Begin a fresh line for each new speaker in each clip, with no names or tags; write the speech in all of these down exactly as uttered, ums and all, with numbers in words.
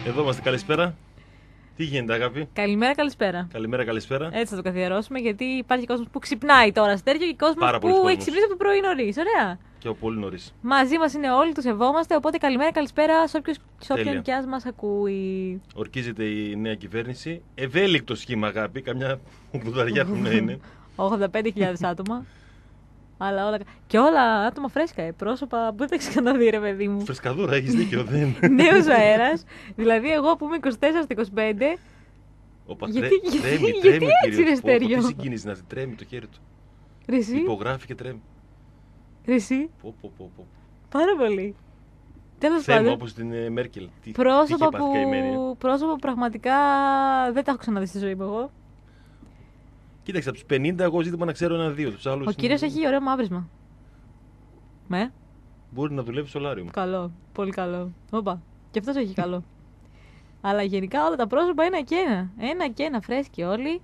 Εδώ είμαστε, καλησπέρα. Τι γίνεται, αγάπη?
Καλημέρα, καλησπέρα.
Καλημέρα, καλησπέρα.
Έτσι θα το καθιερώσουμε, γιατί υπάρχει κόσμο που ξυπνάει τώρα, Στέργιο, και κόσμο που έχει ξυπνήσει από το πρωί νωρίς. Ωραία.
Και ο πολύ νωρίς.
Μαζί μας είναι όλοι, τους σεβόμαστε. Οπότε καλημέρα, καλησπέρα σε όποιον κι ας μας ακούει.
Ορκίζεται η νέα κυβέρνηση. Ευέλικτο σχήμα, αγάπη. Καμιά ογδοήντα χρονιά είναι.
ογδόντα πέντε χιλιάδες άτομα. Αλλά όλα... Και όλα άτομα φρέσκα, ε, πρόσωπα που δεν τα έχεις ξαναδεί, ρε παιδί μου.
Φρεσκαδούρα, έχεις δίκιο, δεν.
Νέος αέρας. Δηλαδή, εγώ που είμαι είκοσι τέσσερα στα είκοσι πέντε.
Οπα,
γιατί
τρέ, τρέμει,
γιατί,
τρέμει,
γιατί έτσι, ρε Στέργιο?
Τι συγκίνηση να δει, τρέμει το χέρι του.
Ρεσί.
Υπογράφει και τρέμει.
Ρεσί.
Πω, πω, πω, πω.
Πάρα πολύ. Τέλος
Θέμα
πάντων.
όπως την ε, Μέρκελ. Τι,
Πρόσωπα,
τι
που...
καημένη.
πρόσωπα που πραγματικά δεν τα έχω ξαναδεί στη ζωή μου εγώ.
Κοίταξε, από τους πενήντα εγώ ζήτημα να ξέρω ένα-δύο. Τους άλλους
Ο
είναι...
κύριος έχει ωραίο μαύρισμα. Με.
Μπορεί να δουλεύει στο Λάριο.
Καλό. Πολύ καλό. Όπα. Και αυτός έχει καλό. Αλλά γενικά όλα τα πρόσωπα ένα και ένα. Ένα και ένα, φρέσκοι όλοι.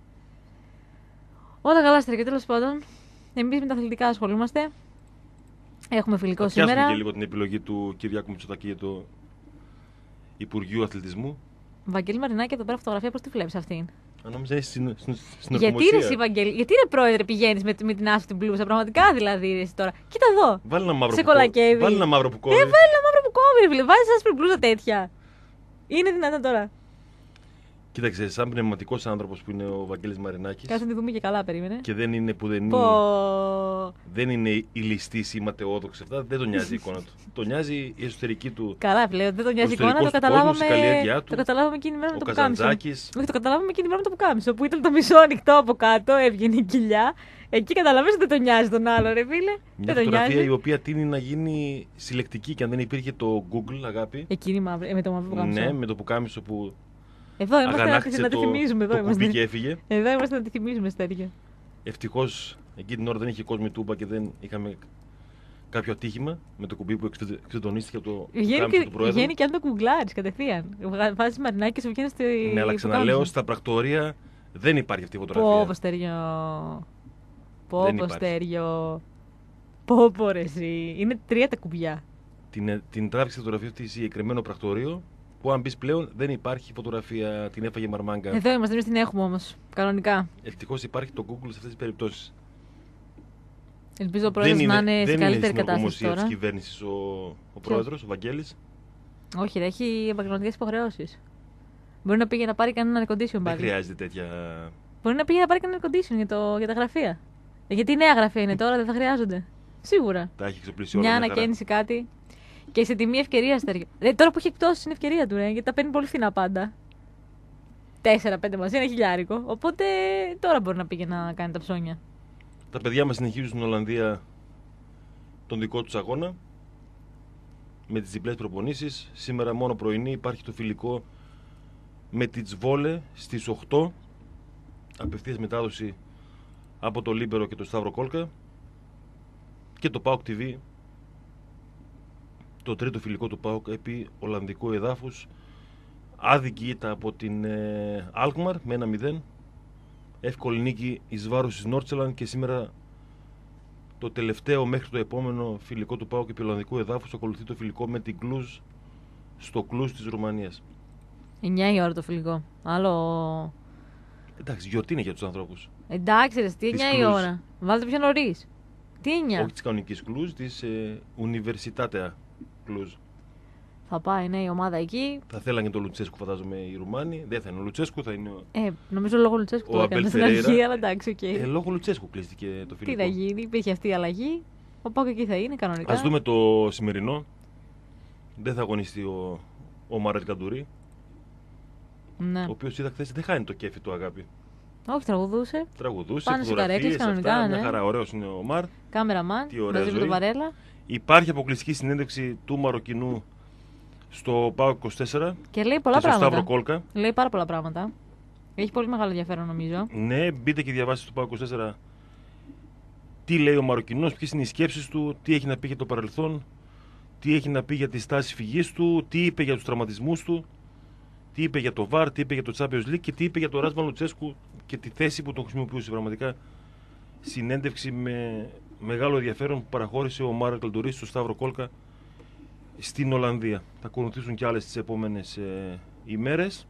Όλα καλά, Στέργιο, τέλος πάντων. Εμείς με τα αθλητικά ασχολούμαστε. Έχουμε φιλικό
Θα
σήμερα.
πιάσουμε και λίγο την επιλογή του Κυριάκου Μητσοτάκη για το Υπουργείο Αθλητισμού.
Βαγγέλη Μαρινάκη, εδώ πέρα φωτογραφία, πώς τη βλέπεις αυτήν?
Αν νόμιζα είναι στην
Γιατί ρε εσύ, Βαγγέλη, γιατί ρε πρόεδρε πηγαίνεις με, με την άσπρη μπλούζα, πραγματικά δηλαδή ρε εσύ τώρα. Κοίτα εδώ.
Βάλει ένα μαύρο
σε
που κόβει.
κολακεύει.
Βάλει ένα μαύρο που κόβει.
Ε, βάλει ένα μαύρο που κόβει, ρε φίλε. Βάζεις άσπρη μπλούζα τέτοια. Είναι δυνατόν τώρα?
Κοίταξε, σαν πνευματικός άνθρωπος που είναι ο Βαγγέλης Μαρινάκης.
Κάτσε να τη δούμε και καλά, περίμενε.
Και δεν είναι που δεν είναι.
Πω.
Δεν είναι η ληστής ή ματαιόδοξη αυτά, δεν τον νοιάζει η εικόνα του. Τον νοιάζει η εσωτερική του.
Καλά, πλέον δεν τον νοιάζει η εικόνα, το
κόσμος,
καταλάβαμε.
η καλλιέργειά του,
το καταλάβαμε εκείνη η μέρα με
ο
το πουκάμισο.
Καζαντζάκης.
Όχι, το καταλάβαμε εκείνη η μέρα με το πουκάμισο. Που ήταν το μισό ανοιχτό από κάτω, έβγαινε η κοιλιά. Εκεί καταλαβαίνεις ότι δεν τον νοιάζει τον άλλο, ρε φίλε.
Μια
δεν τον
φωτογραφία
νοιάζει.
η οποία τείνει να γίνει συλλεκτική και αν δεν υπήρχε το Google, αγάπη.
Εκείνη μαύρη, ε, με το μαύρο πουκάμισο.
Ναι, με το πουκάμισο που.
Εδώ είμαστε να, τη, να τη
το,
θυμίζουμε. Εδώ
το
είμαστε.
κουμπί και έφυγε.
Εδώ είμαστε να τη θυμίζουμε, Στέργιο.
Ευτυχώς εκείνη την ώρα δεν είχε κόσμο τούμπα και δεν είχαμε κάποιο ατύχημα με το κουμπί που εξετονίστηκε από το κάμισο του Προέδρου.
Βγαίνει και αν το κουγκλάρεις κατευθείαν. Βάζεις Μαρινάκη και σου βγαίνει στο.
Ναι, αλλά ξαναλέω, στα πρακτορία δεν υπάρχει αυτή η φωτογραφία.
Πω, Στέργιο. Πω, Στέργιο. Πω, πω, ρε εσύ. Είναι τρία τα κουμπιά.
Την, την τράβηξε φωτογραφία αυτή συγκεκριμένο πρακτορείο. Που αν μπει πλέον δεν υπάρχει φωτογραφία, την έφαγε μαρμάγκα.
Εδώ είμαστε, εμείς την έχουμε όμως. Κανονικά.
Ευτυχώς υπάρχει το Google σε αυτές τις περιπτώσεις.
Ελπίζω ο πρόεδρος να είναι σε καλύτερη κατάσταση τώρα.
Δεν είναι της κυβέρνησης ο, ο πρόεδρος, ο Βαγγέλης.
Όχι, δεν έχει επαγγελματικές υποχρεώσεις. Μπορεί να πήγε να πάρει κανένα air condition πάλι.
Δεν χρειάζεται τέτοια.
Μπορεί να πήγε να πάρει κανένα air condition για, το, για τα γραφεία. Γιατί νέα γραφεία είναι τώρα, δεν θα χρειάζονται. Σίγουρα.
Τα έχει εξοπλίσει όλα.
Μια ανακαίνιση, κάτι. Και σε τιμή ευκαιρία, Στέργιο. Ε, τώρα που έχει εκτόσει είναι ευκαιρία του, ρε, γιατί τα παίρνει πολύ φθηνά πάντα. Τέσσερα πέντε μαζί, ένα χιλιάρικο. Οπότε τώρα μπορεί να πήγε να κάνει τα ψώνια.
Τα παιδιά μας συνεχίζουν στην Ολλανδία τον δικό τους αγώνα. Με τις διπλές προπονήσεις. Σήμερα μόνο πρωινή υπάρχει το φιλικό με τη Τσβόλε στις οκτώ. Απευθείας μετάδοση από το Λίμπερο και το Σταύρο Κόλκα. Και το ΠΑΟΚ τι βι. Το τρίτο φιλικό του ΠΑΟΚ επί Ολλανδικού εδάφους. Άδικη ήττα από την ε, Alkmaar με ένα μηδέν. Εύκολη νίκη εις βάρος της Νόρτσελαντ και σήμερα το τελευταίο μέχρι το επόμενο φιλικό του ΠΑΟΚ επί Ολλανδικού εδάφους ακολουθεί το φιλικό με την Κλουζ στο Κλουζ της Ρουμανίας.
εννιά η ώρα το φιλικό. Άλλο.
Εντάξει, γιορτή είναι για τους ανθρώπους.
Εντάξει, ρε, τι εννιά η ώρα. Βάλτε πιο νωρίς. Τι εννιά?
Όχι της κανονικής Κλουζ, της ε, Universitatea Κλουζ.
Θα πάει, ναι, η ομάδα εκεί.
Θα θέλανε τον Λουτσέσκου, φαντάζομαι, οι Ρουμάνοι. Δεν θα είναι ο Λουτσέσκου, θα είναι ο.
Ε, νομίζω λόγω Λουτσέσκου το έκανε στην
Φερέιρα.
αρχή, αλλά εντάξει, οκ. Okay.
Ε, λόγω Λουτσέσκου κλείστηκε το φιλικό.
Τι θα γίνει, υπήρχε αυτή η αλλαγή. Ο Πάκο εκεί θα είναι κανονικά.
Ας δούμε το σημερινό. Δεν θα αγωνιστεί ο, ο Μαρέλ Καντουρί.
Ναι.
Ο οποίος είδα χθες δεν χάνει το κέφι του, αγάπη.
Όχι, τραγουδούσε.
Τραγουδούσε,
Πάνε σε καρέκλες κανονικά.
Αυτά,
ναι.
μια χαρά, ωραίος είναι ο Μαρ.
Κάμεραμαν, μαζί με τον Βαρέλα.
Υπάρχει αποκλειστική συνέντευξη του Μαροκινού στο ΠΑΟΚ είκοσι τέσσερα
και λέει πολλά
και στο
πράγματα.
Σταύρο Κόλκα.
Λέει πάρα πολλά πράγματα. Έχει πολύ μεγάλο ενδιαφέρον, νομίζω.
Ναι, μπείτε και διαβάστε στο ΠΑΟΚ είκοσι τέσσερα τι λέει ο Μαροκινός, ποιες είναι οι σκέψεις του, τι έχει να πει για το παρελθόν, τι έχει να πει για τη στάση φυγής του, τι είπε για τους τραυματισμούς του, τι είπε για το βαρ, τι είπε για το Champions League και τι είπε για το Ράσμαν Λουτσέσκου και τη θέση που τον χρησιμοποιούσε. Πραγματικά συνέντευξη με μεγάλο ενδιαφέρον που παραχώρησε ο Μάρελ Καντουρί στο Σταύρο Κόλκα στην Ολλανδία. Θα ακολουθήσουν και άλλες τις επόμενες ε, ημέρες.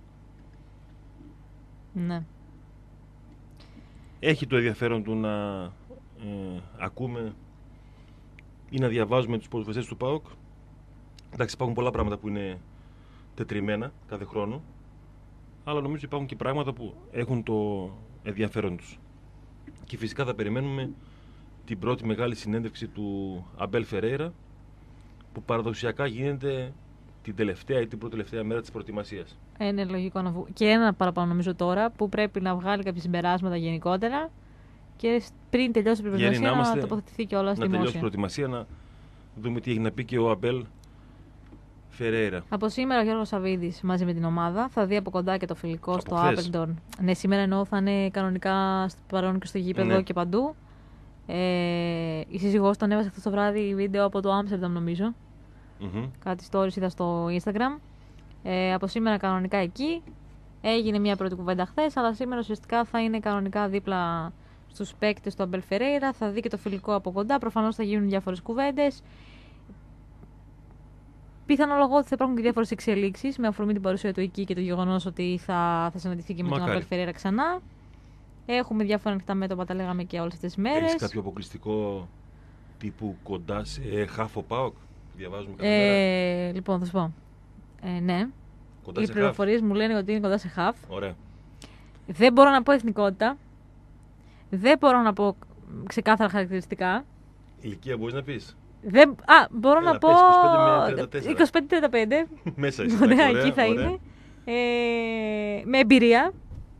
Ναι.
Έχει το ενδιαφέρον του να ε, ακούμε ή να διαβάζουμε τους ποδοσφαιριστές του ΠΑΟΚ. Εντάξει, υπάρχουν πολλά πράγματα που είναι τετριμένα κάθε χρόνο, αλλά νομίζω υπάρχουν και πράγματα που έχουν το ενδιαφέρον τους. Και φυσικά θα περιμένουμε την πρώτη μεγάλη συνέντευξη του Αμπέλ Φερέιρα, που παραδοξιακά γίνεται την τελευταία ή την πρώτη τελευταία μέρα της προετοιμασίας.
Είναι λογικό να βγει. Και ένα παραπάνω νομίζω τώρα που πρέπει να βγάλει κάποια συμπεράσματα γενικότερα και πριν τελειώσει η προετοιμασία να, να τοποθετηθεί και όλα στη δημόσια.
Να τελειώσει η προετοιμασία, να δούμε τι έχει να πει και ο Αμπέλ Φερέιρα.
Από σήμερα ο Γιώργος Σαββίδης μαζί με την ομάδα θα δει από κοντά και το φιλικό από στο Άπελντον. Ναι, σήμερα εννοώ θα είναι κανονικά παρόν και στο γήπεδο ναι. και παντού. Ε, η σύζυγός τον έβασε αυτό το βράδυ βίντεο από το Άμστερνταμ νομίζω. Mm-hmm. Κάτι stories είδα στο Instagram. Ε, από σήμερα κανονικά εκεί. Έγινε μια πρώτη κουβέντα χθες, αλλά σήμερα ουσιαστικά θα είναι κανονικά δίπλα στους παίκτες του Αμπέλ Φερέιρα. Θα δει και το φιλικό από κοντά. Προφανώς θα γίνουν διάφορες κουβέντες. Πιθανολογώ ότι θα υπάρχουν και διάφορες εξελίξεις με αφορμή την παρουσία του εκεί και το γεγονός ότι θα, θα συναντηθεί και με Μακάρι. τον Αμπέλ Φερέιρα ξανά. Έχουμε διάφορα ανοιχτά μέτωπα, τα λέγαμε και όλες τις μέρες.
Έχεις κάποιο αποκλειστικό τύπου κοντά σε ε, χάφο ΠΑΟΚ? Διαβάζουμε κάθε
ε,
μέρα.
Λοιπόν, θα σου πω. Ε, ναι.
Κοντά
Οι πληροφορίες μου λένε ότι είναι κοντά σε χαφ.
Ωραία.
Δεν μπορώ να πω εθνικότητα. Δεν μπορώ να πω ξεκάθαρα χαρακτηριστικά.
Ηλικία μπορείς να πεις?
Δεν... Α, μπορώ Έλα, να πω
είκοσι πέντε με τριάντα πέντε. Μέσα είσαι.
Ωραία, εκεί θα ωραία. είναι. Ε, με εμπειρία.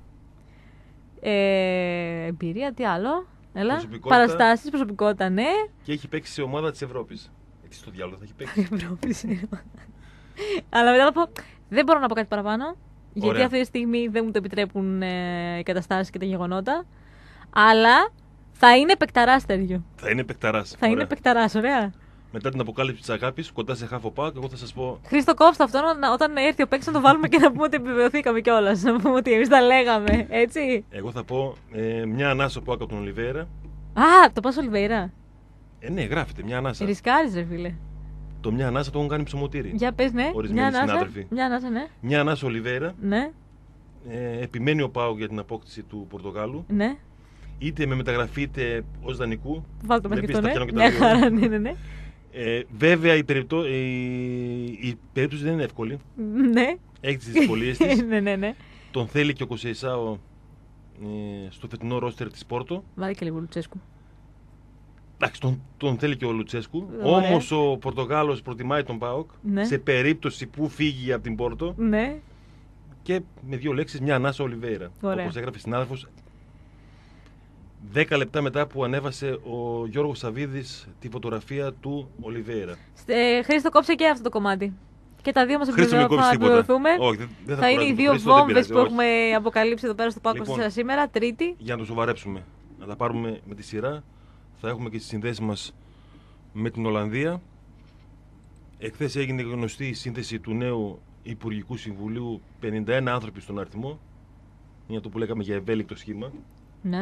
Ε, εμπειρία, τι άλλο. Έλα. Παραστάσεις, προσωπικότητα, ναι.
Και έχει παίξει σε ομάδα της Ευρώπης. Τι στο διάλογο θα έχει παίξει.
Ευρώπης. Αλλά μετά θα πω. Δεν μπορώ να πω κάτι παραπάνω. Ωραία. Γιατί αυτή τη στιγμή δεν μου το επιτρέπουν ε, οι καταστάσεις και τα γεγονότα. Αλλά θα είναι παικταράς τέτοιο.
Θα είναι παικταράς.
Θα ωραία. είναι παικταράς, ωραία.
Μετά την αποκάλυψη της αγάπης, κοντά σε χάφο ΠΑΟΚ, εγώ θα σας πω.
Χρήστο, κόψτε αυτό όταν έρθει ο παίκτης να το βάλουμε και να πούμε ότι επιβεβαιωθήκαμε κιόλας. Να πούμε ότι εμείς τα λέγαμε, έτσι.
Εγώ θα πω ε, μια ανάσα ΠΑΟΚ από τον Ολιβέηρα.
Α, το πας Ολιβέηρα.
Ε, ναι, γράφεται μια ανάσα.
Ρισκάρεις, ρε φίλε.
Το μια ανάσα το έχουν κάνει ψωμοτήρι.
Για πες, ναι.
Ορισμένοι
μια
συνάδελφοι.
Μια ανάσα, ναι.
Μια ανάσα Ολιβέηρα.
Ναι.
Ε, επιμένει ο ΠΑΟΚ για την απόκτηση του Πορτογάλου.
Ναι.
Είτε με μεταγραφή είτε ως δανεικού.
Βάλτε το μέχρι αυτό, ναι. Μια χαρά, ναι, ναι, ναι.
Ε, βέβαια η, περιπτώ... η... η περίπτωση δεν είναι εύκολη.
Ναι.
Έχει τις δυσκολίες της.
ναι, ναι, ναι.
Τον θέλει και ο Κοσεϊσάο ε, στο φετινό ρόστερ της Πόρτο.
Βάλει και λίγο Λουτσέσκου.
Εντάξει, τον, τον θέλει και ο Λουτσέσκου. Όμως ο Πορτογάλος προτιμάει τον ΠΑΟΚ ναι. σε περίπτωση που φύγει από την Πόρτο.
Ναι.
Και με δύο λέξεις μια ανάσα Ολιβέηρα. Όπως έγραφε συνάδελφος. Δέκα λεπτά μετά που ανέβασε ο Γιώργος Σαββίδης τη φωτογραφία του Ολιβέηρα.
Ε, Χρήστο, κόψε και αυτό το κομμάτι. Και τα δύο μας επιβεβαιωθούμε.
Όχι, δεν, δεν θα,
θα είναι οι δύο βόμβες που έχουμε αποκαλύψει εδώ πέρα στο ΠΑΟΚ λοιπόν, σήμερα, Τρίτη.
Για να το σοβαρέψουμε, να τα πάρουμε με τη σειρά. Θα έχουμε και τις συνδέσεις μας με την Ολλανδία. Εχθές έγινε γνωστή η σύνθεση του νέου Υπουργικού Συμβουλίου, πενήντα ένα άνθρωποι στον αριθμό. Είναι αυτό που λέγαμε για ευέλικτο σχήμα.
Ναι.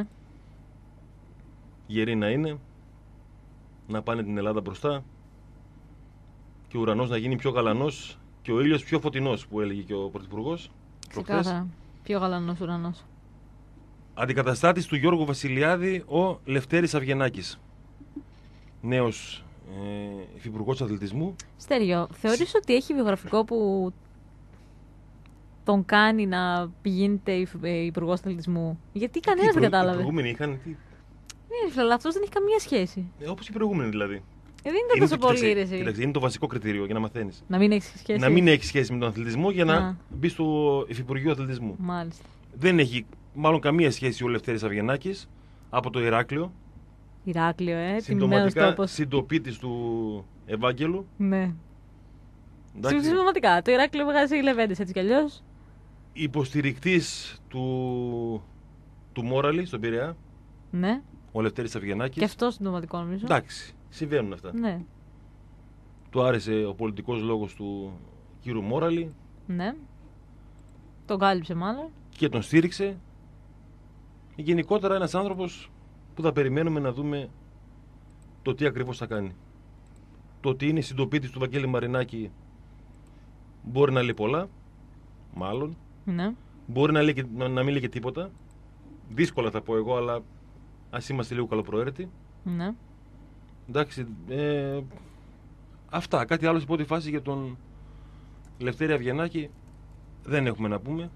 Γεροί να είναι, να πάνε την Ελλάδα μπροστά και ο ουρανός να γίνει πιο γαλανός και ο ήλιος πιο φωτεινός, που έλεγε και ο Πρωθυπουργός.
Ξεκάθαρα. Πιο γαλανός ουρανός.
Αντικαταστάτης του Γιώργου Βασιλιάδη ο Λευτέρης Αυγενάκης, νέος ε, υφυπουργός αθλητισμού.
Στέριο, θεωρείς Σ... ότι έχει βιογραφικό που τον κάνει να πηγαίνετε υπουργός αθλητισμού? Γιατί κανένας δεν κατάλαβε.
Οι προηγούμενοι είχαν...
Ναι, αλλά αυτός δεν έχει καμία σχέση.
Ε, όπως οι προηγούμενοι δηλαδή.
Ε, δεν ήταν τόσο πολύ ρε.
Κοίταξε, είναι το βασικό κριτήριο για να μαθαίνεις.
Να μην έχεις σχέση.
Να μην έχεις σχέση με τον αθλητισμό για να Α. μπει στο Υφυπουργείο Αθλητισμού.
Μάλιστα.
Δεν έχει μάλλον καμία σχέση ο Λευτέρης Αυγενάκης από το Ηράκλειο.
Ηράκλειο, ε.
Συντοματικά συντοπίτης του Ευάγγελου.
Ναι. Συμπτωματικά. Το Ηράκλειο βγάζει λεβέντες έτσι κι αλλιώς.
Υποστηρικτής του, του Μόραλη στον Πειραιά.
Ναι.
Ο Λευτέρης Αυγενάκης.
Και αυτό συντοματικό νομίζω.
Εντάξει, συμβαίνουν αυτά.
Ναι.
Του άρεσε ο πολιτικός λόγος του κύριου Μόραλη.
Ναι. Τον κάλυψε μάλλον.
Και τον στήριξε. Γενικότερα ένας άνθρωπος που θα περιμένουμε να δούμε το τι ακριβώς θα κάνει. το ότι είναι συντοπίτης του Βαγγέλη Μαρινάκη μπορεί να λέει πολλά, μάλλον.
Ναι.
Μπορεί να, λέει και, να, να μην λέει και τίποτα. Δύσκολα θα πω εγώ, αλλά ας είμαστε λίγο καλοπροαίρετοι.
Ναι.
Εντάξει, ε, αυτά. Κάτι άλλο σε πρώτη φάση για τον Λευτέρη Αυγενάκη δεν έχουμε να πούμε.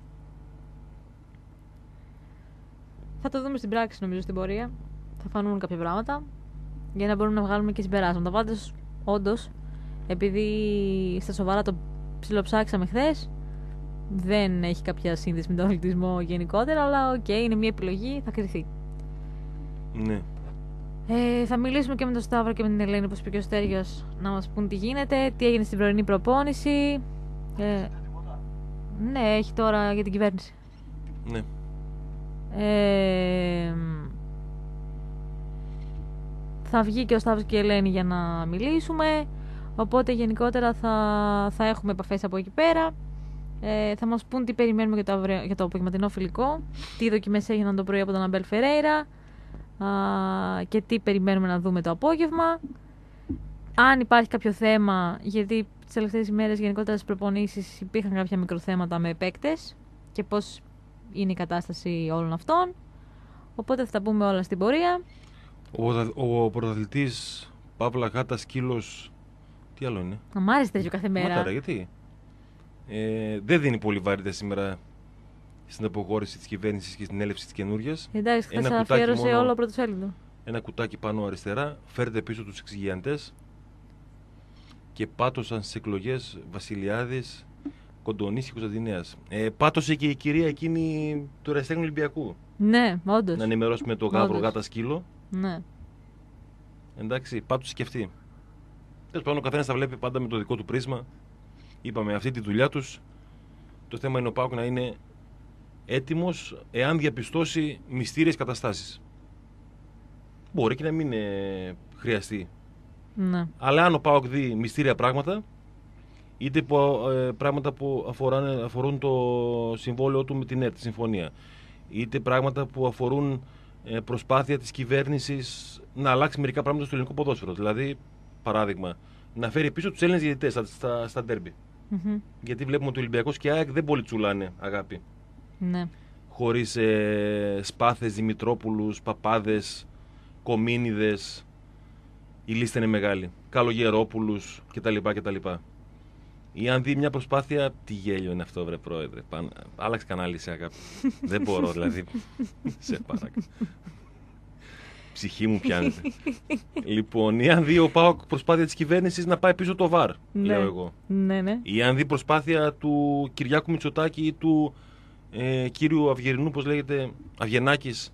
Θα το δούμε στην πράξη, νομίζω, στην πορεία. Θα φανούν κάποια πράγματα για να μπορούμε να βγάλουμε και συμπεράσματα. Πάντως, όντως, επειδή στα σοβαρά το ψιλοψάξαμε χθες, δεν έχει κάποια σύνδεση με τον αθλητισμό γενικότερα, αλλά οκ, okay, είναι μια επιλογή, θα κριθεί.
Ναι.
Ε, θα μιλήσουμε και με τον Σταύρο και με την Ελένη, όπως είπε και ο Στέργιος, να μας πούν τι γίνεται, τι έγινε στην πρωινή προπόνηση. Ε, ναι, έχει τώρα για την κυβέρνηση.
Ναι.
Ε, θα βγει και ο Σταύρος και η Ελένη για να μιλήσουμε, οπότε γενικότερα θα, θα έχουμε επαφές από εκεί πέρα. Ε, θα μας πούν τι περιμένουμε για το, αύριο, για το απογευματινό φιλικό, τι δοκιμές έγιναν το πρωί από τον Αμπέλ Φερέιρα και τι περιμένουμε να δούμε το απόγευμα. Αν υπάρχει κάποιο θέμα, γιατί τις τελευταίες ημέρες γενικότερα στις προπονήσεις υπήρχαν κάποια μικροθέματα με παίκτες και πώς είναι η κατάσταση όλων αυτών. Οπότε θα τα πούμε όλα στην πορεία.
Ο, ο πρωταθλητής Παύλα Γάτα Σκύλος, τι άλλο είναι?
Να μ' άρεσε τέτοιο κάθε μέρα.
Μάταρα, γιατί? Ε, δεν δίνει πολύ βαρύτητα σήμερα στην αποχώρηση της κυβέρνησης και στην έλευση της καινούργιας.
Εντάξει, θα σας αφιέρωσε μόνο, όλο πρωτοσέλιδο.
Ένα κουτάκι πάνω αριστερά, φέρτε πίσω τους εξηγιαντές και πάτωσαν στις εκλογές Βασιλιάδης, Κοντονής και Κωνσταντινέας. Ε, πάτωσε και η κυρία εκείνη του Ερασιτέχνη Ολυμπιακού.
Ναι, όντως.
Να ενημερώσουμε το Γάβρο Γάτα Σκύλο.
Ναι.
Εντάξει, πάτωσε και αυτή. Τέλος πάντων, ο καθένας τα βλέπει πάντα με το δικό του πρίσμα. Είπαμε, αυτή τη δουλειά τους. Το θέμα είναι ο ΠΑΟΚ να είναι έτοιμος εάν διαπιστώσει μυστήριες καταστάσεις. Μπορεί και να μην ε, χρειαστεί.
Ναι.
Αλλά αν ο ΠΑΟΚ δει μυστήρια πράγματα, είτε που, ε, πράγματα που αφορούν, αφορούν το συμβόλαιο του με την ΕΡΤ, τη συμφωνία, είτε πράγματα που αφορούν ε, προσπάθεια της κυβέρνησης να αλλάξει μερικά πράγματα στο ελληνικό ποδόσφαιρο. Δηλαδή, παράδειγμα, να φέρει πίσω τους Έλληνες διαιτητές στα, στα, στα ντέρμπι.
Mm-hmm.
Γιατί βλέπουμε ότι ο Ολυμπιακός και η ΑΕΚ δεν πολύ τσουλάνε, αγάπη.
Ναι. Χωρίς
ε, Σπάθες, Δημητρόπουλους, Παπάδες, Κομίνιδες. Η λίστα είναι μεγάλη. Καλογερόπουλους κτλ. κτλ. Ή αν δει μια προσπάθεια. Τι γέλιο είναι αυτό, βρε πρόεδρε. Πάνε, άλλαξε κανάλι, σε αγάπη. Δεν μπορώ, δηλαδή. Σε παρακαλώ. Ψυχή μου πιάνεται. Λοιπόν, ή αν δει ο ΠΑΟΚ προσπάθεια της κυβέρνησης να πάει πίσω το ΒΑΡ, ναι. λέω εγώ.
Ναι, ναι.
Ή αν δει προσπάθεια του Κυριάκου Μητσοτάκη ή του ε, κύριου Αυγερινού, πώς λέγεται, Αυγενάκης.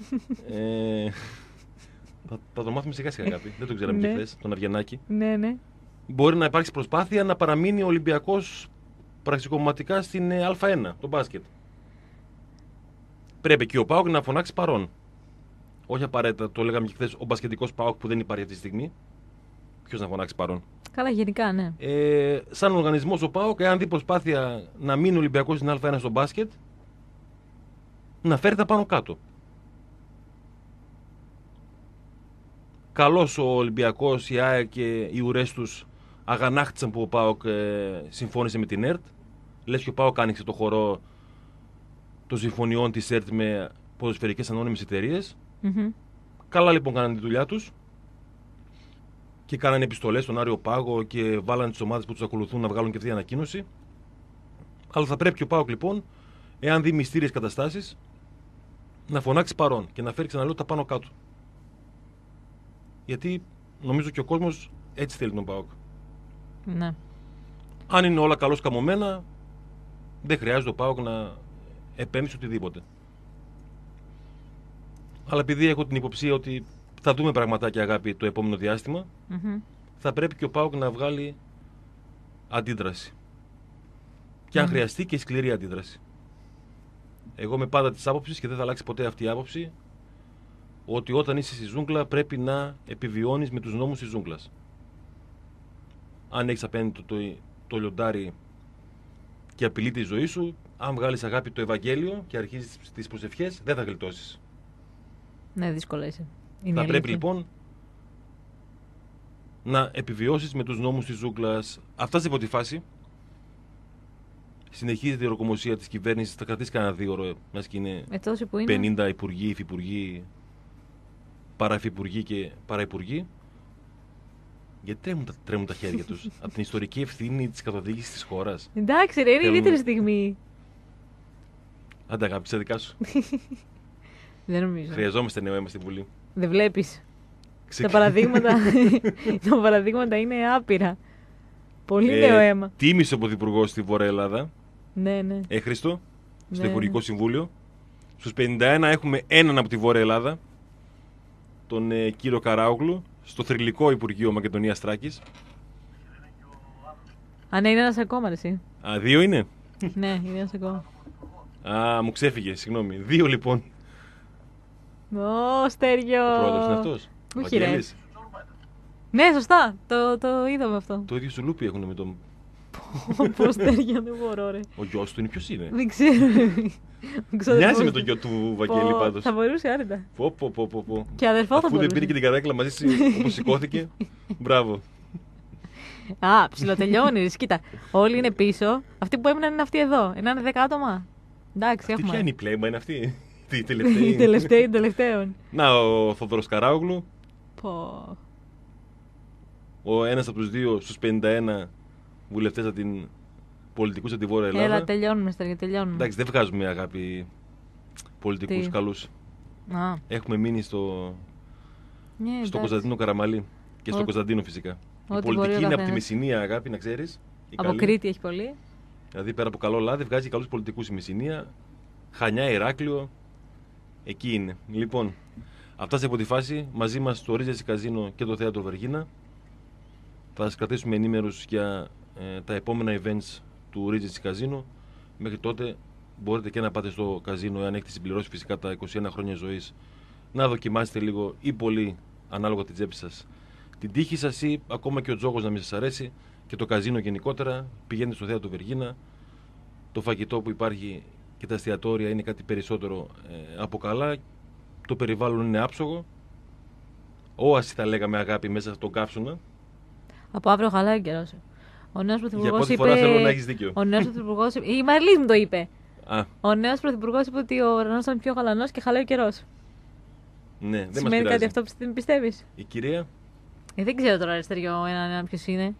ε, θα, θα το μάθουμε σιγά σιγά, αγάπη. Δεν το ξέραμε και χθες, τον Αυγενάκη.
Ναι, ναι.
Μπορεί να υπάρξει προσπάθεια να παραμείνει ο Ολυμπιακός πραξικοπηματικά στην Α1, το μπάσκετ. Πρέπει και ο ΠΑΟΚ να φωνάξει παρόν. Όχι απαραίτητα, το λέγαμε και χθες, ο μπασκετικός ΠΑΟΚ που δεν υπάρχει αυτή τη στιγμή. Ποιος να φωνάξει παρόν.
Καλά, γενικά, ναι.
Ε, σαν οργανισμός ο ΠΑΟΚ, εάν δει προσπάθεια να μείνει ο Ολυμπιακός στην Α1 στο μπάσκετ, να φέρει τα πάνω κάτω. Καλώς ο Ολυμπιακός, η ΑΕΚ και οι ουρές τους αγανάκτησαν που ο ΠΑΟΚ ε, συμφώνησε με την ΕΡΤ. Λες και ο ΠΑΟΚ άνοιξε το χορό των συμφωνιών της ΕΡΤ με ποδοσφαιρικές ανώνυμες εταιρείες.
Mm-hmm.
Καλά λοιπόν κάνανε τη δουλειά τους και κάνανε επιστολές στον Άριο Πάγο και βάλανε τις ομάδες που τους ακολουθούν να βγάλουν και αυτή η ανακοίνωση. Αλλά θα πρέπει και ο ΠΑΟΚ λοιπόν, εάν δει μυστήριες καταστάσεις, να φωνάξει παρόν και να φέρει ξαναλέω τα πάνω κάτω. Γιατί νομίζω και ο κόσμος έτσι θέλει τον ΠΑΟΚ.
Ναι.
Αν είναι όλα καλώς καμωμένα, δεν χρειάζεται ο ΠΑΟΚ να επέμβει οτιδήποτε. Αλλά επειδή έχω την υποψία ότι θα δούμε πραγματάκια, αγάπη, το επόμενο διάστημα,
mm-hmm.
θα πρέπει και ο ΠΑΟΚ να βγάλει αντίδραση. Και αν mm-hmm. χρειαστεί και σκληρή αντίδραση. Εγώ είμαι πάντα της άποψης και δεν θα αλλάξει ποτέ αυτή η άποψη, ότι όταν είσαι στη ζούγκλα πρέπει να επιβιώνεις με τους νόμους της ζούγκλας. Αν έχεις απέναντι το, το, το λιοντάρι και απειλεί τη ζωή σου, αν βγάλεις, αγάπη, το Ευαγγέλιο και αρχίζεις τις προσευχές, δεν θα γλιτώσεις.
Ναι, δύσκολα είσαι.
Είναι θα πρέπει λοιπόν να επιβιώσεις με τους νόμους της ζούγκλας. Αυτά σε πρώτη φάση. Συνεχίζεται η οροκομοσία της κυβέρνησης, θα κρατήσει κανένα δύο ώρο, μιας και είναι,
ε, που είναι
πενήντα υπουργοί, υφυπουργοί, παραυφυπουργοί και παραυπουργοί. Γιατί τρέμουν τα, τρέμουν τα χέρια τους από την ιστορική ευθύνη της καθοδήγησης της χώρας.
Εντάξει, ρε, είναι η
Θέλουν...
ιδιαίτερη στιγμή.
Άντε, αγάπη, δικά σου.
Δεν νομίζω.
Χρειαζόμαστε νέο αίμα στη Βουλή.
Δεν βλέπεις.
Ξεκ...
Τα παραδείγματα, τα παραδείγματα είναι άπειρα. Πολύ
ε,
νέο αίμα.
Τίμησε ο Πρωθυπουργός στη Βόρεια Ελλάδα.
Ναι, ναι.
Έχριστο, στο
ναι,
Υπουργικό
ναι.
Συμβούλιο. Στους πενήντα ένα έχουμε έναν από τη Βόρεια Ελλάδα, τον ε, κύριο Καράογλου, στο θρυλικό Υπουργείο Μακεδονίας Θράκης.
Α, ναι, είναι ένας ακόμα, ρε, εσύ.
Α, δύο είναι.
Ναι, είναι ένας ακόμα.
Α, μου ξέφυγε, συγγνώμη. Δύο λοιπόν.
Ω, Στέργιο.
Ο πρόεδρος είναι αυτός.
Όχι, ρε. Ναι, σωστά. Το, το είδαμε αυτό.
Το ίδιο σου λούπι έχουν με τον...
Πώς, Στέργιο, δεν μπορώ, ρε.
Ο γιος του είναι ποιος είναι.
Δεν ξέρω.
Μοιάζει με τον γιο του Βαγγέλη πάντως.
Θα μπορούσε άρετα.
Πω, πω, πω, πω, πω.
Και αδερφό θα
Αφού
μπορούσε.
δεν πήρε και την καρέκλα μαζί όπως σηκώθηκε. Μπράβο.
Α, ψιλοτελειώνει. Κοίτα, όλοι είναι πίσω. Αυτοί που έμειναν είναι αυτοί εδώ. Είναι δέκα άτομα. Εντάξει,
Αυτή
έχουμε.
ποια είναι η πλέμα, είναι αυτή. Οι
Οι
τελευταίοι.
τελευταίοι τελευταίων.
Να, ο Θοδωρός Καράογλου.
Πω.
Ο ένας από τους δύο στους πενήντα ένα βουλευτές από την πολιτικούς από τη Βόρεια Ελλάδα.
Έλα, τελειώνουμε, Στέργιο, τελειώνουμε.
Εντάξει, δεν βγάζουμε αγάπη πολιτικούς
Τι?
καλούς.
Α,
Έχουμε μείνει στο,
ναι,
στο
εντάξει.
Κωνσταντίνο Καραμαλή και στο
Ό,
Κωνσταντίνο φυσικά. Η
ό,τι μπορεί
πολιτική
ο
είναι από τη
καθένας.
Μεσσηνία, αγάπη, να ξέρεις. η
Από
καλή.
Κρήτη έχει πολύ.
Δηλαδή πέρα από καλό λάδι βγάζει καλούς πολιτικούς η Μεσσηνία. Χανιά, Ηράκλειο. Εκεί είναι. Λοιπόν, αυτά σε πρώτη φάση. Μαζί μας το Regency Casino και το Θέατρο Βεργίνα. Θα σας κρατήσουμε ενήμερους για ε, τα επόμενα events του Regency Casino. Μέχρι τότε μπορείτε και να πάτε στο καζίνο, εάν έχετε συμπληρώσει φυσικά τα είκοσι ένα χρόνια ζωής, να δοκιμάσετε λίγο ή πολύ, ανάλογα την τσέπη σας, την τύχη σας, ή ακόμα και ο τζόγος να μην σας αρέσει και το καζίνο γενικότερα. Πηγαίνετε στο Θέατρο Βεργίνα. Το φαγητό που υπάρχει και τα εστιατόρια είναι κάτι περισσότερο ε, από καλά. Το περιβάλλον είναι άψογο. Όαση θα λέγαμε, αγάπη, μέσα στον καύσωνα.
Από αύριο χαλάει ο καιρός. Ο νέος
Για
πρωθυπουργός
πρώτη
είπε.
φορά θέλω να έχεις δίκιο.
Ο νέος πρωθυπουργός είπε. Η Μαριλής μου το είπε.
Α,
Ο νέος πρωθυπουργός είπε ότι ο ουρανός ήταν πιο χαλανός και χαλάει ο καιρός.
ναι, δεν μας
Σημαίνει
πειράζει.
κάτι αυτό που πιστεύεις?
Η κυρία.
Ε, δεν ξέρω τώρα, αριστεριό, έναν ένα ποιος είναι.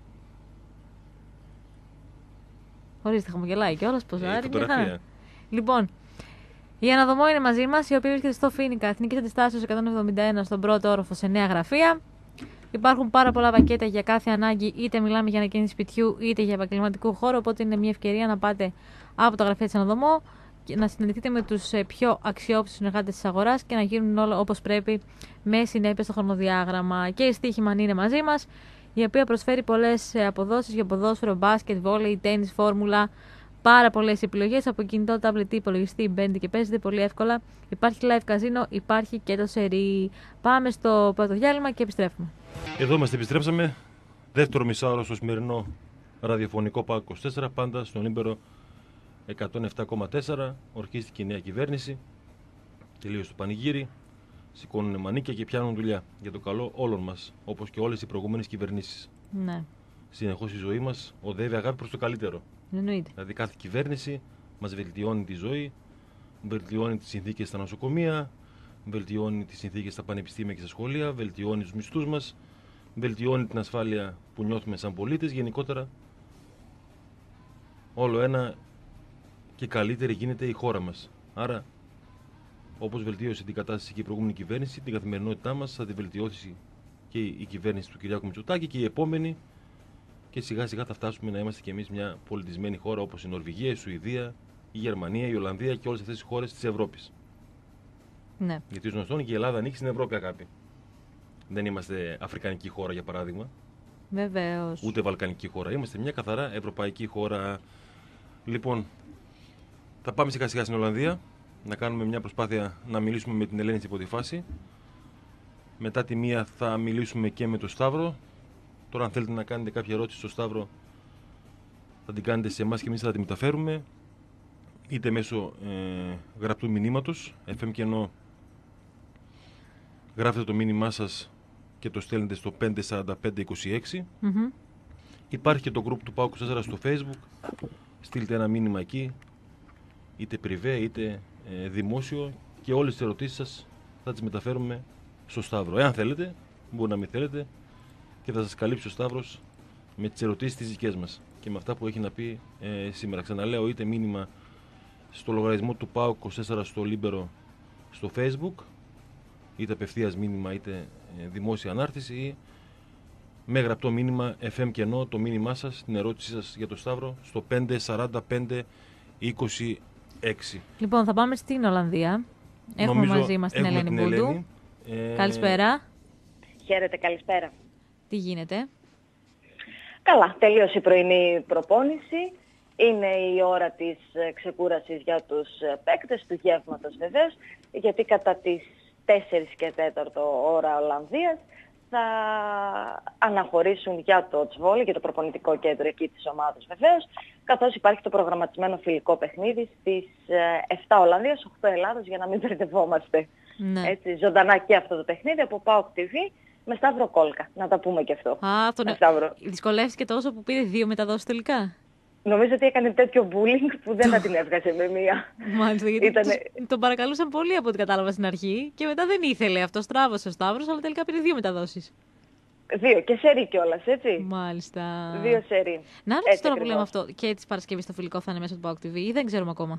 Ορίστε, χαμογελάει κιόλας, πως
Ε,
άρη, μια
φωτογραφία.
χαρά. Λοιπόν, η Αναδομό είναι μαζί μας, η οποία βρίσκεται στο Φίνικα, Εθνικής Αντιστάσεως εκατόν εβδομήντα ένα, στον πρώτο όροφο, σε νέα γραφεία. Υπάρχουν πάρα πολλά πακέτα για κάθε ανάγκη, είτε μιλάμε για ανακαίνιση σπιτιού, είτε για επαγγελματικό χώρο. Οπότε είναι μια ευκαιρία να πάτε από τα γραφεία της Αναδομό και να συναντηθείτε με τους πιο αξιόπιστους συνεργάτες της αγοράς και να γίνουν όλα όπως πρέπει, με συνέπεια στο χρονοδιάγραμμα. Και η Στοίχημαν είναι μαζί μας, η οποία προσφέρει πολλές αποδόσεις για ποδόσφαιρο, μπάσκετ, βόλεϊ, τένις, φόρμουλα. Πάρα πολλές επιλογές από κινητό, τάμπλετ ή υπολογιστή. Μπαίνετε και παίζετε πολύ εύκολα. Υπάρχει live casino, υπάρχει και το σερί. Πάμε στο πρώτο διάλειμμα και επιστρέφουμε.
Εδώ είμαστε, επιστρέψαμε. Δεύτερο μισάωρο στο σημερινό ραδιοφωνικό ΠΑΚ είκοσι τέσσερα, πάντα στον Ήμπερο εκατόν επτά κόμμα τέσσερα. Ορκίστηκε η νέα κυβέρνηση. Τελείωσε το πανηγύρι. Σηκώνουν μανίκια και πιάνουν δουλειά για το καλό όλων μας, όπως και όλες οι προηγούμενες κυβερνήσεις.
Ναι,
Συνεχώς η ζωή μας οδεύει, αγάπη, προς το καλύτερο.
εννοείται.
Δηλαδή κάθε κυβέρνηση μας βελτιώνει τη ζωή, βελτιώνει τις συνθήκες στα νοσοκομεία, βελτιώνει τις συνθήκες στα πανεπιστήμια και στα σχολεία, βελτιώνει τους μισθούς μας, βελτιώνει την ασφάλεια που νιώθουμε σαν πολίτες. Γενικότερα όλο ένα και καλύτερη γίνεται η χώρα μας. Άρα, όπως βελτίωσε την κατάσταση και η προηγούμενη κυβέρνηση, την καθημερινότητά μας θα τη βελτιώσει και η κυβέρνηση του Κυριάκου Μητσοτάκη και η επόμενη, και σιγά σιγά θα φτάσουμε να είμαστε κι εμείς μια πολιτισμένη χώρα όπως η Νορβηγία, η Σουηδία, η Γερμανία, η Ολλανδία και όλες αυτές τις χώρες της Ευρώπης.
Ναι.
Γιατί ως γνωστόν και η Ελλάδα ανήκει στην Ευρώπη, αγάπη. Δεν είμαστε αφρικανική χώρα, για παράδειγμα,
Βεβαίως.
ούτε βαλκανική χώρα. Είμαστε μια καθαρά ευρωπαϊκή χώρα. Λοιπόν, θα πάμε σιγά σιγά στην Ολλανδία να κάνουμε μια προσπάθεια να μιλήσουμε με την Ελένη στην πρώτη φάση. Μετά τη μία θα μιλήσουμε και με τον Σταύρο. Τώρα, αν θέλετε να κάνετε κάποια ερώτηση στο Σταύρο, θα την κάνετε σε εμάς και εμείς θα τη μεταφέρουμε, είτε μέσω ε, γραπτού μηνύματος, εφ εμ κενό, γράφετε το μήνυμά σας και το στέλνετε στο πέντε τέσσερα πέντε είκοσι έξι.
Mm-hmm.
Υπάρχει και το group του ΠΑΟΚ είκοσι τέσσερα στο Facebook. Στείλτε ένα μήνυμα εκεί, είτε πριβέ είτε ε, δημόσιο, και όλες τις ερωτήσεις σας θα τις μεταφέρουμε στο Σταύρο. Εάν θέλετε, μπορεί να μην θέλετε, και θα σας καλύψει ο Σταύρος με τις ερωτήσεις τις δικές μας και με αυτά που έχει να πει ε, σήμερα. Ξαναλέω, είτε μήνυμα στο λογαριασμό του ΠΑΟΚ είκοσι τέσσερα στο Λίμπερο στο Facebook, είτε απευθείας μήνυμα είτε ε, δημόσια ανάρτηση, ή με γραπτό μήνυμα εφ εμ κενό το μήνυμά σας, την ερώτησή σας για το Σταύρο στο πέντε τέσσερα πέντε είκοσι έξι.
Λοιπόν, θα πάμε στην Ολλανδία. Έχουμε
Νομίζω
μαζί μας την Ελένη Μπούντου. Ε... Καλησπέρα.
Χαίρετε, καλησπέρα.
Τι γίνεται?
Καλά, τελείωσε η πρωινή προπόνηση. Είναι η ώρα της ξεκούρασης για τους παίκτες, του γεύματος βεβαίως, γιατί κατά τις τέσσερα και τέσσερα ώρα Ολλανδίας θα αναχωρήσουν για το Τσβόλι, για το προπονητικό κέντρο εκεί της ομάδας βεβαίως, καθώς υπάρχει το προγραμματισμένο φιλικό παιχνίδι στις επτά Ολλανδίας, οκτώ Ελλάδας, για να μην μπερδευόμαστε.
Ναι.
Έτσι, ζωντανά και αυτό το παιχνίδι από ΠΑΟΚ τι βι με Σταύρο Κόλκα. Να τα πούμε και αυτό.
Α, αυτό ναι.
Σταύρο.
Δυσκολεύτηκε τόσο που πήρε δύο μεταδόσεις τελικά.
Νομίζω ότι έκανε τέτοιο bullying που δεν θα την έβγαζε με μία.
Μάλιστα, γιατί
Ήτανε...
τους, τον παρακαλούσαν πολύ από ό,τι κατάλαβα στην αρχή και μετά δεν ήθελε αυτό. Στράβωσε ο Σταύρος, αλλά τελικά πήρε δύο μεταδόσεις.
Δύο και σερί κιόλας, έτσι.
Μάλιστα.
Δύο σερί.
Να ρωτήσω τώρα που λέμε αυτό, και της Παρασκευής στο φιλικό θα είναι μέσα του ΠΑΟΚ τι βι ή δεν ξέρουμε ακόμα?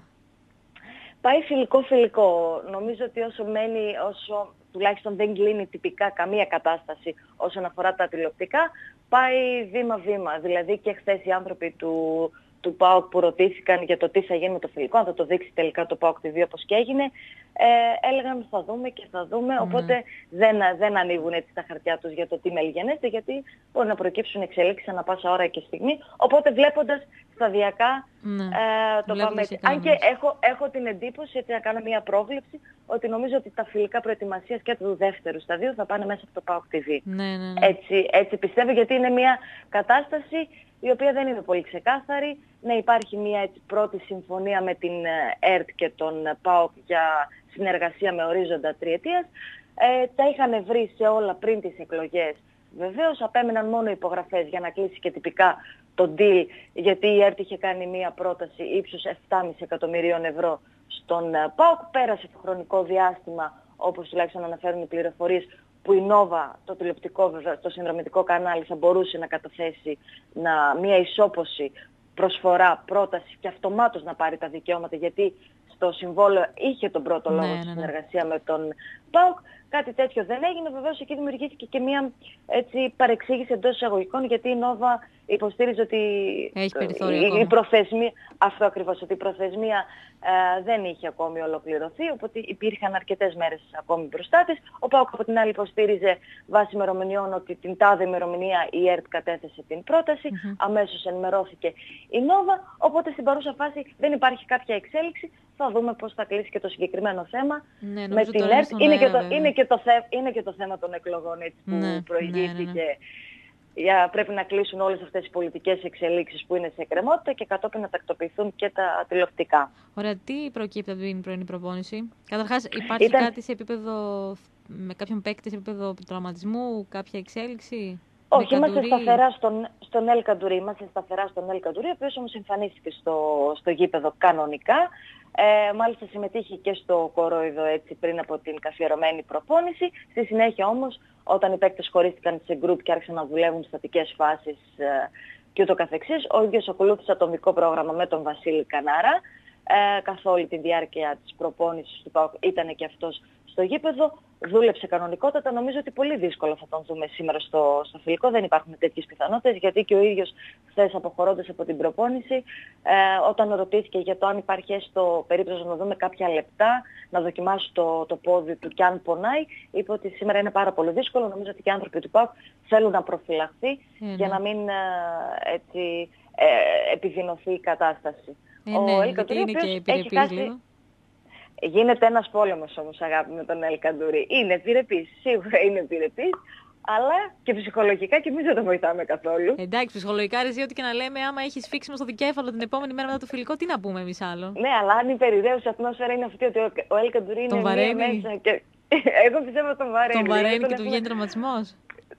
Πάει φιλικό-φιλικό. Νομίζω ότι όσο μένει, όσο τουλάχιστον δεν κλείνει τυπικά καμία κατάσταση όσον αφορά τα τηλεοπτικά, πάει βήμα-βήμα. Δηλαδή και χθες οι άνθρωποι του, του ΠΑΟΚ που ρωτήθηκαν για το τι θα γίνει με το φιλικό, αν θα το δείξει τελικά το ΠΑΟΚ τι βι όπως και έγινε, ε, έλεγαν θα δούμε και θα δούμε, mm. οπότε δεν, δεν ανοίγουν έτσι τα χαρτιά τους για το τι μελγενέστε, γιατί μπορεί να προκύψουν εξελίξεις ανά πάσα ώρα και στιγμή, οπότε βλέποντας σταδιακά
mm.
ε, το πάμε έτσι. Αν και έχω, έχω την εντύπωση, έτσι να κάνω μια πρόβλεψη, ότι νομίζω ότι τα φιλικά προετοιμασίας και του δεύτερου σταδίου θα πάνε μέσα από το ΠΑΟΚ τι βι.
Ναι, ναι, ναι.
Έτσι, έτσι πιστεύω, γιατί είναι μια κατάσταση η οποία δεν είναι πολύ ξεκάθαρη. Ναι, υπάρχει μια έτσι, πρώτη συμφωνία με την ΕΡΤ και τον ΠΑΟΚ για συνεργασία με ορίζοντα τριετίας. Ε, τα είχαν βρει σε όλα πριν τις εκλογές. Βεβαίως απέμεναν μόνο υπογραφές για να κλείσει και τυπικά το deal, γιατί η ΕΡΤ είχε κάνει μια πρόταση ύψους επτά κόμμα πέντε εκατομμυρίων ευρώ στον ΠΑΟΚ. Πέρασε το χρονικό διάστημα, όπως τουλάχιστον αναφέρουν οι πληροφορίες, που η Νόβα, το τηλεοπτικό, το συνδρομητικό κανάλι, θα μπορούσε να καταθέσει να, μια ισόποση προσφορά, πρόταση και αυτομάτως να πάρει τα δικαιώματα, γιατί στο συμβόλαιο είχε τον πρώτο λόγο
ναι,
στη
ναι, ναι.
συνεργασία με τον ΠΑΟΚ. Κάτι τέτοιο δεν έγινε. Βεβαίως εκεί δημιουργήθηκε και μια έτσι, παρεξήγηση εντός εισαγωγικών, γιατί η Νόβα υποστήριζε ότι η, η προθεσμία, αυτό ακριβώς, ότι η προθεσμία ε, δεν είχε ακόμη ολοκληρωθεί, οπότε υπήρχαν αρκετές μέρες ακόμη μπροστά της. Ο ΠΑΟΚ από την άλλη υποστήριζε βάσει ημερομηνιών ότι την τάδε ημερομηνία η ΕΡΤ κατέθεσε την πρόταση, mm-hmm. αμέσως ενημερώθηκε η Νόβα, οπότε στην παρούσα φάση δεν υπάρχει κάποια εξέλιξη. Θα δούμε πώς θα κλείσει και το συγκεκριμένο θέμα
ναι,
με την ΕΡΤ. Είναι, και το, είναι, και το θε, είναι και το θέμα των εκλογών, έτσι, που
ναι,
προηγήθηκε.
Ναι, ναι, ναι.
Για, πρέπει να κλείσουν όλες αυτές οι πολιτικές εξελίξεις που είναι σε εκκρεμότητα και κατόπιν να τακτοποιηθούν και τα τηλεοπτικά.
Ωραία, τι προκύπτει από την πρωινή προπόνηση? Καταρχάς υπάρχει Ήταν... κάτι σε επίπεδο, με κάποιον παίκτη σε επίπεδο τραυματισμού, κάποια εξέλιξη?
Όχι, είμαστε σταθερά στον, στον Ελ Καντουρί, είμαστε σταθερά στον Ελ Καντουρί, ο οποίος όμως εμφανίστηκε στο, στο γήπεδο κανονικά. Ε, μάλιστα συμμετείχε και στο κορόιδο έτσι πριν από την καθιερωμένη προπόνηση. Στη συνέχεια όμως, όταν οι παίκτες χωρίστηκαν σε γκρουπ και άρχισαν να δουλεύουν στατικές φάσεις ε, και ούτω καθεξής, ο ίδιος ακολούθησε ατομικό πρόγραμμα με τον Βασίλη Κανάρα. Ε, καθ' όλη τη διάρκεια της προπόνησης του ΠΑΟΚ ήταν και αυτός στο γήπεδο, δούλεψε κανονικότατα. Νομίζω ότι πολύ δύσκολο θα τον δούμε σήμερα στο, στο φιλικό. Δεν υπάρχουν τέτοιες πιθανότητες, γιατί και ο ίδιος χθες αποχωρώντας από την προπόνηση, ε, όταν ρωτήθηκε για το αν υπάρχει έστω περίπτωση να δούμε κάποια λεπτά, να δοκιμάσει το, το πόδι του και αν πονάει, είπε ότι σήμερα είναι πάρα πολύ δύσκολο. Νομίζω ότι και οι άνθρωποι του ΠΑΟΚ θέλουν να προφυλαχθεί mm-hmm. για να μην ε, έτσι, ε, επιδεινωθεί η κατάσταση.
Ε, ναι, ο Ελ Καντουρί είναι και επιρρεπής χάσει... λίγο.
Γίνεται ένας πόλεμος όμως, αγάπη, με τον Ελ Καντουρί. Είναι επιρρεπής, σίγουρα είναι επιρρεπής, αλλά και ψυχολογικά και εμείς δεν το βοηθάμε καθόλου.
Εντάξει, ψυχολογικά ρε, ό,τι και να λέμε, άμα έχεις φίξιμο στο δικέφαλο την επόμενη μέρα μετά το φιλικό, τι να πούμε εμείς άλλο?
Ναι, αλλά αν η περιραίωση ατμόσφαιρα είναι αυτή ότι ο Ελ Καντουρί είναι μία μέσα και... Εγώ πιστεύω τον βαραίνει.
Τον βαραίνει και του βγαίνει τραυματισμός.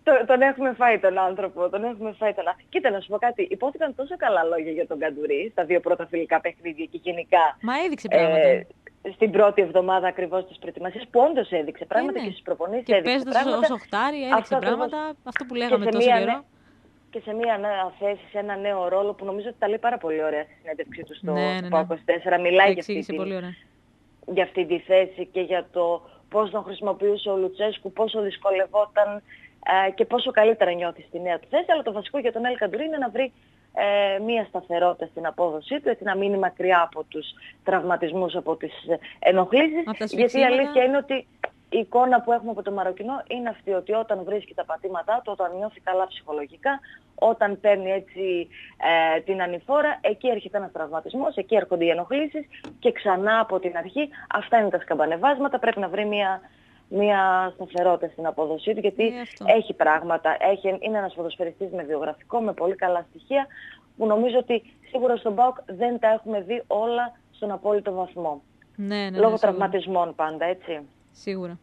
το, τον έχουμε φάει τον άνθρωπο, τον έχουμε φάει τον άνθρωπο. Κοίτα, να σου πω κάτι, υπόθηκαν τόσο καλά λόγια για τον Καντουρί στα δύο πρώτα φιλικά παιχνίδια και γενικά.
Μα έδειξε πράγματα.
Ε, στην πρώτη εβδομάδα ακριβώς της προετοιμασίας, που όντως έδειξε πράγματα, ναι, και στις προπονήσεις
και
έδειξε πράγματα. Και
παίζοντας ως οχτάρι έδειξε αυτό πράγματα, ακριβώς, αυτό που λέγαμε τόσο
μία,
καιρό.
Και σε μια νέα θέση, σε ένα νέο ρόλο που νομίζω ότι τα λέει πάρα πολύ ωραία στη συνέντευξή του στο,
ναι, ναι,
στο
ναι.
είκοσι τέσσερα. Μιλάει για αυτή,
την, πολύ ωραία.
για αυτή τη θέση και για το πώς τον χρησιμοποιούσε ο Λουτσέσκου, πόσο δυσκολευόταν ε, και πόσο καλύτερα νιώθει στη νέα του θέση. Αλλά το βασικό για τον Ελ Καντουρί είναι να βρει ε, μια σταθερότητα στην απόδοσή του, έτσι να μείνει μακριά από τους τραυματισμούς, από τις ενοχλήσεις. Γιατί η αλήθεια είναι ότι η εικόνα που έχουμε από το Μαροκινό είναι αυτή, ότι όταν βρίσκει τα πατήματά του, όταν νιώθει καλά ψυχολογικά, όταν παίρνει έτσι ε, την ανηφόρα, εκεί έρχεται ένας τραυματισμός, εκεί έρχονται οι ενοχλήσεις και ξανά από την αρχή αυτά είναι τα σκαμπανεβάσματα. Πρέπει να βρει μια, μια σταθερότητα στην απόδοσή του, γιατί έχει πράγματα, έχει, είναι ένας ποδοσφαιριστής με βιογραφικό, με πολύ καλά στοιχεία, που νομίζω ότι σίγουρα στον ΠΑΟΚ δεν τα έχουμε δει όλα στον απόλυτο βαθμό.
Ναι, ναι, ναι,
λόγω
ναι,
τραυματισμών πάντα, έτσι.
Σίγουρα.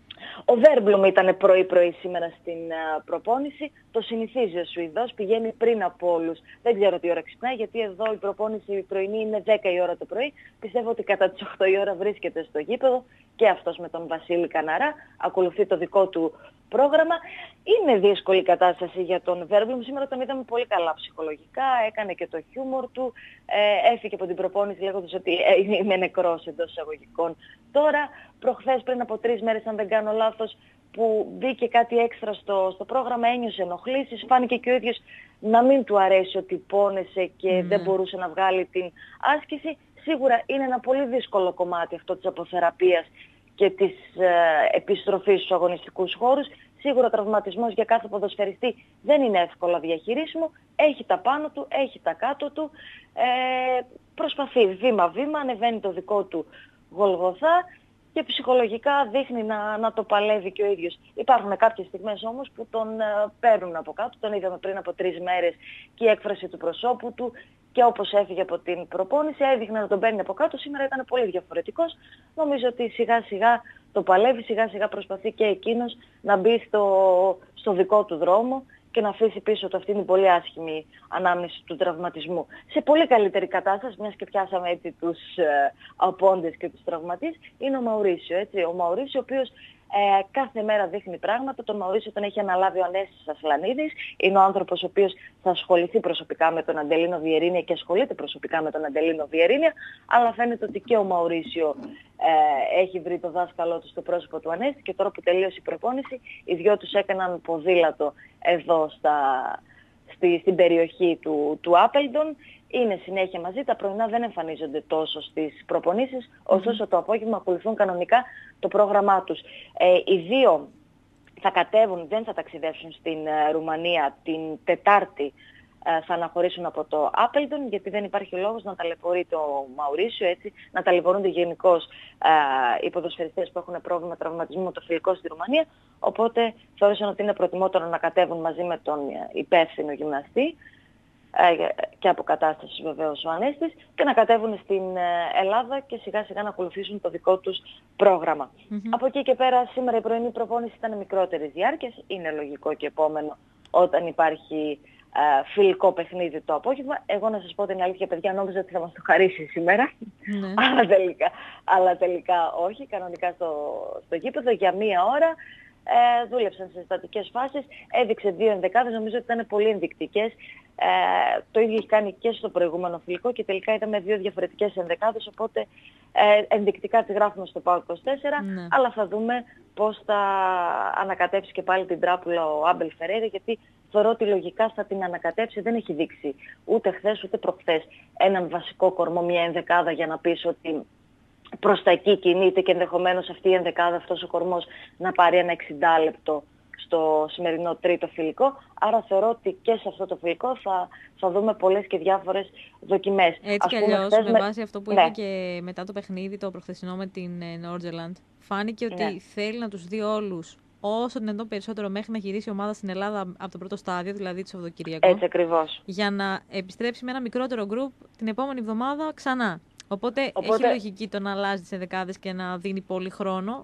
Ο Βέρμπλουμ ήταν πρωί-πρωί σήμερα στην uh, προπόνηση. Το συνηθίζει ο Σουηδός, πηγαίνει πριν από όλους. Δεν ξέρω τι ώρα ξυπνάει, γιατί εδώ η προπόνηση η πρωινή είναι δέκα η ώρα το πρωί. Πιστεύω ότι κατά τις οκτώ η ώρα βρίσκεται στο γήπεδο και αυτός με τον Βασίλη Καναρά. Ακολουθεί το δικό του πρόγραμμα. Είναι δύσκολη η κατάσταση για τον Βέρμπλουμ. Σήμερα τον είδαμε πολύ καλά ψυχολογικά, έκανε και το χιούμορ του. Ε, έφυγε από την προπόνηση λέγοντας ότι ε, είμαι νεκρός εντός εισαγωγικών. Τώρα, προχθές πριν από τρεις μέρες, αν δεν κάνω λάθος, που μπήκε κάτι έξτρα στο, στο πρόγραμμα, ένιωσε ενοχλήσεις, φάνηκε και ο ίδιος να μην του αρέσει ότι πόνεσε και mm. δεν μπορούσε να βγάλει την άσκηση. Σίγουρα είναι ένα πολύ δύσκολο κομμάτι αυτό της αποθεραπείας και της ε, επιστροφής στους αγωνιστικούς χώρους. Σίγουρα ο τραυματισμός για κάθε ποδοσφαιριστή δεν είναι εύκολα διαχειρίσιμο. Έχει τα πάνω του, έχει τα κάτω του. Ε, προσπαθεί βήμα-βήμα, ανεβαίνει το δικό του Γολγοθά και ψυχολογικά δείχνει να, να το παλεύει και ο ίδιος. Υπάρχουν κάποιες στιγμές όμως που τον uh, παίρνουν από κάτω. Τον είδαμε πριν από τρεις μέρες και η έκφραση του προσώπου του και όπως έφυγε από την προπόνηση έδειχνε να τον παίρνει από κάτω. Σήμερα ήταν πολύ διαφορετικός. Νομίζω ότι σιγά σιγά το παλεύει, σιγά σιγά προσπαθεί και εκείνος να μπει στο, στο δικό του δρόμο και να αφήσει πίσω του αυτήν την πολύ άσχημη ανάμνηση του τραυματισμού. Σε πολύ καλύτερη κατάσταση, μιας και πιάσαμε έτσι τους ε, απόντες και τους τραυματίες, είναι ο Μαουρίσιο. Έτσι. Ο Μαουρίσιο, ο οποίος ε, κάθε μέρα δείχνει πράγματα. Τον Μαουρίσιο τον έχει αναλάβει ο Ανέστης Ασλανίδης. Είναι ο άνθρωπος ο οποίος θα ασχοληθεί προσωπικά με τον Αντελίνο Βιερίνια και ασχολείται προσωπικά με τον Αντελίνο Βιερίνια, αλλά φαίνεται ότι και ο Μαουρίσιο ε, έχει βρει το δάσκαλό του στο πρόσωπο του Ανέστη και τώρα που τελείωσε η προπόνηση, οι δυο τους έκαναν ποδήλατο εδώ στα, στη, στην περιοχή του, του Άπελντον. Είναι συνέχεια μαζί, τα πρωινά δεν εμφανίζονται τόσο στις προπονήσεις, ωστόσο το απόγευμα ακολουθούν κανονικά το πρόγραμμά τους. Ε, οι δύο θα κατέβουν, δεν θα ταξιδέψουν στην ε, Ρουμανία την Τετάρτη, ε, θα αναχωρήσουν από το Άπελντον, γιατί δεν υπάρχει λόγος να ταλαιπωρεί το Μαουρίσιο, έτσι, να ταλαιπωρούνται γενικώς ε, οι ποδοσφαιριστές που έχουν πρόβλημα τραυματισμού με το φιλικό στη Ρουμανία, οπότε θεώρησαν ότι είναι προτιμότερο να κατέβουν μαζί με τον υπεύθυνο γυμναστή, και αποκατάσταση βεβαίως ο Ανέστης, και να κατέβουν στην Ελλάδα και σιγά σιγά να ακολουθήσουν το δικό τους πρόγραμμα. Mm-hmm. Από εκεί και πέρα σήμερα η πρωινή προπόνηση ήταν μικρότερης διάρκειας, είναι λογικό και επόμενο όταν υπάρχει ε, φιλικό παιχνίδι το απόγευμα. Εγώ να σας πω την αλήθεια, παιδιά, νόμιζα ότι θα μας το χαρίσει σήμερα, mm-hmm. αλλά, τελικά, αλλά τελικά όχι, κανονικά στο, στο γήπεδο για μία ώρα. Ε, δούλεψαν σε στατικές φάσεις, έδειξε δύο ενδεκάδες, νομίζω ότι ήταν πολύ ενδεικτικές. Ε, το ίδιο έχει κάνει και στο προηγούμενο φιλικό και τελικά είδαμε δύο διαφορετικές ενδεκάδες, οπότε ε, ενδεικτικά τη γράφουμε στο ΠΑΟΚ είκοσι τέσσερα, ναι. Αλλά θα δούμε πώς θα ανακατέψει και πάλι την τράπουλα ο Άμπελ Φερέιρα, γιατί θεωρώ ότι λογικά θα την ανακατέψει. Δεν έχει δείξει ούτε χθες ούτε προχθές έναν βασικό κορμό, μια ενδεκάδα για να πεις ότι προς τα εκεί κινείται και ενδεχομένως αυτή η ενδεκάδα, αυτός ο κορμός να πάρει ένα εξήντα λεπτό στο σημερινό τρίτο φιλικό. Άρα θεωρώ ότι και σε αυτό το φιλικό θα, θα δούμε πολλές και διάφορες δοκιμές.
Έτσι κι αλλιώς, με βάση αυτό που ναι. είπε και μετά το παιχνίδι το προχθεσινό με την Νόρτζελαντ, φάνηκε ότι ναι. θέλει να τους δει όλους όσο δυνατόν περισσότερο μέχρι να γυρίσει η ομάδα στην Ελλάδα από το πρώτο στάδιο, δηλαδή το Σαββατοκύριακο.
Έτσι ακριβώς.
Για να επιστρέψει με ένα μικρότερο γκρουπ την επόμενη εβδομάδα ξανά. Οπότε, Οπότε έχει λογική το να αλλάζει τις ενδεκάδες και να δίνει πολύ χρόνο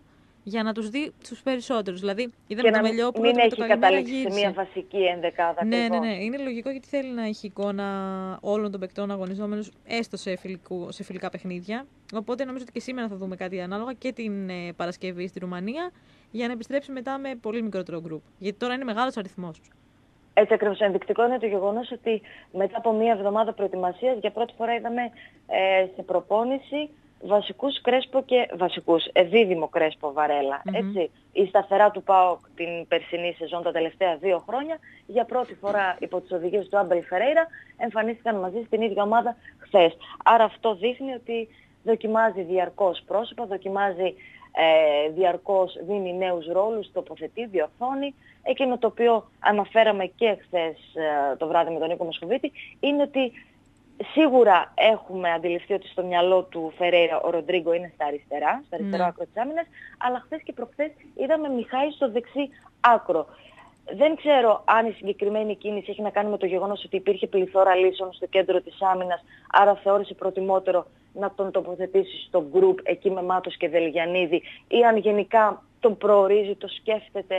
για να τους δει τους περισσότερους. Δηλαδή,
και
είδαμε το
να
Μελιόπουλο
μην
ότι με το
έχει
καλημέρα
καταλήξει σε μια βασική ενδεκάδα.
Ναι,
ακριβώς.
ναι, ναι. Είναι λογικό γιατί θέλει να έχει εικόνα όλων των παικτών αγωνιζόμενους έστω σε, φιλικού, σε φιλικά παιχνίδια. Οπότε νομίζω ότι και σήμερα θα δούμε κάτι ανάλογα και την ε, Παρασκευή στη Ρουμανία για να επιστρέψει μετά με πολύ μικρότερο γκρουπ. Γιατί τώρα είναι μεγάλος αριθμός.
Έτσι ακριβώς. Ενδεικτικό είναι το γεγονός ότι μετά από μία εβδομάδα προετοιμασίας για πρώτη φορά είδαμε ε, σε προπόνηση βασικούς Κρέσπο και βασικούς, ε, δίδυμο Κρέσπο Βαρέλα. Mm-hmm. Έτσι. Η σταθερά του ΠΑΟΚ την περσινή σεζόν τα τελευταία δύο χρόνια για πρώτη φορά υπό τις οδηγίες του Άμπελ Φερέιρα εμφανίστηκαν μαζί στην ίδια ομάδα χθες. Άρα αυτό δείχνει ότι δοκιμάζει διαρκώς πρόσωπα, δοκιμάζει ε, διαρκώς, δίνει νέους ρόλους, τοποθετεί, διορθώνει. Εκείνο το οποίο αναφέραμε και χθες ε, το βράδυ με τον Νίκο Μοσχοβίτη είναι ότι σίγουρα έχουμε αντιληφθεί ότι στο μυαλό του Φερέιρα ο Ροντρίγκο είναι στα αριστερά, στο αριστερό mm. άκρο της άμυνας, αλλά χθες και προχθές είδαμε Μιχάη στο δεξί άκρο. Δεν ξέρω αν η συγκεκριμένη κίνηση έχει να κάνει με το γεγονός ότι υπήρχε πληθώρα λύσεων στο κέντρο της άμυνας, άρα θεώρησε προτιμότερο να τον τοποθετήσει στο γκρουπ εκεί με Μάτος και Δελγιαννίδη, ή αν γενικά τον προορίζει, το σκέφτεται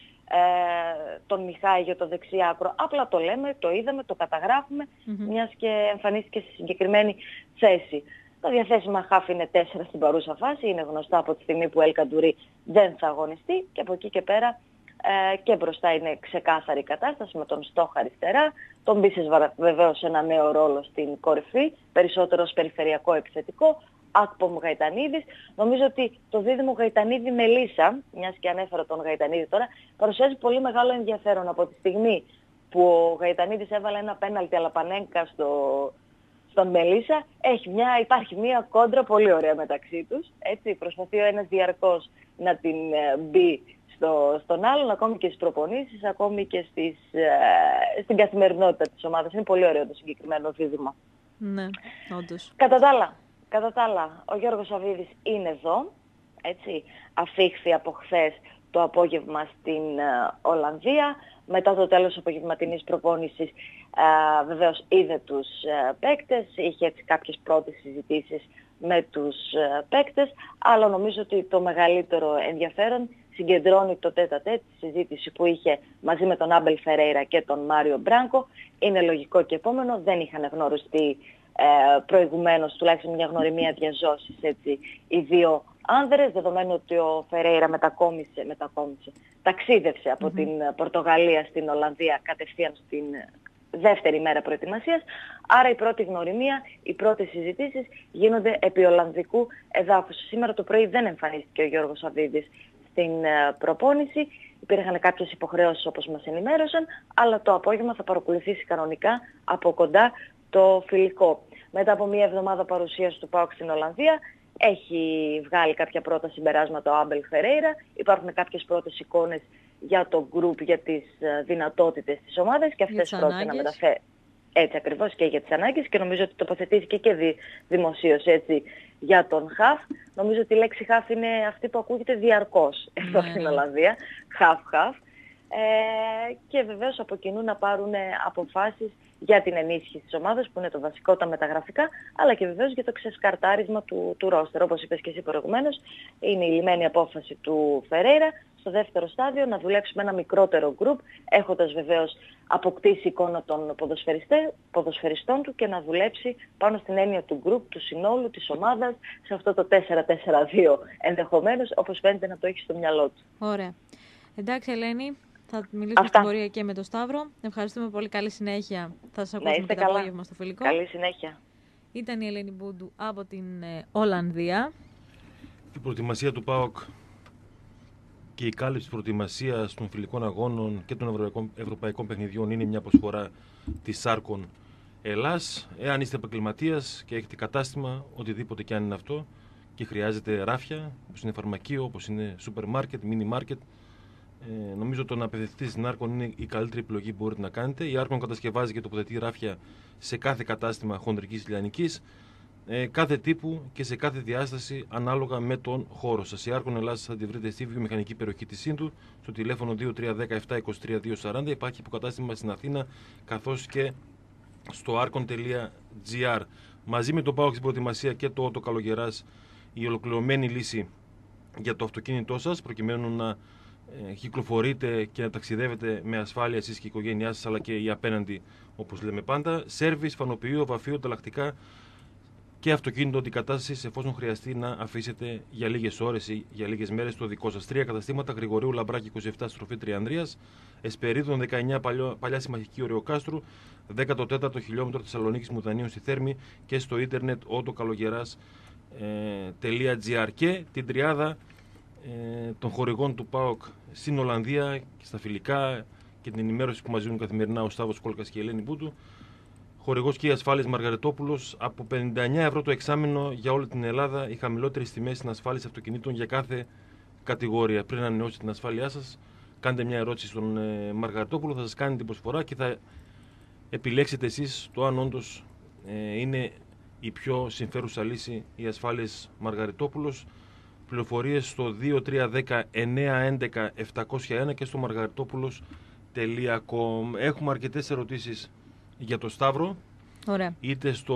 ε, τον Μιχάη για το δεξί άκρο. Απλά το λέμε, το είδαμε, το καταγράφουμε, mm-hmm. μιας και εμφανίστηκε στη συγκεκριμένη θέση. Τα διαθέσιμα χάφ είναι τέσσερα στην παρούσα φάση, είναι γνωστά από τη στιγμή που ο Ελ Καντουρί δεν θα αγωνιστεί και από εκεί και πέρα ε, και μπροστά είναι ξεκάθαρη η κατάσταση με τον Στόχ αριστερά, τον Μπίσες βεβαίως σε ένα νέο ρόλο στην κορυφή, περισσότερο ως περιφερειακό επιθετικό, Ακπομ Γαϊτανίδης. Νομίζω ότι το δίδυμο Γαϊτανίδη Μελίσσα, μιας και ανέφερα τον Γαϊτανίδη τώρα, παρουσιάζει πολύ μεγάλο ενδιαφέρον από τη στιγμή που ο Γαϊτανίδης έβαλε ένα πέναλτι αλαπανέγκα στο, στον Μελίσσα. Έχει μια, υπάρχει μια κόντρα πολύ ωραία μεταξύ τους. Έτσι, προσπαθεί ο ένας διαρκώς να την ε, μπει στο, στον άλλον, ακόμη και στις προπονήσεις, ακόμη και στις, ε, στην καθημερινότητα της ομάδας. Είναι πολύ ωραίο το συγκεκριμένο δίδυμο.
Ναι, όντως.
Κατά τα άλλα, Κατά τα άλλα, ο Γιώργος Σαββίδης είναι εδώ, έτσι, αφήχθη από χθες το απόγευμα στην uh, Ολλανδία. Μετά το τέλος της απογευματινής προπόνησης uh, βεβαίως είδε τους uh, παίκτες, είχε έτσι κάποιες πρώτες συζητήσεις με τους uh, παίκτες, αλλά νομίζω ότι το μεγαλύτερο ενδιαφέρον συγκεντρώνει το τέτα-τέτ, τη συζήτηση που είχε μαζί με τον Άμπελ Φερέιρα και τον Μάριο Μπράνκο. Είναι λογικό και επόμενο, δεν είχαν γνωριστεί Ε, προηγουμένως τουλάχιστον μια γνωριμία διαζώσης, έτσι, οι δύο άνδρες, δεδομένου ότι ο Φερέιρα μετακόμισε, μετακόμισε ταξίδευσε από mm-hmm. την Πορτογαλία στην Ολλανδία κατευθείαν στην δεύτερη μέρα προετοιμασίας, άρα η πρώτη γνωριμία, οι πρώτες συζητήσεις γίνονται επί Ολλανδικού εδάφους. Σήμερα το πρωί δεν εμφανίστηκε ο Γιώργος Σαββίδης στην uh, προπόνηση, υπήρχαν κάποιες υποχρεώσεις όπως μας ενημέρωσαν, αλλά το απόγευμα θα παρακολουθήσει κανονικά από κοντά το φιλικό. Μετά από μία εβδομάδα παρουσίας του ΠΑΟΚ στην Ολλανδία, έχει βγάλει κάποια πρώτα συμπεράσματα ο Άμπελ Φερέιρα. Υπάρχουν κάποιες πρώτες εικόνες για το γκρουπ, για τις δυνατότητες της ομάδας και αυτές πρόκειται να μεταφέρει. Έτσι ακριβώς, και για τις ανάγκες, και νομίζω ότι τοποθετήθηκε και δη, δημοσίως έτσι για τον χαφ. Νομίζω ότι η λέξη χαφ είναι αυτή που ακούγεται διαρκώς εδώ ναι. στην Ολλανδία. Χαφ-χαφ. Ε, και βεβαίως από κοινού να πάρουν αποφάσεις για την ενίσχυση της ομάδας, που είναι το βασικό, τα μεταγραφικά, αλλά και βεβαίως για το ξεσκαρτάρισμα του, του ρόστερ. Όπως είπες και εσύ προηγουμένως, είναι η λυμμένη απόφαση του Φερέιρα στο δεύτερο στάδιο να δουλέψει με ένα μικρότερο γκρουπ, έχοντας βεβαίως αποκτήσει εικόνα των ποδοσφαιριστών του και να δουλέψει πάνω στην έννοια του γκρουπ, του συνόλου, της ομάδας, σε αυτό το τέσσερα τέσσερα δύο ενδεχομένως, όπως φαίνεται να το έχει στο μυαλό του.
Ωραία. Εντάξει, Ελένη. Θα μιλήσουμε στην πορεία και με τον Σταύρο. Ευχαριστούμε πολύ. Καλή συνέχεια. Θα σας ακούσουμε και το απόγευμα στο φιλικό.
Καλή συνέχεια.
Ήταν η Ελένη Μπούντου από την ε, Ολλανδία.
Η προετοιμασία του ΠΑΟΚ και η κάλυψη προετοιμασίας των φιλικών αγώνων και των ευρωπαϊκών, ευρωπαϊκών παιχνιδιών είναι μια προσφορά της Σάρκον Ελλάς. Εάν είστε επαγγελματίας και έχετε κατάστημα, οτιδήποτε και αν είναι αυτό, και χρειάζεται ράφια, όπως είναι φαρμακείο, όπως είναι σούπερ μάρκετ, μίνι μάρκετ, Ε, νομίζω το να απευθυνθείτε στην Άρκον είναι η καλύτερη επιλογή που μπορείτε να κάνετε. Η Άρκον κατασκευάζει και τοποθετεί ράφια σε κάθε κατάστημα χονδρικής λιανικής, ε, κάθε τύπου και σε κάθε διάσταση ανάλογα με τον χώρο σας. Η Άρκον Ελλάς θα τη βρείτε στη βιομηχανική περιοχή της Σύνδου, στο τηλέφωνο δύο τρία ένα μηδέν επτά είκοσι τρία δύο σαράντα. Υπάρχει υποκατάστημα στην Αθήνα, καθώς και στο άρκον τελεία τζι άρ. Μαζί με το ΠΑΟΚ στην προετοιμασία και το Ότο Καλογεράς, η ολοκληρωμένη λύση για το αυτοκίνητό σας, προκειμένου να ε, κυκλοφορείτε και να ταξιδεύετε με ασφάλεια εσείς και η οικογένειά σας, αλλά και οι απέναντι, όπως λέμε πάντα. Σέρβις, φανοποιείο, βαφείο, ανταλλακτικά και αυτοκίνητο αντικατάστασης, εφόσον χρειαστεί να αφήσετε για λίγες ώρες ή για λίγες μέρες το δικό σας. Τρία καταστήματα: Γρηγορίου Λαμπράκη είκοσι επτά, στροφή Τριανδρίας, Εσπερίδων δεκαεννιά, παλιό, παλιά Συμμαχική Ορειοκάστρου, δέκατο τέταρτο χιλιόμετρο Θεσσαλονίκης Μουδανίων στη Θέρμη, και στο ίντερνετ autokalogera's.gr, και την τριάδα ε, των χορηγών του ΠΑΟΚ στην Ολλανδία και στα φιλικά και την ενημέρωση που μας δίνουν καθημερινά ο Σταύρος Κόλκας και η Ελένη Μπούτου. Χορηγός και η Ασφάλειες Μαργαρετόπουλος, από πενήντα εννιά ευρώ το εξάμηνο για όλη την Ελλάδα, οι χαμηλότερες τιμές στην ασφάλιση αυτοκινήτων για κάθε κατηγορία. Πριν ανανεώσετε την ασφάλειά σας, κάντε μια ερώτηση στον ε, Μαργαρετόπουλο, θα σας κάνει την προσφορά και θα επιλέξετε εσείς το αν όντως ε, είναι η πιο συμφέρουσα λύση η Ασφάλειες Μαργαρετόπουλος. Πληροφορίες στο δύο τρία ένα μηδέν εννιά έντεκα επτακόσια ένα και στο μαργαρετόπουλος τελεία com. Έχουμε αρκετές ερωτήσεις για το Σταύρο.
Ωραία.
Είτε στο,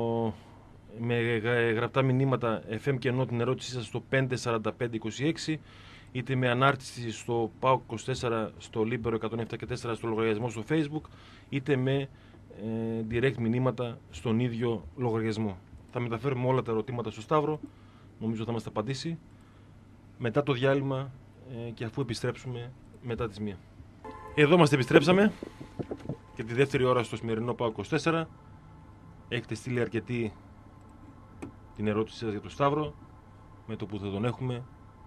με γραπτά μηνύματα εφ εμ και ενώ την ερώτησή σας στο πέντε τέσσερα πέντε είκοσι έξι, είτε με ανάρτηση στο ΠΑΟΚ είκοσι τέσσερα στο Λίμπερο εκατόν επτά και τέσσερα στο λογαριασμό στο Facebook, είτε με ε, direct μηνύματα στον ίδιο λογαριασμό. Θα μεταφέρουμε όλα τα ερωτήματα στο Σταύρο, νομίζω θα μας τα απαντήσει μετά το διάλειμμα ε, και αφού επιστρέψουμε μετά τις μία. Εδώ μας επιστρέψαμε και τη δεύτερη ώρα στο σημερινό ΠΑΟΚ είκοσι τέσσερα. Έχετε στείλει αρκετή την ερώτηση σας για τον Σταύρο. Με το που θα τον έχουμε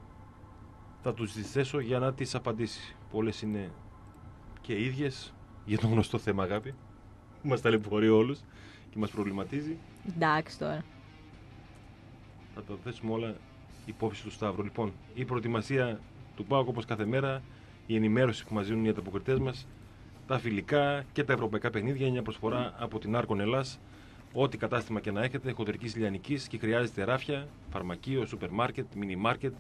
θα τους τις θέσω για να τις απαντήσει. Πολλές είναι και ίδιες για το γνωστό θέμα αγάπη. Μας ταλαιπωρεί όλους και μας προβληματίζει.
Εντάξει τώρα.
Θα τα θέσουμε όλα υπόψη του Σταύρου. Λοιπόν, η προετοιμασία του ΠΑΟΚ όπως κάθε μέρα, η ενημέρωση που μας δίνουν οι ανταποκριτές μας, τα φιλικά και τα ευρωπαϊκά παιχνίδια, μια προσφορά από την Άρκον Ελλάς. Ό,τι κατάστημα και να έχετε, χοντρικής λιανικής και χρειάζεται ράφια, φαρμακείο, σούπερ μάρκετ, μίνι μάρκετ,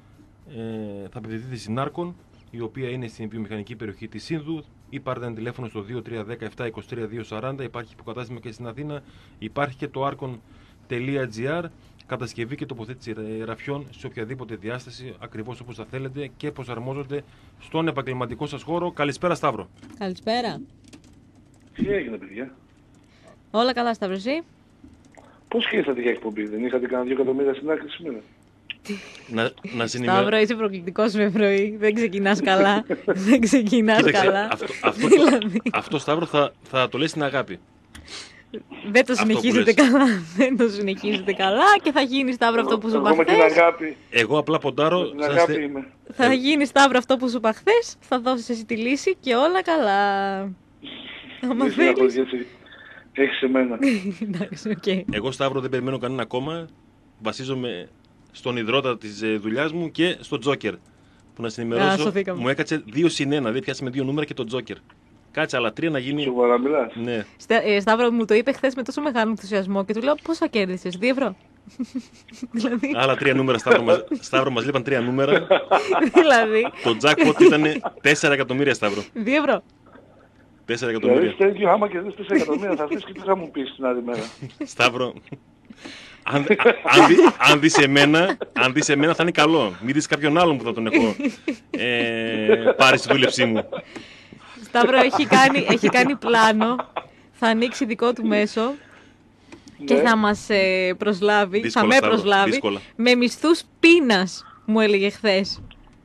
ε, θα απευθυνθείτε στην Άρκον, η οποία είναι στην βιομηχανική περιοχή της Σύνδου, ή πάρτε ένα τηλέφωνο στο δύο τρία ένα μηδέν επτά είκοσι τρία δύο σαράντα. Υπάρχει υποκατάστημα και στην Αθήνα. Υπάρχει και το άρκον τελεία τζι άρ, κατασκευή και τοποθέτηση ραφιών σε οποιαδήποτε διάσταση, ακριβώς όπως θα θέλετε και προσαρμόζονται στον επαγγελματικό σας χώρο. Καλησπέρα, Σταύρο.
Καλησπέρα.
Τι έγινε, παιδιά?
Όλα καλά, Σταύρο, εσύ?
Πώς ήρθατε για εκπομπή, δεν είχατε κανένα δύο εκατομμύρια στην άκρη σήμερα?
να, να συνημερω...
Σταύρο, είσαι προκλητικός με πρωί. Δεν ξεκινάς καλά. Δεν ξεκινάς
Κοίταξε,
καλά.
Αυτό, αυτό,
δηλαδή...
αυτό Σταύρο, θα, θα το λες στην αγάπη.
Δεν το συνεχίζετε καλά. Δεν το συνεχίζετε καλά και θα γίνει, Σταύρο, αυτό που σου είπα χθες.
Εγώ απλά ποντάρω.
Την αγάπη είμαι.
Θα γίνει, Σταύρο, αυτό που σου είπα χθες. Θα δώσεις εσύ τη λύση και όλα καλά.
Άμα θέλεις. Έχεις εμένα.
Εντάξει, οκ.
Εγώ, Σταύρο, δεν περιμένω κανένα ακόμα. Βασίζομαι στον ιδρώτα της δουλειάς μου και στο Τζόκερ. Που να συνημερώσω, μου έκατσε δύο συν ένα. Δεν πιάσαμε δύο νούμερα και το Τζόκερ. Κάτσε άλλα τρία να γίνει.
Σοβαρά μιλάς?
Ναι.
Ε, Σταύρο, μου το είπε χθες με τόσο μεγάλο ενθουσιασμό και του λέω πόσα κέρδισες, δύο ευρώ. δηλαδή...
Άλλα τρία νούμερα, Σταύρο, μας, Σταύρο, μας λείπαν τρία νούμερα.
δηλαδή...
Το jackpot ήταν τέσσερα εκατομμύρια, Σταύρο.
δύο ευρώ.
τέσσερα εκατομμύρια.
Δηλαδή, τέτοιο, άμα κερδίσεις τέσσερα εκατομμύρια θα έρθεις και τι θα μου πεις την άλλη μέρα?
Σταύρο, αν, αν, δει, αν δεις εμένα, αν δεις εμένα θα είναι καλό. Μην δεις κάποιον άλλον που θα τον έχω ε, πάρει στη δούλεψή μου.
Σταύρο έχει κάνει, έχει κάνει πλάνο, θα ανοίξει δικό του μέσο και θα μας ε, προσλάβει,
δύσκολα,
θα με
Σταύρο,
προσλάβει
δύσκολα.
με μισθούς πείνας, μου έλεγε χθες.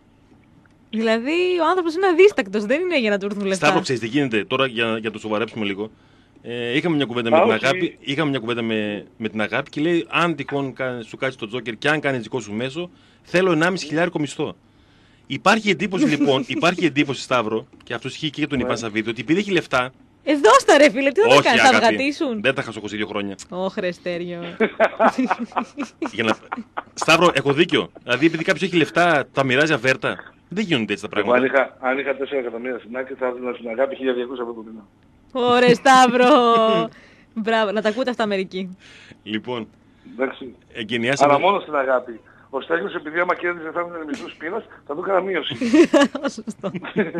Δηλαδή ο άνθρωπος είναι αδίστακτος, δεν είναι για να του έρθουν λεφτά.
Σταύρο, ξέρεις τι γίνεται, τώρα για, για το σοβαρέψουμε λίγο. Ε, είχαμε μια κουβέντα με την αγάπη, είχαμε μια κουβέντα με, με την αγάπη και λέει αν τυχόν σου κάτσει το Τζόκερ και αν κάνεις δικό σου μέσο, θέλω ενάμιση χιλιάρικο μισθό. Υπάρχει εντύπωση λοιπόν, υπάρχει εντύπωση, Σταύρο, και αυτό ισχύει και για τον Ιβάν Σαββίδη, ότι επειδή έχει λεφτά.
Εδώ στα ρε φίλε, τι θα τα κάνεις, θα βγατήσουν?
Δεν τα είχα σοκώσει δύο χρόνια.
Ωχ, ρε Στέριο.
Για να... Σταύρο, έχω δίκιο. Δηλαδή, επειδή κάποιος έχει λεφτά, τα μοιράζει αβέρτα. Δεν γίνονται έτσι τα πράγματα.
Εγώ, αν, είχα, αν είχα τέσσερα εκατομμύρια στην άκρη, θα έδινα στην αγάπη χίλια διακόσια από το μήνα.
Ωραία, Σταύρο. Μπράβο, να τα ακούτε αυτά μερικοί.
Λοιπόν,
εντάξει.
Εγκαινιάσαμε...
Αλλά μόνο στην αγάπη. Ο Στέγιος, επειδή άμα κέρδιζε θα έδινε μισθούς πείνας, θα του έκανα μείωση.
Σωστό.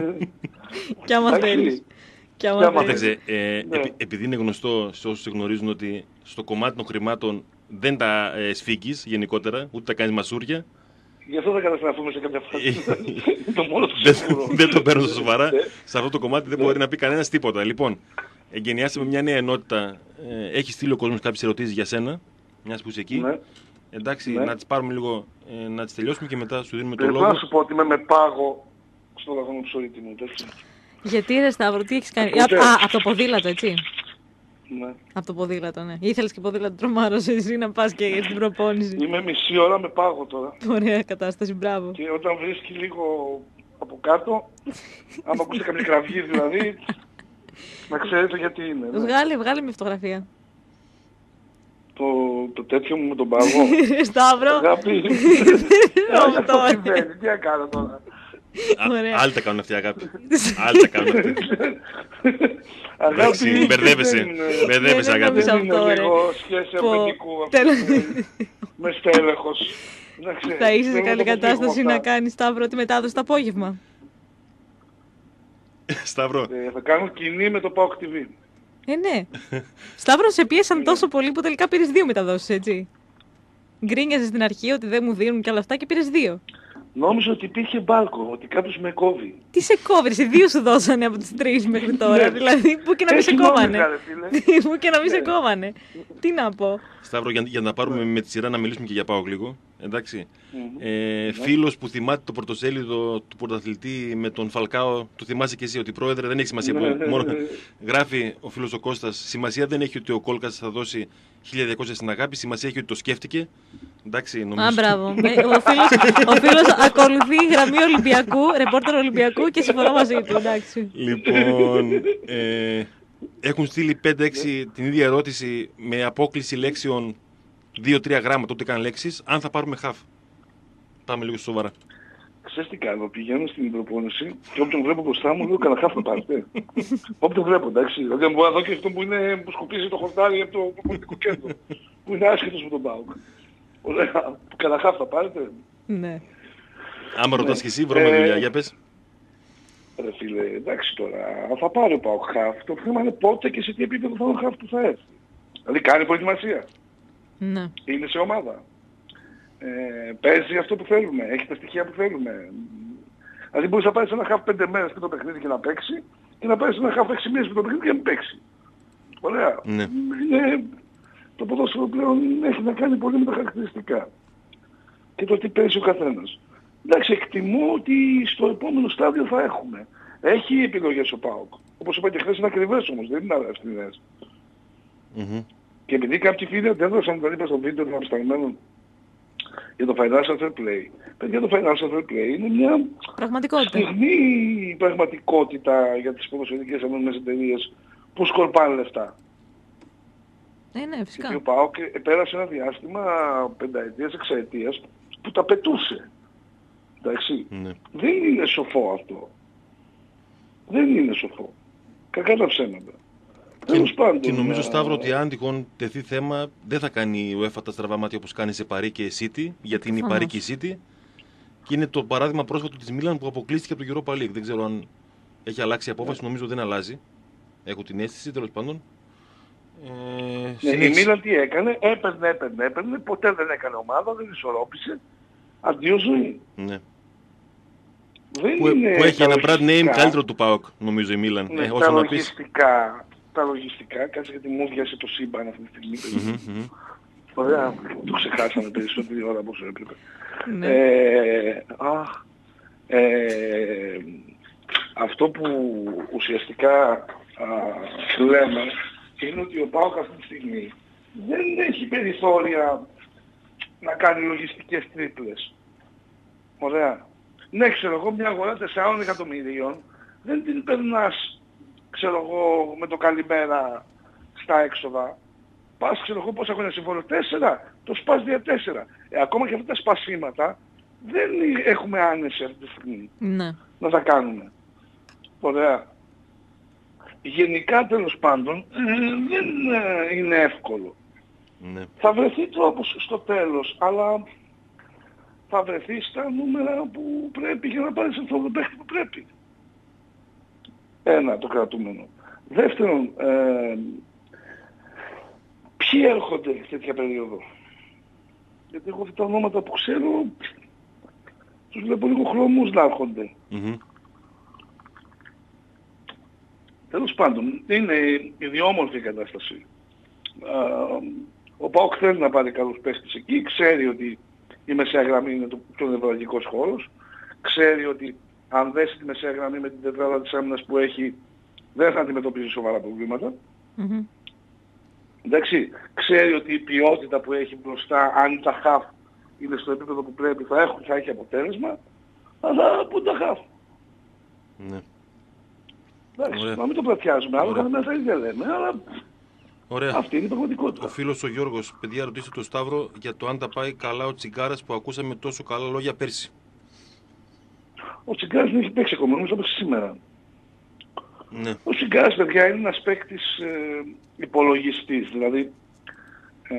Κι άμα θέλεις. Και άμα
θέλεις. Ε, ναι. επει, επειδή είναι γνωστό σε όσους γνωρίζουν ότι στο κομμάτι των χρημάτων δεν τα ε, σφίγγεις γενικότερα, ούτε τα κάνεις μασούρια.
Γι' αυτό δεν καταστραφούμε σε κάποια φάση. Το μόνο το σίγουρο.
Δεν το παίρνω σοβαρά. Σε αυτό το κομμάτι δεν μπορεί να πει κανένας τίποτα. Λοιπόν, εγκαινιάσαμε μια νέα ενότητα. Έχει στείλει ο κόσμος κάποιες ερωτήσεις για σένα, μιας που είσαι εκεί. Εντάξει, να τις πάρουμε λίγο, να τις τελειώσουμε και μετά σου δίνουμε το λόγο.
Δεν θα σου πω ότι είμαι με πάγο στο βαγόνο του Σωρίτη μου.
Γιατί ρε Σταύρο, τι έχεις κάνει? Α, από το ποδήλατο, έτσι.
Ναι.
Από το ποδήλατο, ναι. Ήθελες και ποδήλατο τρομάρος εσύ να πας και στην προπόνηση.
Είμαι μισή ώρα με πάγο τώρα.
Ωραία κατάσταση, μπράβο.
Και όταν βρίσκει λίγο από κάτω, άμα ακούσετε καμία κραυγή δηλαδή, να ξέρετε γιατί είναι. Ναι.
Βγάλε, βγάλε μια φωτογραφία.
Το, το τέτοιο μου με τον πάγο.
Σταύρο.
Αγάπη. Αυτό συμβαίνει. Τι να κάνω τώρα.
Άλλοι τα κάνουν αυτοί, αγάπη. Άλλοι τα κάνουν αυτοί.
Αγάπη,
μπερδεύεσαι. Μπερδεύεσαι, αγάπη.
Δεν είναι λίγο σχέση αφεντικού με στέλεχος.
Θα είσαι σε καλή κατάσταση να κάνεις, Σταύρο, τη μετάδοση το απόγευμα?
Σταύρο.
Θα κάνω κοινή με το ΠΑΟΚ τι βι.
Ε, ναι. Σταύρο, σε πίεσαν τόσο πολύ που τελικά πήρες δύο μεταδόσεις, έτσι. Γκρίνιαζες στην αρχή ότι δεν μου δίνουν και όλα αυτά και πήρες δύο.
Νόμιζα ότι υπήρχε μπάλκο, ότι κάποιος με κόβει.
Τι σε κόβει, σε δύο σου δώσανε από τις τρεις μέχρι τώρα. Δηλαδή, πού και να μην σε κόβανε. Πού και να μην σε κόβανε. Τι να πω.
Σταύρο, για, για να πάρουμε με τη σειρά να μιλήσουμε και για ΠΑΟΚ λίγο. Εντάξει.
Mm-hmm.
Ε, φίλος που θυμάται το πρωτοσέλιδο του πρωταθλητή με τον Φαλκάο, το θυμάσαι και εσύ ότι πρόεδρε δεν έχει σημασία που μόνο γράφει ο φίλος ο Κώστας. Σημασία δεν έχει ότι ο Κόλκας θα δώσει χίλια διακόσια στην αγάπη, σημασία έχει ότι το σκέφτηκε. Εντάξει, νομίζω.
Α, μπράβο. ο φίλος, ο φίλος ακολουθεί γραμμή Ολυμπιακού, ρεπόρτερ Ολυμπιακού και συμφωνώ μαζί του. Εντάξει.
Λοιπόν, ε, έχουν στείλει πέντε έξι την ίδια ερώτηση με απόκληση λέξεων δύο τρία γράμματα, ούτε καν λέξεις, αν θα πάρουμε χαφ. Πάμε λίγο σοβαρά.
Ξέρεις τι κάνω, πηγαίνω στην προπόνηση και όποιον βλέπω μπροστά μου λέω κανένα χαφ να πάρετε. Όποιον βλέπω, εντάξει. Δηλαδή αν μπορώ να δω και αυτό που, είναι, που σκουπίζει το χορτάρι από το προπονητικό κέντρο, που είναι άσχετος με τον ΠΑΟΚ. Ωραία, κανένα χαφ θα πάρετε.
Ναι.
Άμα ρωτάς ναι. Και εσύ, βρώμε δουλειά, για πες.
Ρε φίλε, εντάξει τώρα, θα πάρει ο ΠΑΟΚ χαφ. Το θέμα είναι πότε και σε τι επίπεδο θα είναι ο χαφ που θα έρθει. Δηλαδή κάνει προετοιμασία.
Ναι.
Είναι σε ομάδα. Ε, παίζει αυτό που θέλουμε, έχει τα στοιχεία που θέλουμε. Δηλαδή μπορείς να πάρεις ένα χαφ πέντε μέρες πριν το παιχνίδι και να παίξει και να πάρεις ένα χαφ έξι μήνες πριν το παιχνίδι και να μην παίξει. Ωραία.
Ναι.
Ε, το ποδόσφαιρο πλέον έχει να κάνει πολύ με τα χαρακτηριστικά και το τι παίζει ο καθένας. Εντάξει, εκτιμώ ότι στο επόμενο στάδιο θα έχουμε. Έχει επιλογές ο ΠΑΟΚ. Όπως είπα και χθες είναι ακριβές όμως, δεν είναι αυστηρές.
Mm-hmm.
Και επειδή κάποιοι φίλοι αντέδρασαν, δηλαδή είπα στο βίντεο των απεσταλμένων για το financial fair play. Παιδιά, το financial fair play είναι μια στιγμή πραγματικότητα για τις ποδοσφαιρικές ανώνυμες εταιρείες που σκορπάνε λεφτά.
Ε, ναι, φυσικά.
Και ο ΠΑΟΚ πέρασε ένα διάστημα πενταετίας, εξαετίας που τα πετούσε. Εντάξει.
Ναι.
Δεν είναι σοφό αυτό. Δεν είναι σοφό. Κακά τα ψέματα.
Και, πάντων, και νομίζω, Σταύρο, ότι αν τυχόν τεθεί θέμα, δεν θα κάνει η UEFA τα στραβά μάτια όπως κάνει σε Παρί και City, γιατί είναι η Παρί και η City. Και είναι το παράδειγμα πρόσφατο της Μίλαν που αποκλείστηκε από το Europa League. Δεν ξέρω αν έχει αλλάξει η απόφαση, νομίζω δεν αλλάζει. Έχω την αίσθηση, τέλος πάντων.
Ε, ναι, η Μίλαν τι έκανε, έπαιρνε, έπαιρνε, έπαιρνε, ποτέ δεν έκανε ομάδα, δεν ισορρόπησε. Αντίο ζωή.
Ναι.
Δεν
που,
είναι
που έχει ένα brand name καλύτερο του ΠΑΟΚ, νομίζω η Μίλαν.
Ναι,
ε,
τα λογιστικά, τα λογιστικά, κάτσε γιατί μου βιάσει το σύμπαν αυτή τη στιγμή.
Mm-hmm, mm-hmm.
Ωραία, το ξεχάσαμε περισσότερη ώρα από όσο έπρεπε.
Ναι.
Ε, α, ε, αυτό που ουσιαστικά α, λέμε είναι ότι ο ΠΑΟΚ αυτή τη στιγμή δεν έχει περιθώρια να κάνει λογιστικές τρίπλες. Ωραία. Ναι, ξέρω εγώ, μια αγορά τεσσάρων εκατομμυρίων δεν την περνάς, ξέρω εγώ, με το καλημέρα στα έξοδα. Πας, ξέρω εγώ, πώς έχω ένα συμβόλαιο, τέσσερα, το σπάς δια τέσσερα. Ε, ακόμα και αυτά τα σπασίματα δεν έχουμε άνεση αυτή τη στιγμή
ναι.
να τα κάνουμε. Ωραία. Γενικά, τέλος πάντων, ε, δεν ε, είναι εύκολο.
Ναι.
Θα βρεθεί τρόπος στο τέλος, αλλά θα βρεθεί στα νούμερα που πρέπει για να πάρεις αυτό το παίχτη που πρέπει. Ένα, το κρατούμενο. Δεύτερον, ε, ποιοι έρχονται σε τέτοια περίοδο. Γιατί εγώ αυτά τα ονόματα που ξέρω τους βλέπω λίγο χλωμούς να έρχονται.
Mm-hmm.
Τέλος πάντων, είναι ιδιόμορφη η κατάσταση. Ο ΠΑΟΚ θέλει να πάρει καλούς παίχτες εκεί, ξέρει ότι η μεσαία γραμμή είναι το πιο νευραλγικός χώρος, ξέρει ότι αν δέσει τη μεσαία γραμμή με την τετράδα της άμυνας που έχει, δεν θα αντιμετωπίζει σοβαρά προβλήματα.
Mm-hmm.
Εντάξει, ξέρει ότι η ποιότητα που έχει μπροστά, αν τα χαφ είναι στο επίπεδο που πρέπει, θα, έχουν, θα έχει αποτέλεσμα, αλλά πού τα χαφ.
Ναι.
Εντάξει, να μην το πλατιάζουμε, άλλο κανένα τα ίδια λέμε, αλλά
ωραία.
Αυτή είναι η πραγματικότητα.
Ο φίλος ο Γιώργος, παιδιά, ρωτήστε τον Σταύρο για το αν τα πάει καλά ο Τσιγκάρας που ακούσαμε τόσο καλά λόγια πέρσι.
Ο Τσιγκάρας δεν έχει παίξει ακόμα, νομίζω όπως σήμερα.
Ναι.
Ο Τσιγκάρας, παιδιά, είναι ένας παίκτης ε, υπολογιστής, δηλαδή ε,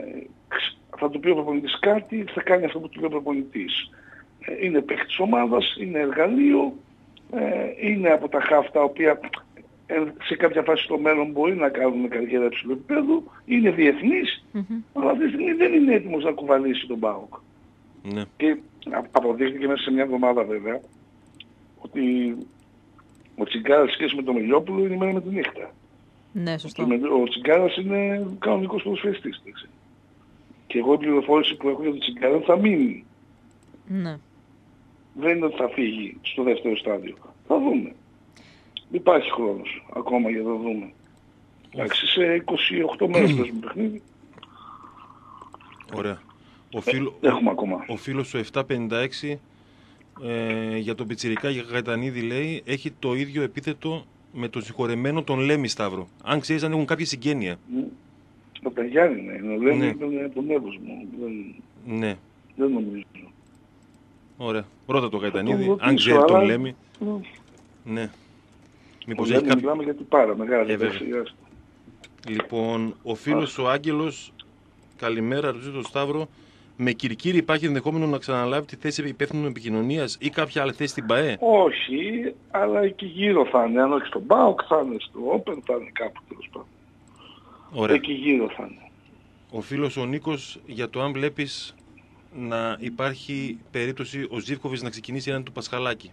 θα του πει ο προπονητής κάτι, θα κάνει αυτό που του πει ο προπονητής. Ε, είναι παίκτης ομάδας, είναι εργαλείο, ε, είναι από τα χαφ τα οποία σε κάποια φάση στο μέλλον μπορεί να κάνουν καριέρα υψηλού επίπεδου, είναι διεθνής, mm-hmm. αλλά αυτή τη στιγμή δεν είναι έτοιμος να κουβαλήσει τον ΠΑΟΚ.
Ναι.
Και αποδείχθηκε μέσα σε μια εβδομάδα βέβαια ότι ο Τσιγκάρας σχέση με τον Μιλιόπουλο είναι η μέρα με τη νύχτα.
Ναι, σωστό.
Ο Τσιγκάρας είναι κανονικός ποδοσφαιριστής. Και εγώ η πληροφόρηση που έχω για τον Τσιγκάρα θα μείνει.
Ναι.
Δεν είναι ότι θα φύγει στο δεύτερο στάδιο. Θα δούμε. Υπάρχει χρόνος ακόμα για να δούμε. Εντάξει, σε είκοσι οκτώ μέρες παίζουμε παιχνίδι.
Ωραία. Ο, φίλο,
ε, έχουμε ακόμα.
Ο φίλος ο επτακόσια πενήντα έξι ε, για τον Πιτσιρικά για Γαϊτανίδη λέει έχει το ίδιο επίθετο με τον συγχωρεμένο τον Λέμι, Σταύρο. Αν ξέρεις αν έχουν κάποια συγγένεια.
Το Παγιάννη είναι. Ο Λέμι ήταν τον έδος μου. Δεν,
ναι.
δεν νομίζω.
Ωραία. Ρώτα το Γαϊτανίδη, αν ξέρει αλλά... τον Λέμι.
Mm.
Ναι.
Μήπως έχει κάποιο... μιλάμε γιατί πάρα μεγάλα.
Ε, λοιπόν, ο φίλος ο Άγγελος, καλημέρα, ρωτήσω τον Σταύρο. Με Κυρκύρη υπάρχει ενδεχόμενο να ξαναλάβει τη θέση υπεύθυνου επικοινωνίας ή κάποια άλλη θέση στην ΠΑΕ?
Όχι, αλλά εκεί γύρω θα είναι. Αν όχι στον ΠΑΟΚ, θα είναι στο Open, θα είναι κάπου τέλος πάντων.
Ωραία.
Εκεί γύρω θα είναι.
Ο φίλος ο Νίκος για το αν βλέπεις να υπάρχει περίπτωση ο Ζίβκοβιτς να ξεκινήσει έναν του Πασχαλάκη.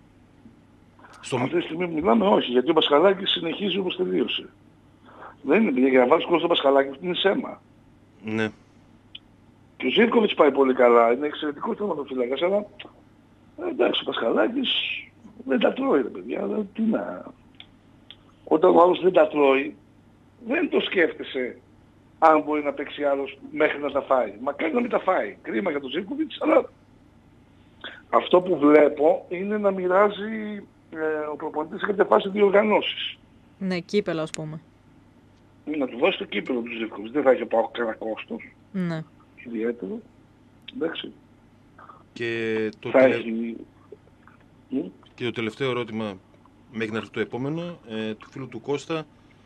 Στο... Αυτή τη στιγμή μιλάμε όχι, γιατί ο Πασχαλάκης συνεχίζει όπως τελείωσε. Δεν είναι, για να βάλεις κόσμο στο Πασχαλάκη είναι σέμα.
Ναι.
Και ο Ζίβκοβιτς πάει πολύ καλά, είναι εξαιρετικός τερματοφύλακας, αλλά εντάξει, ο Πασχαλάκης δεν τα τρώει ρε παιδιά, αλλά τι να... Όταν ο άλλος δεν τα τρώει, δεν το σκέφτεσαι αν μπορεί να παίξει άλλος μέχρι να τα φάει. Μακάρι να μην τα φάει. Κρίμα για τον Ζίβκοβιτς, αλλά αυτό που βλέπω είναι να μοιράζει ε, ο προπονητής σε κάποια φάση διοργανώσεις.
Ναι, κύπελο ας πούμε.
Να του δώσει το κύπελο του Ζίβκοβιτς, δεν θα έχει πάω κανένα κόστος.
Ναι.
Ιδιαίτερο. Εντάξει.
Και το, τελε...
έχει...
και το τελευταίο ερώτημα μέχρι να έρθει το επόμενο, ε, του φίλου του Κώστα.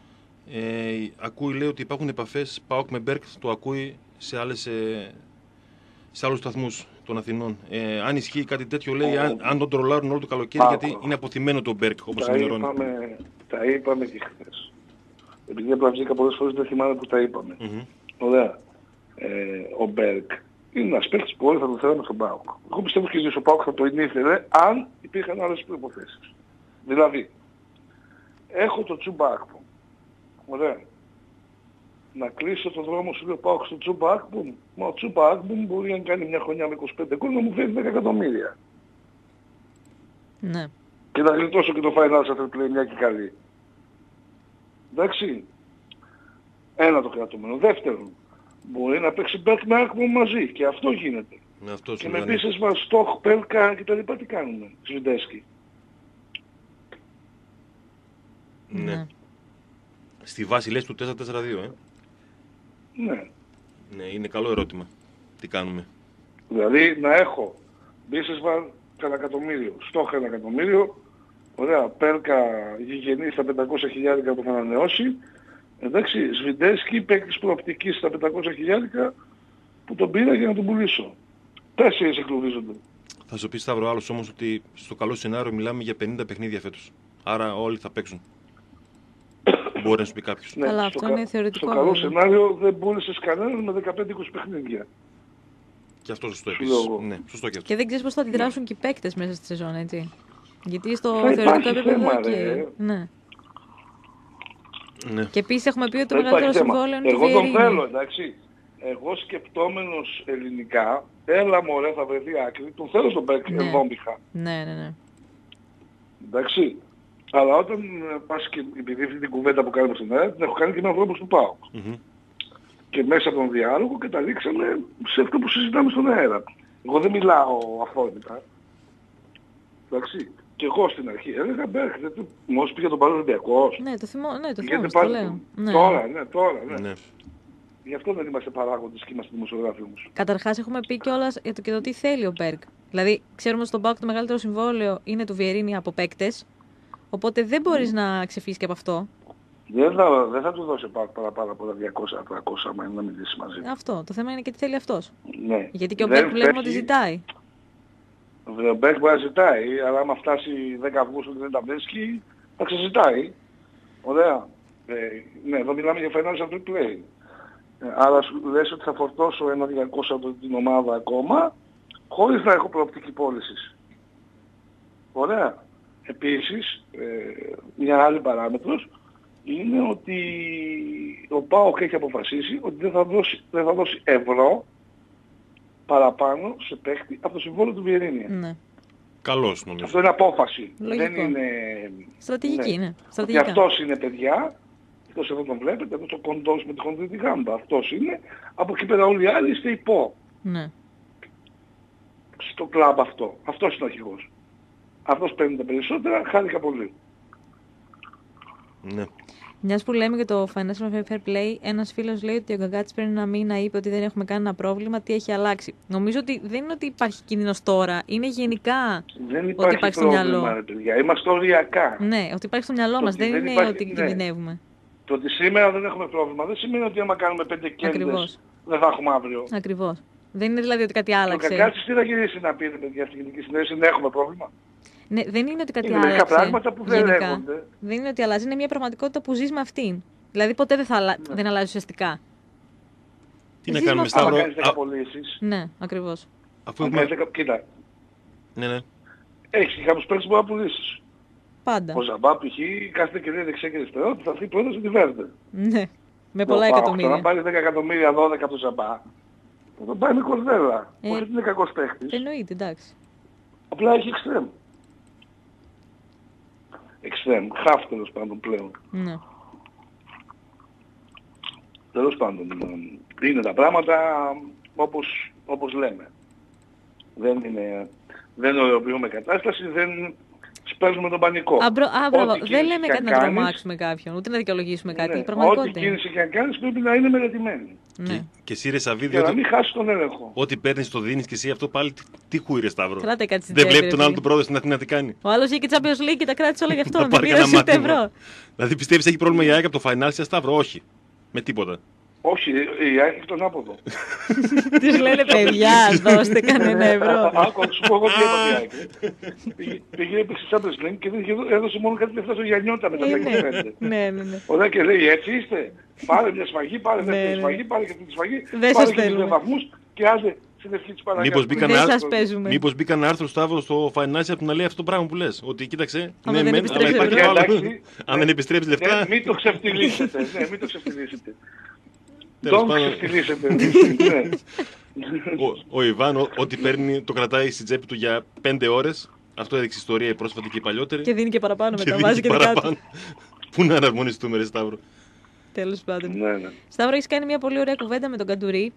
Ε, ακούει, λέει, ότι υπάρχουν επαφές ΠΑΟΚ με Μπέρκ, το ακούει σε, άλλες, ε, σε άλλους σταθμούς των Αθηνών. Ε, αν ισχύει κάτι τέτοιο, λέει, αν, αν τον τρολάρουν όλο το καλοκαίρι, Πάκο. Γιατί είναι αποθυμένο το Μπέρκ, όπως ενημερώνει.
Τα είπαμε και χθες. Επειδή απλά βγήκα πολλές φορές δεν θυμάμαι που τα είπαμε. Mm-hmm. Ωραία. Ε, ο Μπέρκ είναι ένας παίκτης που όλοι θα το θέλαμε στον ΠΑΟΚ. Εγώ πιστεύω και ο ΠΑΟΚ θα το ήθελε αν υπήρχαν άλλες προϋποθέσεις. Δηλαδή, έχω το Τσούμπα Ακπομ. Ωραία. Να κλείσω το δρόμο σου λέω πάω στο Τσούμπα Ακπομ. Μα ο Τσούμπα Ακπομ μπορεί να κάνει μια χρονιά με είκοσι πέντε γκολ να μου φέρει δέκα εκατομμύρια.
Ναι.
Και να γλιτώσω και το final σε τριπλέ μια και καλή. Εντάξει. Ένα το κρατούμενο. Δεύτερον, μπορεί να παίξει Μπέρκ με Ακπομ μαζί και αυτό γίνεται.
Με αυτό
και με επίσης μας Στοχ, Πέλκα και τα λοιπά τι κάνουμε. Σβιντέσκι.
Ναι. ναι. Στη βάση λες του τέσσερα τέσσερα δύο, ε.
Ναι.
Ναι, είναι καλό ερώτημα. Τι κάνουμε.
Δηλαδή να έχω Μπίσεσβαρ ένα εκατομμύριο, Στόχ ένα εκατομμύριο, ωραία, Πέλκα γηγενή στα πεντακόσια χιλιάρικα που θα ανανεώσει, εντάξει, Σβιντέσκι παίκτης προοπτικής στα πεντακόσια χιλιάρικα που τον πήρα για να τον πουλήσω. Τέσσερις εκλογίζονται.
Θα σου πει Σταύρο άλλος όμως ότι στο καλό σενάριο μιλάμε για πενήντα παιχνίδια φέτος. Άρα όλοι θα παίξουν. Μπορεί να σου πει κάποιος.
Ναι, αλλά αυτό
κα...
είναι θεωρητικό.
Στο καλό σενάριο δεν πούλησες κανέναν με δεκαπέντε είκοσι παιχνίδια.
Και αυτό σωστό επίσης. Ναι, σωστό και αυτό.
Και δεν ξέρεις πώς θα αντιδράσουν και οι παίκτες μέσα στη σεζόν, έτσι. Γιατί στο
Θα
θεωρητικό
υπάρχει
επίπεδο
θέμα,
και...
ρε.
Ναι.
Ναι.
Και επίσης έχουμε πει ότι το
Δεν
μεγαλύτερο
υπάρχει θέμα.
συμβόλαιο είναι το
Εγώ τον
Βιερίνη.
θέλω, εντάξει. Εγώ σκεπτόμενος ελληνικά, έλα μωρέ θα βρεθεί άκρη, τον θέλω στον Μπέρκ
Ναι.
ενδόμηχα.
Ναι, ναι, ναι.
Εντάξει. Αλλά όταν ε, πας και επειδή αυτή την κουβέντα που κάνουμε στην ΑΕΠ, την έχω κάνει και με ανθρώπους του ΠΑΟΚ.
Mm-hmm.
Και μέσα από τον διάλογο καταλήξαμε σε αυτό που συζητάμε στον αέρα. Εγώ δεν μιλάω αφόρητα. Εντάξει. Και εγώ στην αρχή έλεγα Μπέρκ, δεν μόλις πήγε τον Παλαιό Ολυμπιακός.
Ναι, το θυμώ, ναι, το
Πηγαίνετε
θυμώ, το
πάλι
λέω. Ναι.
Τώρα, ναι, τώρα, ναι.
Ναι.
Γι' αυτό δεν είμαστε παράγοντες και είμαστε δημοσιογράφοι όμως.
Καταρχάς έχουμε πει κιόλας για το, και το τι θέλει ο Μπέρκ. Δηλαδή, ξέρουμε ότι στον ΠΑΟΚ το μεγαλύτερο συμβόλαιο είναι του Βιερίνη από παίκτες. Οπότε δεν μπορείς να ξεφύγεις και από αυτό.
Δεν θα, δεν θα του δώσει πάρα, παραπάνω από τα διακόσια με τριακόσια άμα είναι να μιλήσει μαζί.
Αυτό. Το θέμα είναι και τι θέλει αυτός.
Ναι.
Γιατί και ο
Δεν
Μπέρκ βλέπουμε
φεύγει.
ότι ζητάει.
Ο Μπέρκ μπορεί να ζητάει, αλλά άμα φτάσει δέκα Αυγούστου και δεν τα βρίσκει, θα ξεζητάει. Ωραία. Ε, ναι, εδώ μιλάμε για financial free play. Ε, άρα σου λες ότι θα φορτώσω ένα διακόσια από την ομάδα ακόμα, χωρίς να έχω προοπτική πώλησης. Ωραία. Επίσης, ε, μια άλλη παράμετρος είναι ότι ο ΠΑΟΚ έχει αποφασίσει ότι δεν θα δώσει, δεν θα δώσει ευρώ παραπάνω σε παίχτη από το συμβόλαιο του Βιερίνη.
Ναι.
Καλώς νομίζω.
Αυτό είναι απόφαση.
Λογικό.
Δεν είναι...
Στρατηγική, ναι.
Ότι
Στρατηγικά.
αυτός είναι παιδιά, αυτός εδώ τον βλέπετε, αυτό το κοντός με τη χοντρή γάμπα. Αυτός είναι. Από εκεί πέρα όλοι οι άλλοι είστε υπό.
Ναι.
Στο κλαμπ αυτό. Αυτός είναι ο αρχηγός. Αυτός παίρνει τα περισσότερα, χάρηκα πολύ.
Ναι.
Μιας που λέμε για το Financial Fair Play, ένας φίλος λέει ότι ο Γκαγκάτης πριν ένα μήνα είπε ότι δεν έχουμε κανένα πρόβλημα, τι έχει αλλάξει. Νομίζω ότι δεν είναι ότι υπάρχει κίνδυνος τώρα, είναι γενικά
Δεν
ότι
υπάρχει,
υπάρχει στο
πρόβλημα,
μυαλό.
ρε παιδιά. Είμαστε οριακά.
Ναι, ότι υπάρχει στο μυαλό
Το
μας,
ότι
δεν
δεν
είναι
υπάρχει-
ότι
ναι.
κινδυνεύουμε.
Το ότι σήμερα δεν έχουμε πρόβλημα δεν σημαίνει ότι άμα κάνουμε πέντε
Ακριβώς.
κέρδες δεν θα έχουμε αύριο.
Ακριβώς. Δεν είναι δηλαδή ότι κάτι
Ο
άλλαξε.
Κακάτσης τι θα γυρίσει να πει, ρε παιδιά, στην Γενική Συνέλευση, δεν έχουμε πρόβλημα.
Ναι, δεν είναι ότι κάτι
Είναι μερικά
άλλαξε.
πράγματα που δεν
γενικά.
λέγονται.
Δεν είναι ότι αλλάζει, είναι μια πραγματικότητα που ζεις με αυτήν. Δηλαδή ποτέ δεν, θα αλλα...
Ναι.
δεν αλλάζει ουσιαστικά.
Τι να
Ζεις
κάνουμε,
με αυτό.
Άμα
Σταύρο,
κάνεις δέκα
α,
πωλήσεις,
Ναι, ακριβώς.
αφού
αν
έχουμε...
κάνεις δέκα... Κοίτα,
Ναι, ναι.
έχεις και κάποιους παίκτες που μπορεί να πουλήσεις.
Πάντα.
Ο Ζαμπά π.χ. κάθεται και λέει δεξιά και αριστερά, θα έρθει πρόεδρος στη Βέρντε.
Ναι. Με πολλά
Ο Πάοκ,
εκατομμύρια.
Να πάρει δέκα εκατομμύρια, δώδεκα από το Ζαμπά, θα τον πάει με κορδέλα.
Ε,
Όχι ότι είναι κακός παίκτης.
Εννοείται, εντάξει.
Απλά έχει εξτρέμ. Εξτρέμ, χαφ τέλος πάντων πλέον.
Ναι.
Τέλος πάντων, είναι τα πράγματα όπως, όπως λέμε. Δεν είναι, δεν ωρεοποιούμε κατάσταση, δεν σπέρνουμε τον πανικό.
Α, μπρο, α, μπράβο.
Ό,τι
Δεν
κίνηση
λέμε
και
κάτι
αν
να
κάνεις,
τρομάξουμε κάποιον, ούτε να δικαιολογήσουμε κάτι.
ναι,
Η πραγματικότητα
ό,τι
είναι.
κίνηση και αν κάνεις πρέπει να είναι μελετημένη.
Ναι.
Και, και εσύ ρε Σαββίδη,
Για να
ότι,
μην χάσεις τον έλεγχο.
ό,τι παίρνεις το δίνεις και εσύ αυτό πάλι τι, τι χούι ρε Σταύρο.
Κράτε κάτι στην
Δεν
τσέπη,
βλέπει
ρε
τον άλλο
φίλε.
τον πρόεδρο στην Αθήνα τι κάνει.
Ο άλλος είχε και Champions League και τα κράτησε όλα γι' αυτό.
Να
Δεν
πάρει
πήρε
κανένα
ούτε
μάθημα.
ευρώ.
Δηλαδή πιστεύεις έχει πρόβλημα η ΑΕΚ από το Financial, Σταύρο? Όχι. Με τίποτα.
Όχι, η ΑΕΚ έχει τον άποδο.
Της λένε παιδιά, δώστε κανένα ευρώ.
Άκου, σου πω εγώ τι έπαθε η ΑΕΚ. Πήγε- Πήγε επί στη Champions League και δεν είχε- έδωσε μόνο κάτι λεφτά στο Γιαννιώτα με τα
Ε,
δέκα
ναι.
πέντε.
Ναι, ναι, ναι.
Ωραία και λέει έτσι είστε. Πάρε μια σφαγή, πάρε
Ναι,
δεύτερη
ναι.
σφαγή, πάρε και τρίτη σφαγή,
Δεν
πάρε
σας
και τους
θέλουμε.
δύο βαθμούς και άντε στην ευχή της Παναγιάς.
Μήπως μπήκαν
Δεν
άρθρο-
σας παίζουμε.
Μήπως μπήκαν άρθρο Σταύρο στο Financial που να λέει αυτό το πράγμα που λες. Ότι κοίταξε,
Άμα
ναι,
δεν
μεν,
επιστρέψει
αλλά υπάρχει
ευρώ.
το άλλο.
Εντάξει,
Αν
ναι.
δεν επιστρέψει λεφτά,
Ναι, μην το ξεφτυλίσετε, ναι, μην το ξεφτυλίσετε.
τέλος
Don't
πάντων,
ξεφτυλίσετε. Ναι.
ο, ο Ιβάν ο- ό,τι παίρνει το κρατάει στην τσέπη του για πέντε ώρες. Αυτό έδειξε ιστορία η πρόσφατη και η παλιότερη.
Και δίνει και παραπάνω
Και
μετά.
δίνει
Βάζει και δικά του.
παραπάνω. Πού να αναρμονιστούμε, ρε Σταύρο.
Τέλος πάντων.
Ναι, ναι.
Σταύρο, έχεις κάνει μια πολύ ωραία κουβέντα με τον Καντουρί.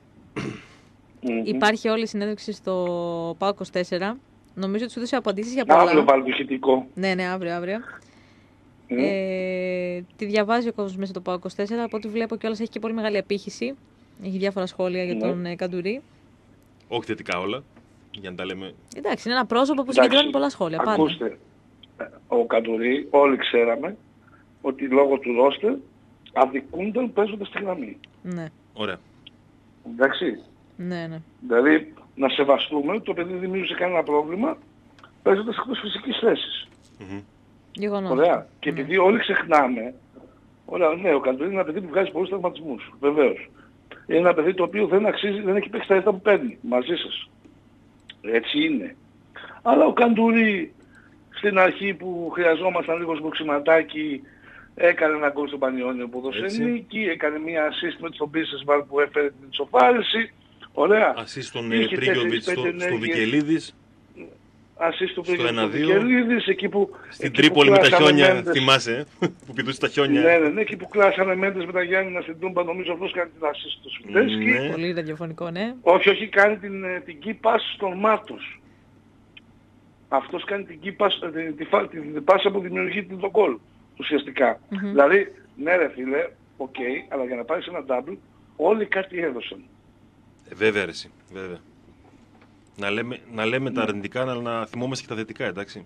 Μμμ.
Υπάρχει όλη η συνέντευξη στο ΠΑΟΚ είκοσι τέσσερα. Νομίζω ότι σου έδωσε απαντήσεις για
Αύριο
πολλά.
βάλει το ηχητικό.
Ναι, ναι, αύριο, αύριο.
Μμ.
Ε, τη διαβάζει ο κόσμος μέσα στο ΠΑΟΚ είκοσι τέσσερα. Από ό,τι βλέπω κιόλας έχει και πολύ μεγάλη απήχηση. Έχει διάφορα σχόλια για
Ναι.
τον ε, Καντουρί.
Όχι θετικά όλα. Για να τα λέμε.
Εντάξει, είναι ένα πρόσωπο που
Εντάξει,
συγκεντρώνει πολλά σχόλια. Πάντα.
Ακούστε, ο Καντουρί, όλοι ξέραμε ότι λόγω του ρόστερ αδικούνταν παίζοντας στη γραμμή.
Ναι,
Ωραία.
Εντάξει.
ναι, ναι.
Δηλαδή να σεβαστούμε ότι το παιδί δεν δημιούργησε κανένα πρόβλημα παίζοντας εκτός φυσικής θέσης.
Μμμ.
Γεγονός.
Ωραία. Και
Ναι.
επειδή όλοι ξεχνάμε, ωραία, ναι, ο Καντουρί είναι ένα παιδί που βγάζει πολλούς τραυματισμούς, βεβαίως. Είναι ένα παιδί το οποίο δεν αξίζει, δεν έχει παίξει τα λεφτά που παίρνει μαζί σας. Έτσι είναι. Αλλά ο Καντουρί στην αρχή που χρειαζόμασταν λίγο σμοξιματάκι έκανε ένα γκολ στον Πανιόνιο που έδωσε νίκη, έκανε μια assist με τον Μπίσεσβαλ που έφερε την ισοφάριση. Ωραία.
Assist στον Πρίγιοβιτς, στο Βικελίδης.
Ασίστ του Βικελίδης, εκεί που...
Στην Τρίπολη με τα χιόνια, Μέντες. Θυμάσαι, που πηδούσε τα χιόνια.
Ναι, ναι, ναι, εκεί που κλάσανε Μέντες με τα Γιάννηνα στην Τούμπα, νομίζω αυτός κάνει την ασίστ του Σφιντέσκι.
Ναι. Πολύ ραδιοφωνικό, ναι.
Όχι, όχι, κάνει την, την key pass στον Μάτος. Αυτός κάνει την key pass, την, την, την, την πάσα που δημιουργεί τον γκολ, ουσιαστικά. Mm-hmm. Δηλαδή, ναι ρε φίλε, οκ, okay, αλλά για να πάρεις ένα double, όλοι κάτι έδωσαν.
Ε, βέβαια ρε εσύ, βέβαια. Να λέμε, να λέμε τα αρνητικά, αλλά να θυμόμαστε και τα θετικά, εντάξει.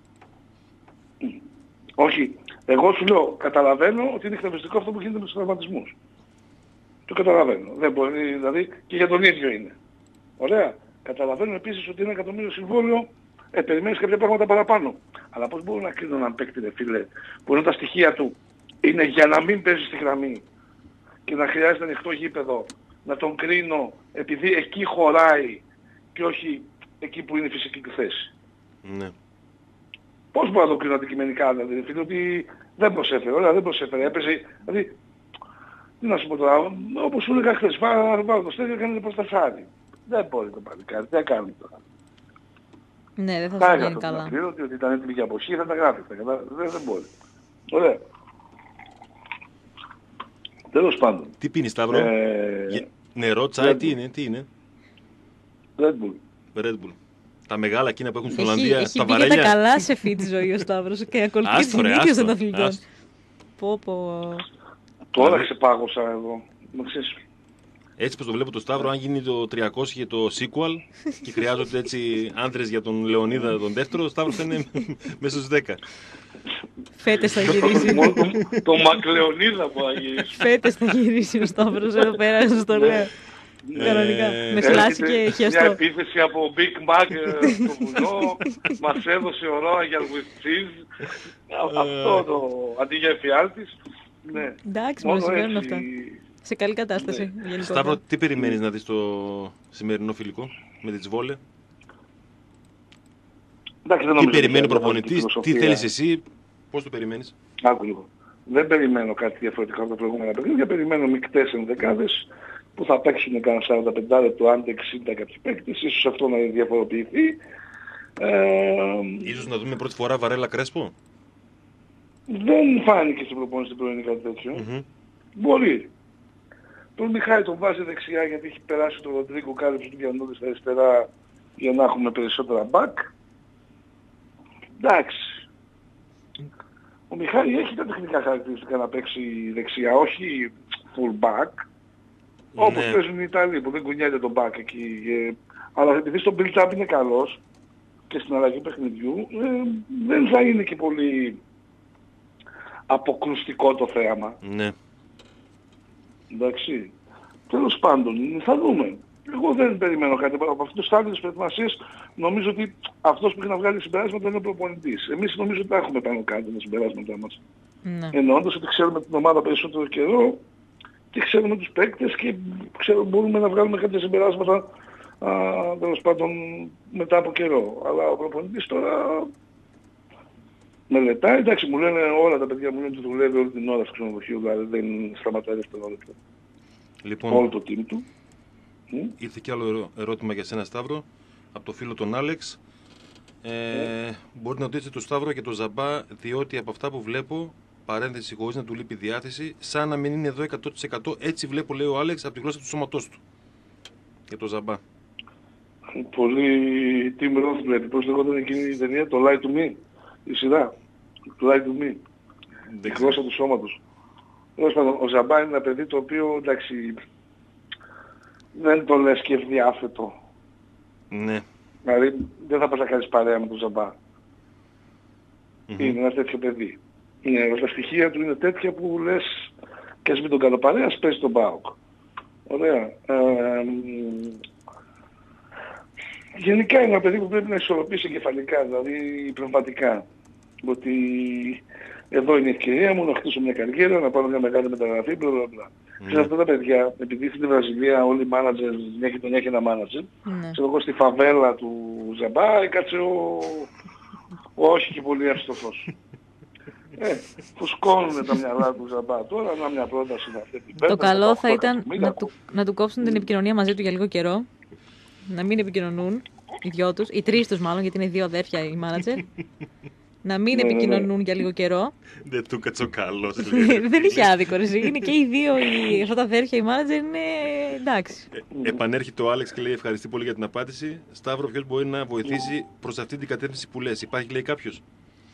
Όχι. Εγώ σου λέω, καταλαβαίνω ότι είναι εκνευριστικό αυτό που γίνεται με τους τραυματισμούς. Το καταλαβαίνω. Δεν μπορεί, δηλαδή, και για τον ίδιο είναι. Ωραία. Καταλαβαίνω επίσης ότι ένα εκατομμύριο συμβόλαιο, ε, περιμένεις κάποια πράγματα παραπάνω. Αλλά πώς μπορώ να κρίνω έναν παίκτη, ρε φίλε, που είναι τα στοιχεία του είναι για να μην παίζει στη γραμμή και να χρειάζεται ανοιχτό γήπεδο, να τον κρίνω επειδή εκεί χωράει και όχι εκεί που είναι η φυσική του θέση.
Ναι.
Πώς μπορώ να το κρίνω αντικειμενικά, δηλαδή, φίλε, ότι δεν προσέφερε, ωραία, δεν προσέφερε, έπαιζε, δηλαδή, τι να σου πω τώρα, όπως σου έλεγα χθες, βάλω το στέλιο και έκανε προστασάρι. Δεν μπορεί το παλικάρι, τι θα κάνει τώρα.
Ναι, δεν θα σου βγαίνει καλά.
Θα κρίνω ότι ήταν έτοιμη για αποχή, θα τα γράφει, δεν, δεν μπορεί. Ωραία. Τέλος πάντων.
Τι πίνει, Σταύρο? Ε... Νερό, τσάι, τι είναι, τι είναι?
Red Bull.
Red Bull. Τα μεγάλα εκείνα που έχουν στην Ολλανδία,
έχει
τα βαρέλια.
Έχει τα καλά σε fit ζωή ο Σταύρος και ακολουθεί την ίδια των αθλητών. Πω πω.
Τώρα ξεπάγωσα εδώ.
Έτσι πως το βλέπω το Σταύρο, αν γίνει το τριακόσια και το sequel και χρειάζονται έτσι άντρες για τον Λεωνίδα τον δεύτερο, ο Σταύρος θα είναι μέσα στους δέκα.
Φέτες θα γυρίσει.
Το Μακλεωνίδα που θα γυρίσει.
Φέτες θα γυρίσει ο Σταύρος εδώ πέρα, σας το λέω. Κανονικά. Με φλάση και χιαστό.
Μια επίθεση από Big Mac στο βουνό. Μας έδωσε ο Royal with cheese. Αυτό το αντί για εφιάλτης.
Εντάξει, μου συμβαίνουν αυτά. Σε καλή κατάσταση.
Σταύρο, τι περιμένεις να δεις το σημερινό φιλικό με τη Τσβόλε? Τι περιμένει ο προπονητής, τι θέλεις εσύ, πώς το περιμένεις?
Άκου λίγο. Δεν περιμένω κάτι διαφορετικό από τα προηγούμενα παιχνίδια. Περιμένω μικτές ενδεκάδες που θα παίξουν κανένα σαράντα πέντε λεπτό, αν εξήντα κάποιοι παίκτες. Ίσως αυτό να διαφοροποιηθεί.
Ε, Ίσως να δούμε πρώτη φορά Βαρέλα Κρέσπο.
Δεν φάνηκε στην προπόνηση του πρωινή κάτι τέτοιο. Mm-hmm. Μπορεί. Τον Μιχάη τον βάζει δεξιά γιατί έχει περάσει τον Ροντρίγκο, κάλυψε του Γιαννούδη στα αριστερά για να έχουμε περισσότερα back. Εντάξει. Ο Μιχάη έχει τα τεχνικά χαρακτηριστικά να παίξει δεξιά, όχι full back. Ναι. Όπως παίζουν οι Ιταλοί που δεν κουνιέται τον back εκεί. Ε, αλλά επειδή στο build-up είναι καλός και στην αλλαγή παιχνιδιού, ε, δεν θα είναι και πολύ αποκρουστικό το θέαμα.
Ναι.
Εντάξει. Τέλος πάντων, θα δούμε. Εγώ δεν περιμένω κάτι από αυτό το στάδιο της προετοιμασίας. Νομίζω ότι αυτός που έχει να βγάλει συμπεράσματα είναι ο προπονητής. Εμείς νομίζω ότι τα έχουμε πάνω κάτω τα συμπεράσματά μας. Ναι. Εννοώντας ότι ξέρουμε την ομάδα περισσότερο καιρό και ξέρουμε τους παίκτες και ξέρω, μπορούμε να βγάλουμε κάποια συμπεράσματα τέλος πάντων μετά από καιρό. Αλλά ο προπονητής τώρα μελετάει. Εντάξει, μου λένε όλα τα παιδιά μου λένε ότι δουλεύει όλη την ώρα στο ξενοδοχείο, δηλαδή δεν σταματάει δευτερόλεπτα.
Λοιπόν,
όλο το team του.
Ήρθε και άλλο ερώτημα για σένα, Σταύρο, από το φίλο τον Άλεξ. Ε, mm. Μπορείτε να ρωτήσετε τον Σταύρο και τον Ζαμπά, διότι από αυτά που βλέπω, παρένθεση χωρίς να του λείπει διάθεση, σαν να μην είναι εδώ εκατό τοις εκατό. Έτσι βλέπω, λέει ο Άλεξ, από τη γλώσσα του σώματός του. Για τον Ζαμπά.
Πολύ Tim Roth βλέπει. Πώς λεγόταν εκείνη η ταινία, το Lie to Me, η σειρά. Το Lie to Me. Η γλώσσα του σώματος. Ο Ζαμπά είναι ένα παιδί το οποίο, εντάξει, δεν το λες και ευδιάθετο.
Ναι.
Δηλαδή δεν θα πας να κάνεις παρέα με τον Ζαμπά. Mm-hmm. Είναι ένα τέτοιο παιδί. Είναι, τα στοιχεία του είναι τέτοια που λες και ας μην τον κάνω παρέα, ας παίζει τον ΠΑΟΚ. Ωραία. Ε, γενικά είναι ένα παιδί που πρέπει να ισορροπήσει εγκεφαλικά, δηλαδή πνευματικά. Ότι εδώ είναι η ευκαιρία μου να χτίσω μια καριέρα, να πάρω μια μεγάλη μεταγραφή, μπλα μπλα μπλα. Mm. Αυτά τα παιδιά, επειδή στην Βραζιλία όλοι οι μάνατζερ, τον έχει ένα μάνατζερ, mm. ξέρω εγώ στη φαβέλα του Ζαμπά έκατσε ο, ο όχι και πολύ εύστοχος. Ε, φουσκώνουν τα μυαλά του Ζαμπά. Τώρα να μια πρόταση να αυτή την πέντε.
Το καλό θα ήταν να του, να του κόψουν την επικοινωνία μαζί του για λίγο καιρό. Να μην επικοινωνούν οι δυο τους, οι τρεις τους μάλλον, γιατί είναι δύο αδέρφια οι μάνατζερ. Να μην
ναι,
επικοινωνούν
ναι, ναι.
για λίγο καιρό.
Δεν του κάτσε ο καλός.
Δεν είχε άδικο, ρε. Είναι και οι δύο, οι, αυτά τα αδέρφια, οι μάνατζερ είναι εντάξει.
Ε, επανέρχεται ο Άλεξ και λέει ευχαριστεί πολύ για την απάντηση. Σταύρο, ποιος μπορεί να βοηθήσει προς αυτή την κατεύθυνση που λες? Υπάρχει, λέει, κάποιος?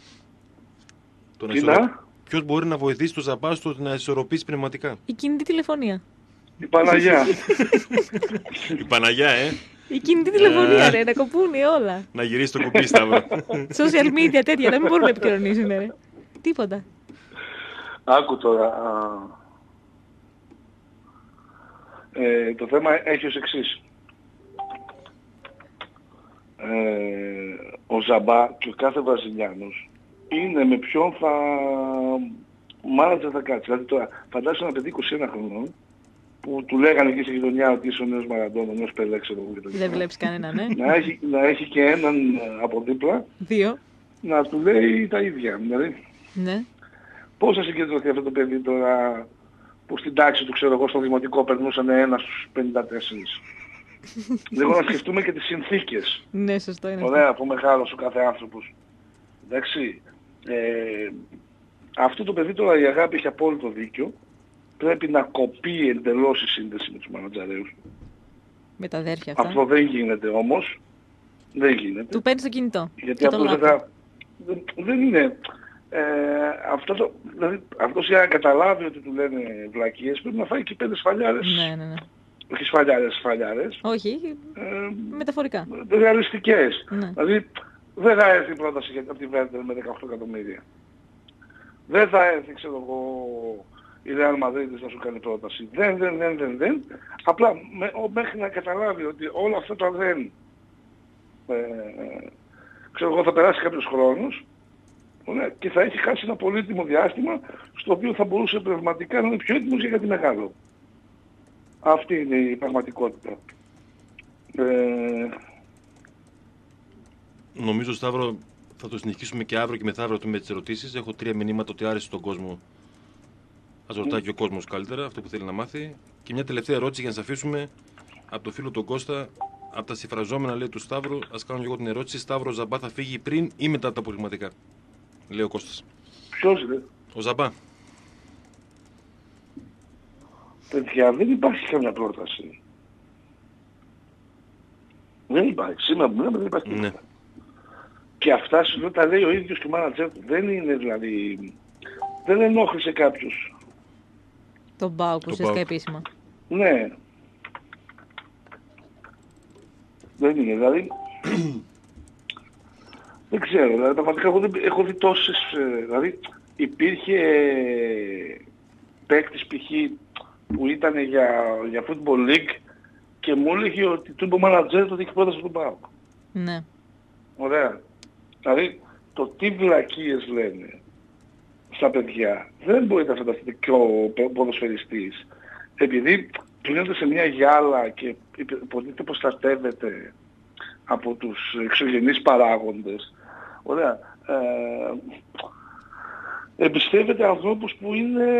Ποιος μπορεί να βοηθήσει το Ζαμπά στο να ισορροπήσει πνευματικά?
Η κινητή τηλεφωνία.
Η Παναγιά.
Η Παναγιά, ε.
Η κινητή τηλεφωνία, ρε, να κοπούνε όλα.
Να γυρίσει το κουμπί, Σταύρο.
Social media, τέτοια, να μην μπορούν να επικοινωνήσουν, ρε. Τίποτα.
Άκου τώρα. Ε, το θέμα έχει ως εξής. Ε, ο Ζαμπά και ο κάθε Βραζιλιάνος είναι με ποιον θα μάνατζερ θα κάτσει. Δηλαδή τώρα φαντάζομαι ένα παιδί είκοσι ένα χρονών που του λέγανε εκεί στη γειτονιά ότι είσαι ο νέος Μαραντόνα, ο νέος Πελέ, ξέρω εγώ και το
Δεν βλέπεις κανένα, ναι.
να, έχει, να έχει και έναν από δίπλα.
Δύο.
Να του λέει τα ίδια. Δηλαδή,
ναι.
πώς θα συγκεντρωθεί αυτό το παιδί τώρα που στην τάξη του, ξέρω εγώ, στο δημοτικό περνούσαν ένα στους πενήντα τέσσερα. Λίγο να σκεφτούμε και τις συνθήκες.
Ναι, σωστό είναι.
Ωραία, που μεγάλωσε ο κάθε άνθρωπος. Εντάξει. Ε, αυτό το παιδί τώρα, η αγάπη έχει απόλυτο δίκιο. Πρέπει να κοπεί εντελώς η σύνδεση με τους μανατζαρέους.
Με τα αδέρφια αυτά.
Αυτό δεν γίνεται όμως. Δεν γίνεται.
Του παίρνει το κινητό.
Γιατί αυτό δεν, δεν, δεν είναι. Ε, αυτό το, δηλαδή, αυτός για να καταλάβει ότι του λένε βλακίες πρέπει να φάει και πέντε σφαλιάρες.
Ναι, ναι, ναι.
Όχι σφαλιάρες, σφαλιάρες.
Όχι, ε, μεταφορικά.
Ρεαλιστικές.
Ναι.
Δηλαδή δεν θα έρθει η πρόταση από τη Βέρντερ με δεκαοκτώ εκατομμύρια. Δεν θα έρθει, ξέρω εγώ, η Ρεάλ Μαδρίτης να σου κάνει πρόταση. Δεν, δεν, δεν, δεν, δεν. Απλά με, μέχρι να καταλάβει ότι όλα αυτά τα δεν, ε, ξέρω εγώ, θα περάσει κάποιος χρόνος και θα έχει χάσει ένα πολύτιμο διάστημα στο οποίο θα μπορούσε πνευματικά να είναι πιο έτοιμος για κάτι μεγάλο. Αυτή είναι η πραγματικότητα. Ε...
Νομίζω, Σταύρο, θα το συνεχίσουμε και αύριο και μεθαύριο με τις ερωτήσεις. Έχω τρία μηνύματα ότι άρεσε στον κόσμο. Ας ρωτάει και ο κόσμος καλύτερα αυτό που θέλει να μάθει. Και μια τελευταία ερώτηση για να σας αφήσουμε από το φίλο τον Κώστα. Από τα συμφραζόμενα, λέει, του Σταύρου. Ας κάνω και εγώ την ερώτηση. Σταύρο, ο Ζαμπά θα φύγει πριν ή μετά τα αποκριματικά? Λέει ο Κώστας.
Ποιος είναι?
Ο Ζαμπά.
Παιδιά, δεν υπάρχει καμιά πρόταση. Δεν υπάρχει. Σήμερα που λέμε δεν υπάρχει.
Ναι.
Και αυτά σου τα λέει ο ίδιος του μάνατζερ του. Δεν είναι δηλαδή... Δεν ενόχλησε κάποιος.
Τον ΠΑΟΚ ουσιαστικά επίσημα.
Ναι. Δεν είναι, δηλαδή... δεν ξέρω, δηλαδή πραγματικά εγώ δεν, έχω δει τόσες... Δηλαδή υπήρχε παίκτης π.χ. που ήταν για, για Football League και μου έλεγε ότι του είπε ο μάνατζερ ότι έχει πρόταση του ΠΑΟΚ.
Ναι.
Ωραία. Δηλαδή το τι βλακίες λένε στα παιδιά δεν μπορείτε να φανταστείτε και ο ποδοσφαιριστής, επειδή πλύνονται σε μια γυάλα και υποτίθεται προστατεύεται από τους εξωγενείς παράγοντες. Ωραία. Ε, εμπιστεύεται ανθρώπους που είναι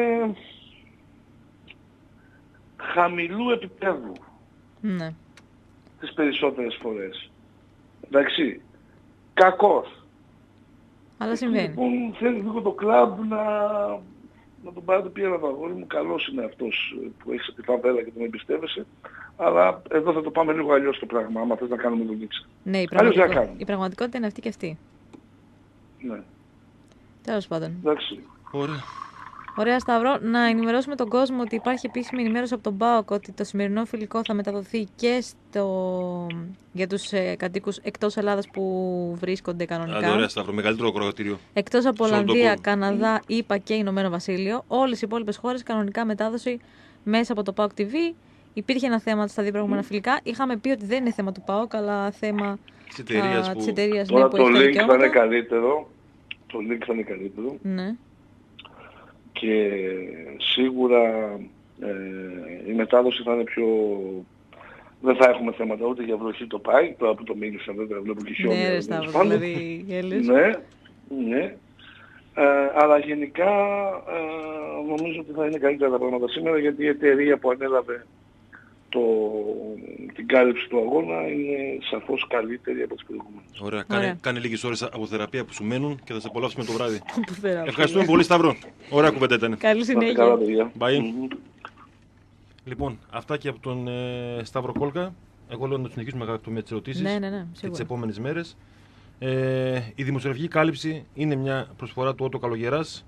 χαμηλού επίπεδου.
Ναι.
Τις περισσότερες φορές. Εντάξει. Κακός.
Αλλά συμβαίνει.
Λοιπόν, θέλει λίγο το κλαμπ να, να τον πάρετε πήρα το αγόρι μου. Καλός είναι αυτός που έχεις τη φαβέλα και τον εμπιστεύεσαι. Αλλά εδώ θα το πάμε λίγο αλλιώς το πράγμα, άμα θες να κάνουμε δουλίτσα.
Ναι, η, πραγματικο... η πραγματικότητα είναι αυτή και αυτή.
Ναι.
Τέλος πάντων.
Εντάξει.
Ωραία.
Ωραία, Σταύρο. Να ενημερώσουμε τον κόσμο ότι υπάρχει επίσημη ενημέρωση από τον ΠΑΟΚ ότι το σημερινό φιλικό θα μεταδοθεί και στο... για τους ε, κατοίκους εκτός Ελλάδας που βρίσκονται κανονικά.
Άντε, ωραία, Σταύρο, μεγαλύτερο ακροατήριο.
Εκτός από Ολλανδία, Καναδά, ΗΠΑ και Ηνωμένο Βασίλειο. Όλες οι υπόλοιπες χώρες κανονικά μετάδοση μέσα από το ΠΑΟΚ τι βι. Υπήρχε ένα θέμα στα δύο προηγούμενα φιλικά. Είχαμε πει ότι δεν είναι θέμα του ΠΑΟΚ, αλλά θέμα της εταιρείας που...
Εταιρείας, τώρα ναι, το link θα είναι καλύτερο. Το link θα είναι καλύτερο.
Ναι.
Και σίγουρα Ε, η μετάδοση θα είναι πιο... Δεν θα έχουμε θέματα ούτε για βροχή το πάει, τώρα που το μίλησα βέβαια βλέπω και χιόνια.
Ναι ρε Σταύρο, δηλαδή γέλες.
Ναι, ναι. Ε, αλλά γενικά ε, νομίζω ότι θα είναι καλύτερα τα πράγματα σήμερα, γιατί η εταιρεία που ανέλαβε το, την κάλυψη του αγώνα είναι σαφώς καλύτερη από τις προηγούμενες.
Ωραία, κάνε,
Ωραία.
κάνε λίγες ώρες από θεραπεία που σου μένουν και θα σε απολαύσουμε το βράδυ.
Που θεραπεία.
Ευχαριστούμε πολύ Σταύρο. Ωραία κουβέντα ήταν.
Καλή
Να είστε καλά,
συνέχεια.
παιδιά.
Bye.
Μμμ.
Λοιπόν, αυτά και από τον ε, Σταύρο Κόλκα. Εγώ λέω να το συνεχίσουμε κάτω με τις ερωτήσεις
Ναι, ναι, ναι,
και τις
σίγουρα.
επόμενες μέρες. Ε, η δημοσιογραφική κάλυψη είναι μια προσφορά του Ότο Καλογεράς.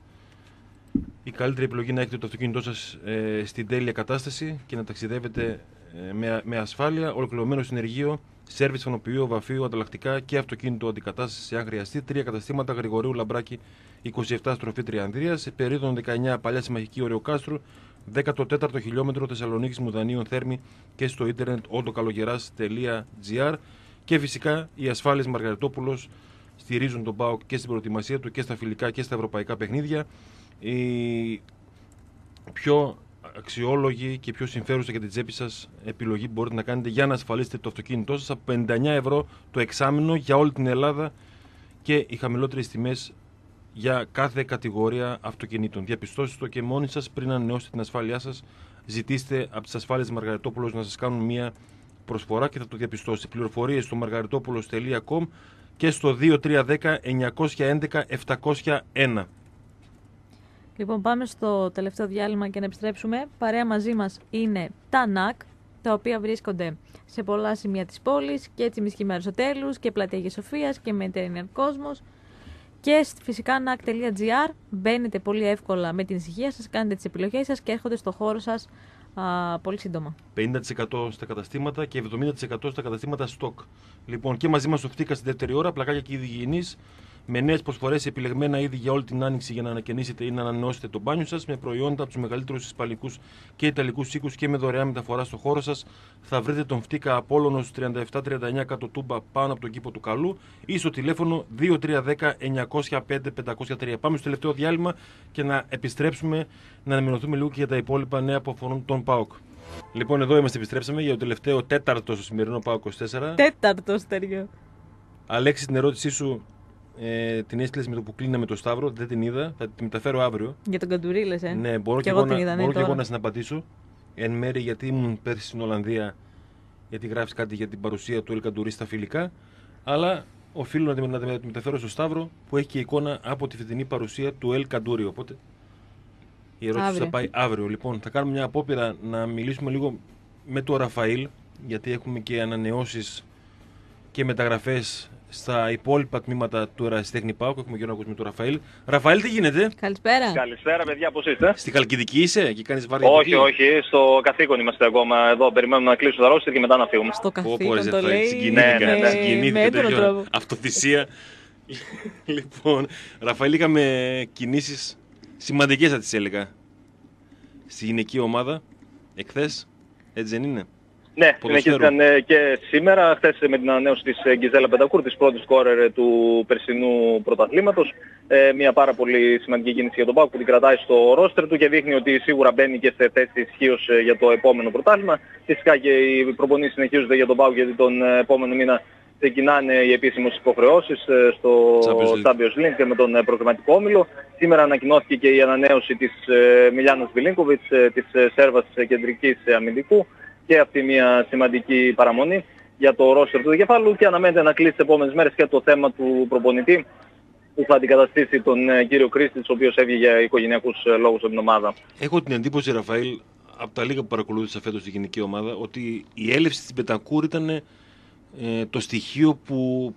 Η καλύτερη επιλογή να έχετε το αυτοκίνητό σας ε, στην τέλεια κατάσταση και να ταξιδεύετε ε, με, με ασφάλεια, ολοκληρωμένο συνεργείο, σέρβις φωνοποιείο, βαφείο, ανταλλακτικά και αυτοκίνητο αντικατάσταση αν χρειαστεί. Τρία καταστήματα: Γρηγορίου Λαμπράκη είκοσι επτά στροφή Τριανδρίας, σε περίοδο δεκαεννιά Παλιά Συμμαχική Ωρεοκάστρου, δέκατο τέταρτο χιλιόμετρο Θεσσαλονίκης Μουδανίων Θέρμη και στο ίντερνετ ότοκαλογεράς τελεία τζι άρ. Και φυσικά οι ασφάλειες Μαργαριτόπουλος στηρίζουν τον ΠΑΟΚ και στην προετοιμασία του και στα φιλικά και στα ευρωπαϊκά παιχνίδια. Η πιο αξιόλογη και πιο συμφέρουσα για την τσέπη σας επιλογή που μπορείτε να κάνετε για να ασφαλίσετε το αυτοκίνητό σας από πενήντα εννιά ευρώ το εξάμηνο για όλη την Ελλάδα και οι χαμηλότερες τιμές για κάθε κατηγορία αυτοκινήτων. Διαπιστώστε το και μόνοι σας πριν ανανεώσετε την ασφάλειά σας. Ζητήστε από τις ασφάλειες Μαργαριτόπουλος να σας κάνουν μια προσφορά και θα το διαπιστώσετε. Πληροφορίες στο μαργαριτόπουλος τελεία κομ και στο δύο τρία ένα μηδέν εννιακόσια έντεκα επτακόσια ένα.
Λοιπόν, πάμε στο τελευταίο διάλειμμα και να επιστρέψουμε. Παρέα μαζί μας είναι τα νακ, τα οποία βρίσκονται σε πολλά σημεία της πόλης και Τσιμισκή με Αριστοτέλους και Πλατεία Αγίας Σοφίας και Mediterranean Κόσμος. Και φυσικά νακ τελεία τζι άρ μπαίνετε πολύ εύκολα με την ησυχία σας, κάνετε τις επιλογές σας και έρχονται στο χώρο σας α, πολύ σύντομα.
πενήντα τοις εκατό στα καταστήματα και εβδομήντα τοις εκατό στα καταστήματα stock. Λοιπόν, και μαζί μας στο Φτήκα στη δεύτερη ώρα, πλακάκια και είδη υγιεινής, με νέες προσφορές επιλεγμένα είδη για όλη την άνοιξη για να ανακαινήσετε ή να ανανεώσετε το μπάνιο σας, με προϊόντα από τους μεγαλύτερους ισπανικούς και ιταλικούς οίκους και με δωρεάν μεταφορά στο χώρο σας. Θα βρείτε τον Φτήκα Απόλλωνος τριάντα επτά τριάντα εννιά κάτω Τούμπα πάνω από τον κήπο του Καλού ή στο τηλέφωνο δύο τρία ένα μηδέν εννιακόσια πέντε πεντακόσια τρία. Πάμε στο τελευταίο διάλειμμα και να επιστρέψουμε να ενημερωθούμε λίγο και για τα υπόλοιπα νέα που αφορούν τον ΠΑΟΚ. Λοιπόν, εδώ είμαστε, επιστρέψαμε για το τελευταίο τέταρτο στο σημερινό ΠΑΟΚ είκοσι τέσσερα.
Τέταρτο στεριό.
Αλέξη, την ερώτησή σου ε, την έστειλες με το που κλείναμε το Σταύρο, δεν την είδα, θα τη μεταφέρω αύριο.
Για τον Καντουρί λες, ε.
Ναι, μπορώ και,
και
εγώ,
εγώ,
να,
την είδα, ναι,
μπορώ και
τώρα.
εγώ να συναπατήσω. Εν μέρει γιατί ήμουν πέρσι στην Ολλανδία, γιατί γράφεις κάτι για την παρουσία του Ελ Καντουρί στα φιλικά. Αλλά οφείλω να τη, να τη μεταφέρω στο Σταύρο που έχει και εικόνα από τη φετινή παρουσία του Ελ Καντουρί. Οπότε η ερώτηση θα πάει αύριο. Λοιπόν, θα κάνουμε μια απόπειρα να μιλήσουμε λίγο με τον Ραφαήλ, γιατί έχουμε και ανανεώσεις και μεταγραφές στα υπόλοιπα τμήματα του Ερασιτέχνη ΠΑΟΚ. Έχουμε και να ακούσουμε τον Ραφαήλ. Ραφαήλ, τι γίνεται?
Καλησπέρα.
Καλησπέρα, παιδιά, πώς είστε?
Στη Χαλκιδική είσαι και κάνεις βάρδια?
Όχι, όχι, στο καθήκον είμαστε ακόμα εδώ. Περιμένουμε να κλείσουμε τα ρόστερ και μετά να φύγουμε.
Στο
Πω, πω,
καθήκον
ρε,
το λέει
συγκινήθηκα,
ναι, ναι,
συγκινήθηκα,
με έντονο
τέτοιο
τρόπο.
αυτοθυσία. Λοιπόν, Ραφαήλ, είχαμε κινήσεις σημαντικές, θα τις έλεγα, στη γυναική ομάδα εχθές, έτσι δεν είναι?
Ναι,
Ποδοσφαίρου.
συνεχίστηκαν και σήμερα, χθες με την ανανέωση της Γκιζέλα Μπεντακούρ, της πρώτης σκόρερ του περσινού πρωταθλήματος. Ε, μια πάρα πολύ σημαντική κίνηση για τον ΠΑΟΚ που την κρατάει στο ρόστερ του και δείχνει ότι σίγουρα μπαίνει και σε θέση ισχύως για το επόμενο πρωτάθλημα. Φυσικά και οι προπονήσεις συνεχίζονται για τον ΠΑΟΚ, γιατί τον επόμενο μήνα ξεκινάνε οι επίσημες υποχρεώσεις στο Champions League και με τον προγραμματικό όμιλο. Σήμερα ανακοινώθηκε και η ανανέωση της Μιλιάνας Βιλίνκοβιτς, της Σέρβας κεντρικής αμυντικού, και αυτή μια σημαντική παραμονή για το ρόστερ του δικεφάλου, και αναμένεται να κλείσει τις επόμενες μέρες και το θέμα του προπονητή που θα αντικαταστήσει τον κύριο Κρίστης, ο οποίος έβγε για οικογενειακούς λόγους από την ομάδα.
Έχω την εντύπωση, Ραφαήλ, από τα λίγα που παρακολούθησα φέτος στη γενική ομάδα, ότι η έλευση της Μπεντακούρ ήταν ε, το στοιχείο που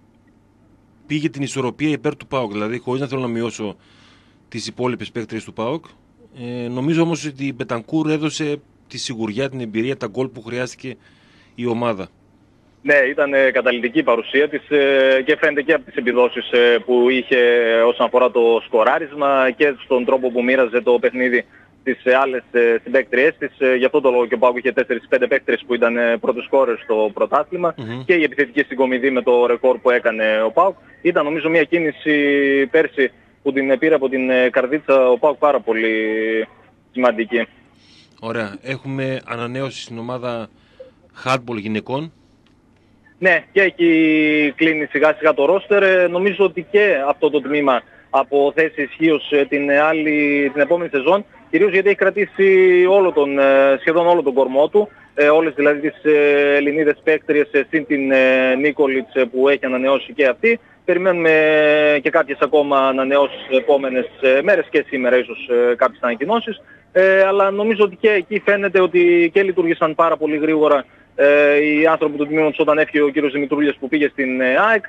πήγε την ισορροπία υπέρ του ΠΑΟΚ. Δηλαδή, χωρίς να θέλω να μειώσω τις υπόλοιπες παίκτριες του ΠΑΟΚ, ε, νομίζω όμως ότι η Μπεντακούρ έδωσε τη σιγουριά, την εμπειρία, τα γκολ που χρειάστηκε η ομάδα.
Ναι, ήταν καταλυτική η παρουσία της και φαίνεται και από τις επιδόσεις που είχε όσον αφορά το σκοράρισμα και στον τρόπο που μοίραζε το παιχνίδι στις άλλες συμπαίκτριές της. Γι' αυτό το λόγο και ο ΠΑΟΚ είχε τέσσερις πέντε παίκτρες που ήταν πρώτος σκόρερ στο πρωτάθλημα, mm-hmm. και η επιθετική συγκομιδή με το ρεκόρ που έκανε ο ΠΑΟΚ. Ήταν νομίζω μια κίνηση πέρσι που την πήρε από την καρδίτσα ο ΠΑΟΚ πάρα πολύ σημαντική.
Ωραία. Έχουμε ανανέωση στην ομάδα handball γυναικών.
Ναι, και εκεί κλείνει σιγά σιγά το ρόστερ. Νομίζω ότι και αυτό το τμήμα από θέση ισχύως την, άλλη, την επόμενη σεζόν, κυρίως γιατί έχει κρατήσει όλο τον, σχεδόν όλο τον κορμό του, όλες δηλαδή τις Ελληνίδες παίκτριες συν την Νίκολιτς που έχει ανανεώσει και αυτή. Περιμένουμε και κάποιες ακόμα ανανεώσεις τις επόμενες μέρες και σήμερα ίσως κάποιες ανακοινώσεις. Ε, αλλά νομίζω ότι και εκεί φαίνεται ότι και λειτουργήσαν πάρα πολύ γρήγορα ε, οι άνθρωποι του τμήματος όταν έφυγε ο κύριος Δημητρούλιας που πήγε στην ε, ΑΕΚ.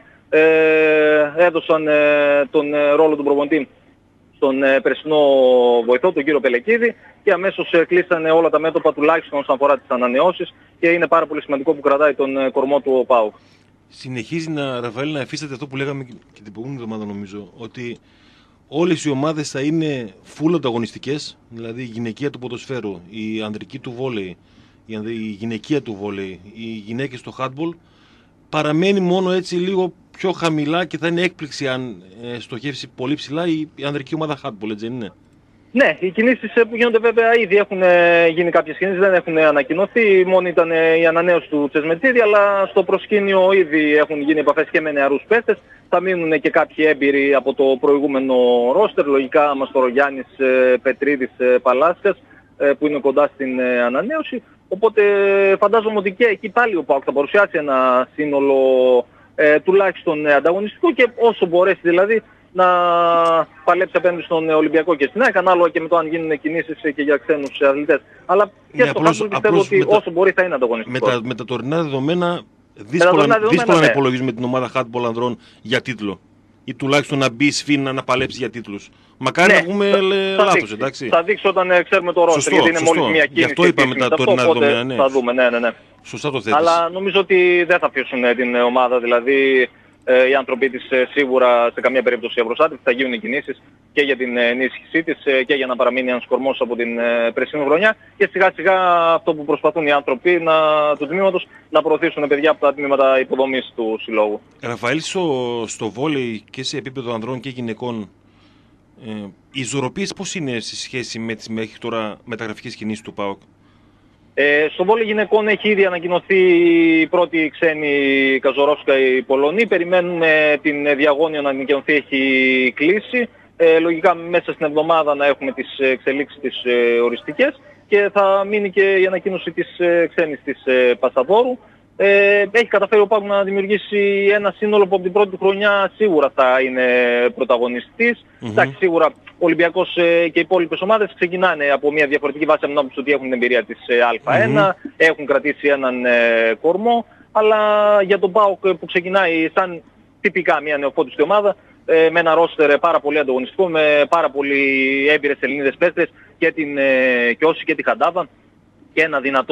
Ε, έδωσαν ε, τον ε, ρόλο του προπονητή στον ε, περσινό βοηθό, τον κύριο Πελεκίδη, και αμέσως ε, κλείσανε όλα τα μέτωπα τουλάχιστον όσον αφορά τις ανανεώσεις και είναι πάρα πολύ σημαντικό που κρατάει τον ε, κορμό του ο ΠΑΟΚ.
Συνεχίζει να, Ραφαέλ, να εφίσταται αυτό που λέγαμε και την προηγούμενη εβδομάδα νομίζω, ότι όλες οι ομάδες θα είναι full ανταγωνιστικές, δηλαδή η γυναικεία του ποδοσφαίρου, η ανδρική του βόλεϊ, η γυναικεία του βόλεϊ, οι γυναίκες στο handball, παραμένει μόνο έτσι λίγο πιο χαμηλά και θα είναι έκπληξη αν ε, στοχεύσει πολύ ψηλά η, η ανδρική ομάδα handball, έτσι δεν είναι?
Ναι, οι κινήσεις που γίνονται βέβαια ήδη έχουν γίνει κάποιες κινήσεις, δεν έχουν ανακοινωθεί, μόνο ήταν η ανανέωση του Τσεσμετζίδη, αλλά στο προσκήνιο ήδη έχουν γίνει επαφές και με νεαρούς παίκτες. Θα μείνουν και κάποιοι έμπειροι από το προηγούμενο ρόστερ, λογικά Μαστορογιάννης, Πετρίδης, Παλάσκας, που είναι κοντά στην ανανέωση. Οπότε φαντάζομαι ότι και εκεί πάλι ο ΠΑΟΚ θα παρουσιάσει ένα σύνολο ε, τουλάχιστον ανταγωνιστικό και όσο μπορέσει δηλαδή να παλέψει απέναντι στον Ολυμπιακό και στην ΑΕΚ, ανάλογα και με το αν γίνουν κινήσεις και για ξένους αθλητές. Αλλά και ναι, στο handball πιστεύω ότι
τα,
όσο μπορεί θα είναι ανταγωνιστικό.
Με τα, με τα τωρινά δεδομένα δύσκολα, με τα δύσκολα ναι. να υπολογίζουμε την ομάδα handball ανδρών για τίτλο. Ή τουλάχιστον να μπει σφίνα να παλέψει για τίτλους. Μακάρι ναι, να πούμε θα, λάθος,
δείξει,
εντάξει.
Θα δείξει όταν ε, ξέρουμε το ρόστερ, γιατί είναι μόλις μια κίνηση.
Γι' αυτό είπαμε τα τωρινά δεδομένα, ναι.
Θα δούμε, ναι, ναι, ναι.
Σωστά το θέτεις.
Αλλά νομίζω ότι δεν θα αφήσουν την ομάδα, δηλαδή ε, οι άνθρωποι της ε, σίγουρα σε καμία περίπτωση αυροσάτης θα γίνουν οι κινήσεις και για την ενίσχυσή της ε, και για να παραμείνει ένας κορμός από την ε, περσινή χρονιά και σιγά σιγά αυτό που προσπαθούν οι άνθρωποι να, του τμήματος να προωθήσουν παιδιά από τα τμήματα υποδομής του συλλόγου.
Ραφαήλ, στο, στο βόλεϊ και σε επίπεδο ανδρών και γυναικών, ε, οι ισορροπίες πώς είναι σε σχέση με τις μέχρι τώρα μεταγραφικές κινήσεις του ΠΑΟΚ?
Ε, στο βόλεϊ γυναικών έχει ήδη ανακοινωθεί η πρώτη ξένη Καζορόφσκα, η Πολωνή. Περιμένουμε την διαγώνιο να ανακοινωθεί, έχει κλείσει. Ε, λογικά μέσα στην εβδομάδα να έχουμε τις εξελίξεις τις ε, οριστικές και θα μείνει και η ανακοίνωση της ε, ξένης της ε, Πασαδόρου. Ε, έχει καταφέρει ο ΠΑΟΚ να δημιουργήσει ένα σύνολο που από την πρώτη χρονιά σίγουρα θα είναι πρωταγωνιστής. Mm-hmm. Εντάξει, σίγουρα ο Ολυμπιακός ε, και οι υπόλοιπες ομάδες ξεκινάνε από μια διαφορετική βάση από την άποψη ότι έχουν την εμπειρία της ε, Α1, mm-hmm. έχουν κρατήσει έναν ε, κορμό, αλλά για τον ΠΑΟΚ που ξεκινάει σαν τυπικά μια νεοφώτιστη ομάδα, ε, με ένα ρόστερ πάρα πολύ ανταγωνιστικό, με πάρα πολύ έμπειρες Ελληνίδες παίκτες και την ε, Κιώση και τη Χαντάβα και ένα δυνατό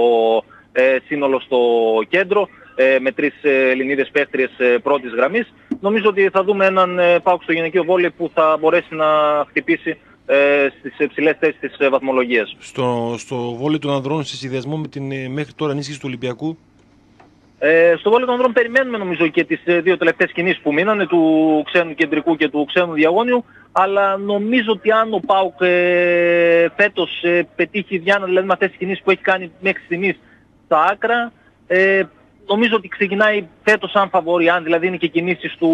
Ε, σύνολο στο κέντρο ε, με τρεις ε, Ελληνίδες παίχτριες ε, πρώτης γραμμής. Νομίζω ότι θα δούμε έναν ε, ΠΑΟΚ στο γυναικείο βόλεϊ που θα μπορέσει να χτυπήσει ε, στις ψηλές θέσεις της ε, βαθμολογίας.
Στο, στο βόλεϊ των ανδρών σε συνδυασμό με την ε, μέχρι τώρα ενίσχυση του Ολυμπιακού.
Ε, στο βόλεϊ των ανδρών περιμένουμε νομίζω και τις ε, δύο τελευταίες κινήσεις που μείνανε, του ξένου κεντρικού και του ξένου διαγώνιου, αλλά νομίζω ότι αν ο ΠΑΟΚ ε, φέτος ε, πετύχει διάνα, δηλαδή με αυτές τις κινήσεις που έχει κάνει μέχρι στιγμής στα άκρα, ε, νομίζω ότι ξεκινάει φέτος σαν φαβορί, αν δηλαδή είναι και κινήσεις του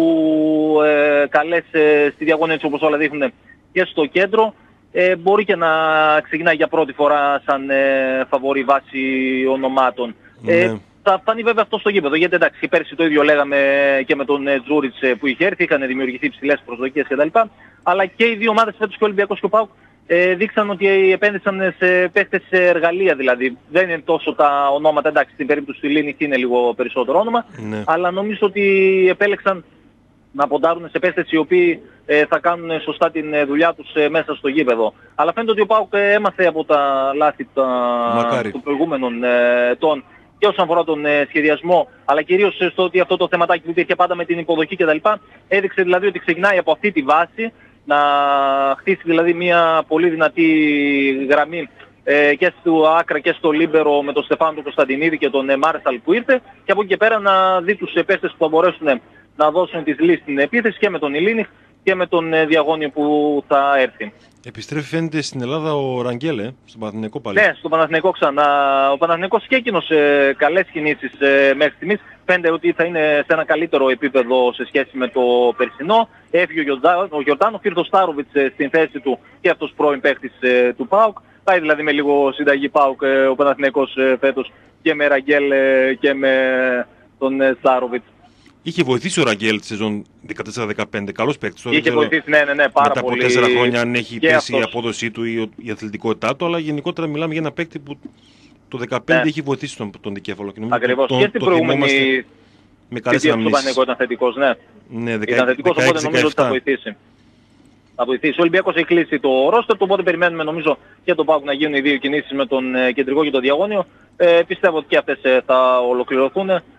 ε, καλές ε, στη διαγώνια έτσι όπως όλα δείχνουν και στο κέντρο, ε, μπορεί και να ξεκινάει για πρώτη φορά σαν ε, φαβορί βάση ονομάτων. Ναι. Ε, θα φανεί βέβαια αυτό στο γήπεδο, γιατί εντάξει και πέρσι το ίδιο λέγαμε και με τον ε, Τζούριτς ε, που είχε έρθει, είχαν δημιουργηθεί ψηλές προσδοκίες κτλ. Αλλά και οι δύο ομάδες φέτος και ο Ολυμπιακός και ο ΠΑΟΚ Ε, δείξαν ότι επένδυσαν σε παίχτες σε εργαλεία, δηλαδή δεν είναι τόσο τα ονόματα, εντάξει στην περίπτωση του Λίνικ είναι λίγο περισσότερο όνομα, ναι. Αλλά νομίζω ότι επέλεξαν να ποντάρουν σε παίχτες οι οποίοι ε, θα κάνουν σωστά την δουλειά τους ε, μέσα στο γήπεδο. Αλλά φαίνεται ότι ο ΠΑΟΚ ε, έμαθε από τα λάθη τα, των προηγούμενων ε, ετών και όσον αφορά τον ε, σχεδιασμό, αλλά κυρίως στο ότι αυτό το θεματάκι που υπήρχε πάντα με την υποδοχή κτλ. Έδειξε δηλαδή ότι ξεκινάει από αυτή τη βάση, να χτίσει δηλαδή μια πολύ δυνατή γραμμή ε, και στο άκρα και στο λίμπερο με τον Στεφάνο του Κωνσταντινίδη και τον ε, Μάρσαλ που ήρθε, και από εκεί και πέρα να δει τους παίκτες που θα μπορέσουν να δώσουν τις λύσεις στην επίθεση και με τον Ηλίνιχ και με τον ε, διαγώνιο που θα έρθει.
Επιστρέφει φαίνεται στην Ελλάδα ο Ραγκέλε, στον Παναθηναϊκό πάλι.
Ναι, στον Παναθηναϊκό ξανά. Ο Παναθηναϊκός και εκείνος ε, καλές κινήσεις ε, μέχρι στιγμής. Φαίνεται ότι θα είναι σε ένα καλύτερο επίπεδο σε σχέση με το περσινό. Έφυγε ο, Γιορδά, ο Γιορτάνο, ήρθε ο Στάροβιτς ε, στην θέση του και αυτός πρώην παίκτης ε, του ΠΑΟΚ. Πάει δηλαδή με λίγο συνταγή ΠΑΟΚ ε, ο Παναθηναϊκός ε, φέτος και με Ραγκέλ ε, και με τον ε, Στάροβιτς.
Είχε βοηθήσει ο Ραγκέλ τη σεζόν δεκατέσσερα δεκαπέντε. Καλός παίκτης.
Είχε βοηθήσει, ναι, ναι, ναι, πάρα
μετά
πολύ.
Μετά από τέσσερα χρόνια αν έχει πέσει
αυτός.
η απόδοσή του ή η αθλητικότητά του, αλλά γενικότερα μιλάμε για ένα παίκτη που το δεκαπέντε
ναι.
έχει βοηθήσει τον, τον δικέφαλο.
Ακριβώς.
Τον,
και στην προηγούμενη
με καλές
θητεία του Παναθηναϊκού ήταν θετικός, ναι.
Ναι, δεκα,
ήταν θετικός,
δεκαέξι,
οπότε νομίζω ότι θα βοηθήσει. Θα βοηθήσει. Ο Ολυμπιακός έχει κλείσει το ρόστερ του, οπότε περιμένουμε νομίζω και τον ΠΑΟΚ να γίνουν οι δύο κινήσεις με τον ε, κεντρικό και τον διαγώνιο. Ε, πιστεύω ότι και αυτές ε, θα ολοκληρωθούν ε,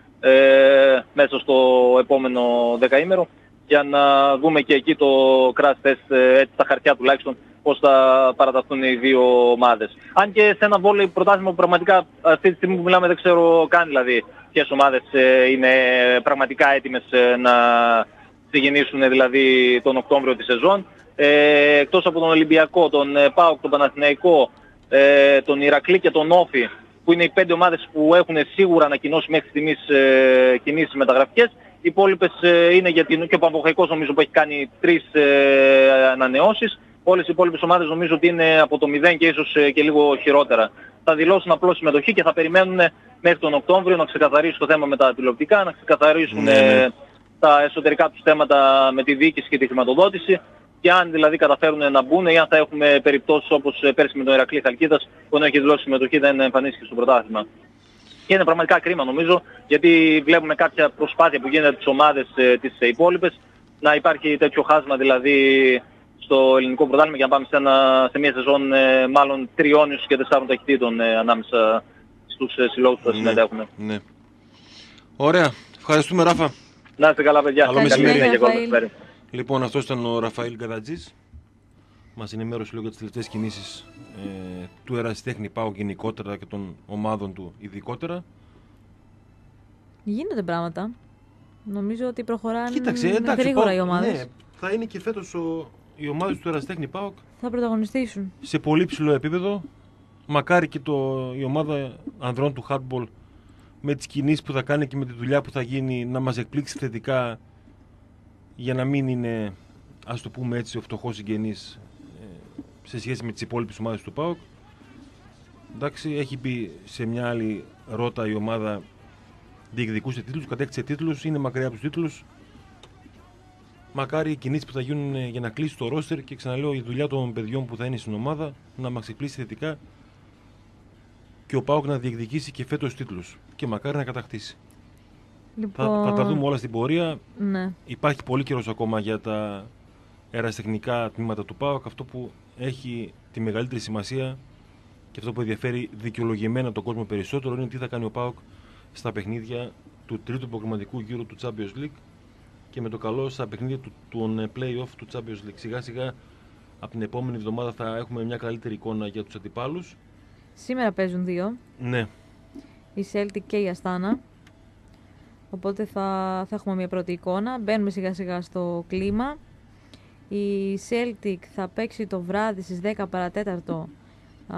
μέσα στο επόμενο δεκαήμερο για να δούμε και εκεί το crash test ε, έτσι στα χαρτιά τουλάχιστον πώς θα παραταθούν οι δύο ομάδες. Αν και σε ένα βόλεϊ πρωτάθλημα που πραγματικά αυτή τη στιγμή που μιλάμε δεν ξέρω καν δηλαδή ποιες ομάδες ε, είναι πραγματικά έτοιμες ε, να ξεκινήσουν δηλαδή τον Οκτώβριο τη σεζόν. Ε, εκτός από τον Ολυμπιακό, τον ε, ΠΑΟΚ, τον Παναθηναϊκό, ε, τον Ηρακλή και τον Όφη, που είναι οι πέντε ομάδες που έχουν σίγουρα ανακοινώσει μέχρι στιγμής ε, κινήσεις μεταγραφικές. Οι υπόλοιπες ε, είναι για την... και ο Παμβοχαϊκός νομίζω που έχει κάνει τρεις ε, ανανεώσεις. Όλες οι υπόλοιπες ομάδες νομίζω ότι είναι από το μηδέν και ίσως ε, και λίγο χειρότερα. Θα δηλώσουν απλώς συμμετοχή και θα περιμένουν μέχρι τον Οκτώβριο να ξεκαθαρίσουν το θέμα με τα τηλεοπτικά, να ξεκαθαρίσουν
ναι, ναι.
Ε, τα εσωτερικά τους θέματα με τη διοίκηση και τη χρηματοδότηση. Και αν δηλαδή καταφέρουν να μπουν ή αν θα έχουμε περιπτώσεις όπως πέρσι με τον Ηρακλή Χαλκίδας που ενώ έχει δηλώσει συμμετοχή δεν εμφανίστηκε στο πρωτάθλημα. Και είναι πραγματικά κρίμα νομίζω γιατί βλέπουμε κάποια προσπάθεια που γίνεται από τις ομάδες ε, τις υπόλοιπες να υπάρχει τέτοιο χάσμα δηλαδή στο ελληνικό πρωτάθλημα για να πάμε σε, ένα, σε μια σεζόν ε, μάλλον τριών ίσως και τεσσάρων ταχυτήτων ε, ανάμεσα στους ε, συλλόγους που θα συμμετέχουν.
Ναι, ναι. Ωραία. Ευχαριστούμε Ράφα.
Να είστε καλά παιδιά.
Καλό μεσημέρι.
Λοιπόν,
αυτός ήταν ο Ραφαήλ Γκαδατζής. Μας ενημέρωσε λίγο για τις τελευταίες κινήσεις ε, του ερασιτέχνη ΠΑΟΚ γενικότερα και των ομάδων του ειδικότερα.
Γίνονται πράγματα. Νομίζω ότι προχωράνε
Κοίταξε, εντάξει,
γρήγορα
ΠΑΟΚ,
οι ομάδες.
Ναι, θα είναι και φέτος ο, οι ομάδες του ερασιτέχνη ΠΑΟΚ.
Θα πρωταγωνιστήσουν.
Σε πολύ ψηλό επίπεδο. Μακάρι και το, η ομάδα ανδρών του handball με τις κινήσεις που θα κάνει και με τη δουλειά που θα γίνει να μας εκπλήξει θετικά για να μην είναι, ας το πούμε έτσι, ο φτωχός συγγενής ε, σε σχέση με τις υπόλοιπες ομάδες του ΠΑΟΚ. Εντάξει, έχει πει σε μια άλλη ρότα η ομάδα διεκδικούσε τίτλους, κατέκτησε τίτλους, είναι μακριά από τους τίτλους. Μακάρι οι κινήσεις που θα γίνουν για να κλείσει το ρόστερ και ξαναλέω η δουλειά των παιδιών που θα είναι στην ομάδα να μας εκπλήσει θετικά και ο ΠΑΟΚ να διεκδικήσει και φέτος τίτλους και μακάρι να κατακτήσει.
Λοιπόν...
Θα, θα τα δούμε όλα στην πορεία.
Ναι.
Υπάρχει πολύ καιρός ακόμα για τα ερασιτεχνικά τμήματα του ΠΑΟΚ. Αυτό που έχει τη μεγαλύτερη σημασία και αυτό που ενδιαφέρει δικαιολογημένα τον κόσμο περισσότερο είναι τι θα κάνει ο ΠΑΟΚ στα παιχνίδια του τρίτου προγραμματικού γύρου του Champions League και με το καλό στα παιχνίδια του, του play-off του Champions League. Σιγά σιγά από την επόμενη εβδομάδα θα έχουμε μια καλύτερη εικόνα για τους αντιπάλους.
Σήμερα παίζουν δύο.
Ναι.
Η Celtic και η Αστάνα. Οπότε θα, θα έχουμε μια πρώτη εικόνα. Μπαίνουμε σιγά σιγά στο κλίμα. Η Celtic θα παίξει το βράδυ στις δέκα παρατέταρτο α,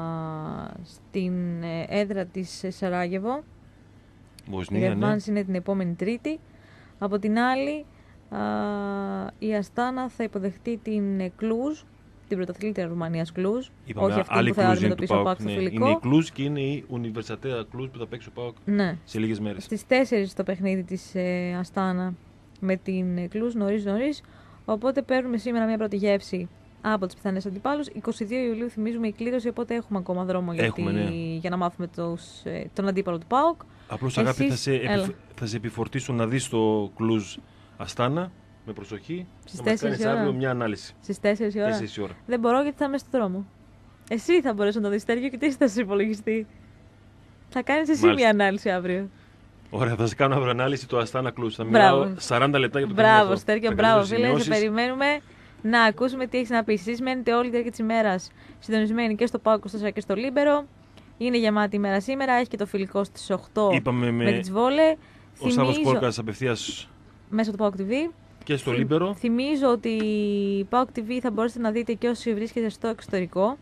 στην έδρα της Σαράγεβο.
Βοσνία,
η Ρεβάνς
ναι.
είναι την επόμενη Τρίτη. Από την άλλη α, η Αστάνα θα υποδεχτεί την Κλούζ, την πρωταθλήτρια Ρουμανίας Κλούζ.
Είπαμε,
όχι αυτή που θα αντιμετωπίσει ο ΠΑΟΚ στο
ναι.
φιλικό.
Είναι η Κλούζ και είναι η Universitatea Κλούζ που θα παίξει ο ΠΑΟΚ
ναι.
σε λίγες μέρες.
Στις τέσσερις το παιχνίδι της ε, Αστάνα με την Κλούζ νωρίς νωρίς. Οπότε παίρνουμε σήμερα μια πρώτη γεύση από τις πιθανές αντιπάλους. εικοστή δεύτερη Ιουλίου θυμίζουμε η κλήρωση, οπότε έχουμε ακόμα δρόμο
έχουμε,
γιατί,
ναι.
για να μάθουμε τους, ε, τον αντίπαλο του ΠΑΟΚ.
Απλώς αγάπη θα σε, επιφ... θα σε επιφορτήσω να δεις το Κλούζ Αστάνα με προσοχή.
Στις
να μας κάνεις αύριο μια ανάλυση.
Στις τέσσερις η ώρα.
τέσσερις η ώρα.
Δεν μπορώ γιατί θα είμαι στον δρόμο. Εσύ θα μπορέσει να το δεις, Στέργιο, και τι θα σε υπολογιστεί. Θα κάνεις εσύ
Μάλιστα.
μια ανάλυση αύριο.
Ωραία, θα σε κάνω αύριο ανάλυση το Αστάνα Κλούζ. Θα μιλάω σαράντα λεπτά για το παιχνίδι.
Μπράβο, Στέργιο, μπράβο, φίλε. Σε περιμένουμε να ακούσουμε τι έχεις να πεις. Εσείς μένετε όλη τη διάρκεια της ημέρας συντονισμένοι και στο ΠΑΟΚ είκοσι τέσσερα και στο Λίμπερο. Είναι γεμάτη ημέρα σήμερα, έχει και το φιλικό στις οκτώ
Είπαμε
με,
με
με τις Βόλε.
ο Σάββος Κόρκας απευθείας
μέσω του ΠΑΟΚ τι βι.
και στο Λίμπερο.
Θυμίζω ότι ΠΑΟΚ τι βι θα μπορέσετε να δείτε και όσοι βρίσκεται στο εξωτερικό.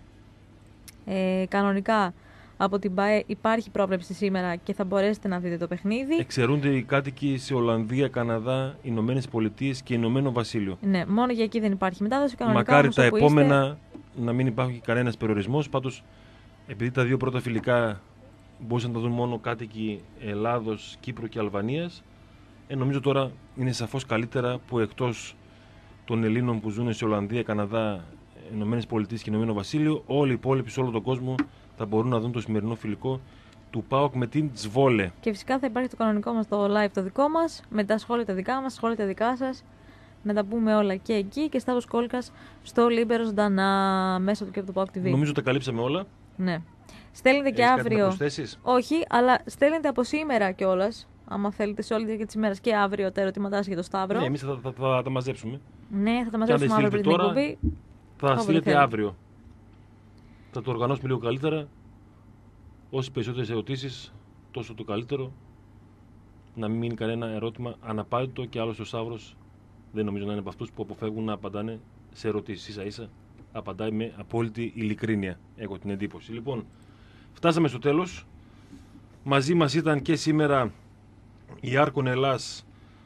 Ε, κανονικά από την ΠΑΕ υπάρχει πρόβλεψη σήμερα και θα μπορέσετε να δείτε το παιχνίδι.
Εξαιρούνται οι κάτοικοι σε Ολλανδία, Καναδά, Ηνωμένες Πολιτείες και Ηνωμένο Βασίλειο.
Ναι, μόνο για εκεί δεν υπάρχει μετάδοση. Κανονικά,
μακάρι
όμως,
τα
όπου
επόμενα
είστε...
να μην υπάρχει κανένας περιορισμός. Πάντως, επειδή τα δύο πρώτα φιλικά μπορούσαν να τα δουν μόνο κάτοικοι Ελλάδος, Κύπρου και Αλβανίας, ε, νομίζω τώρα είναι σαφώς καλύτερα που εκτός των Ελλήνων που ζουν σε Ολλανδία, Καναδά, Ηνωμένες Πολιτείες και Ηνωμένο Βασίλειο, όλοι οι υπόλοιποι σε όλο τον κόσμο θα μπορούν να δουν το σημερινό φιλικό του ΠΑΟΚ με την Τσβόλε.
Και φυσικά θα υπάρχει το κανονικό μας το live το δικό μας, με τα σχόλια τα δικά μας, σχόλια τα δικά σας, να τα πούμε όλα και εκεί και Σταύρος Κόλκας στο Λίμπερο ζωντανά μέσω του και από το ΠΑΟΚ τι βι.
Νομίζω τα καλύψαμε όλα.
Ναι. Στέλνετε και
Έχεις
αύριο.
Κάτι να προσθέσεις?
Όχι, αλλά στέλνετε από σήμερα κιόλας, άμα θέλετε, σε όλη τη διάρκεια της ημέρας και αύριο τα ερωτήματά σας για το Σταύρο.
Ναι, εμείς θα, θα, θα, θα τα μαζέψουμε.
Ναι, θα τα
Και αν
μαζέψουμε
δεν
αύριο πριν την
στείλετε τώρα,
εκπομπή.
θα
Όποτε
στείλετε
θέλετε.
αύριο. Θα το οργανώσουμε λίγο καλύτερα. Όσοι περισσότερες ερωτήσεις, τόσο το καλύτερο. Να μην μείνει κανένα ερώτημα αναπάντητο και άλλος ο Σταύρος δεν νομίζω να είναι από αυτούς που αποφεύγουν να απαντάνε σε ερωτήσεις. Ίσα ίσα απαντάει με απόλυτη ειλικρίνεια. Έχω την εντύπωση. Λοιπόν, φτάσαμε στο τέλος. Μαζί μας ήταν και σήμερα η Άρκον Ελλάς,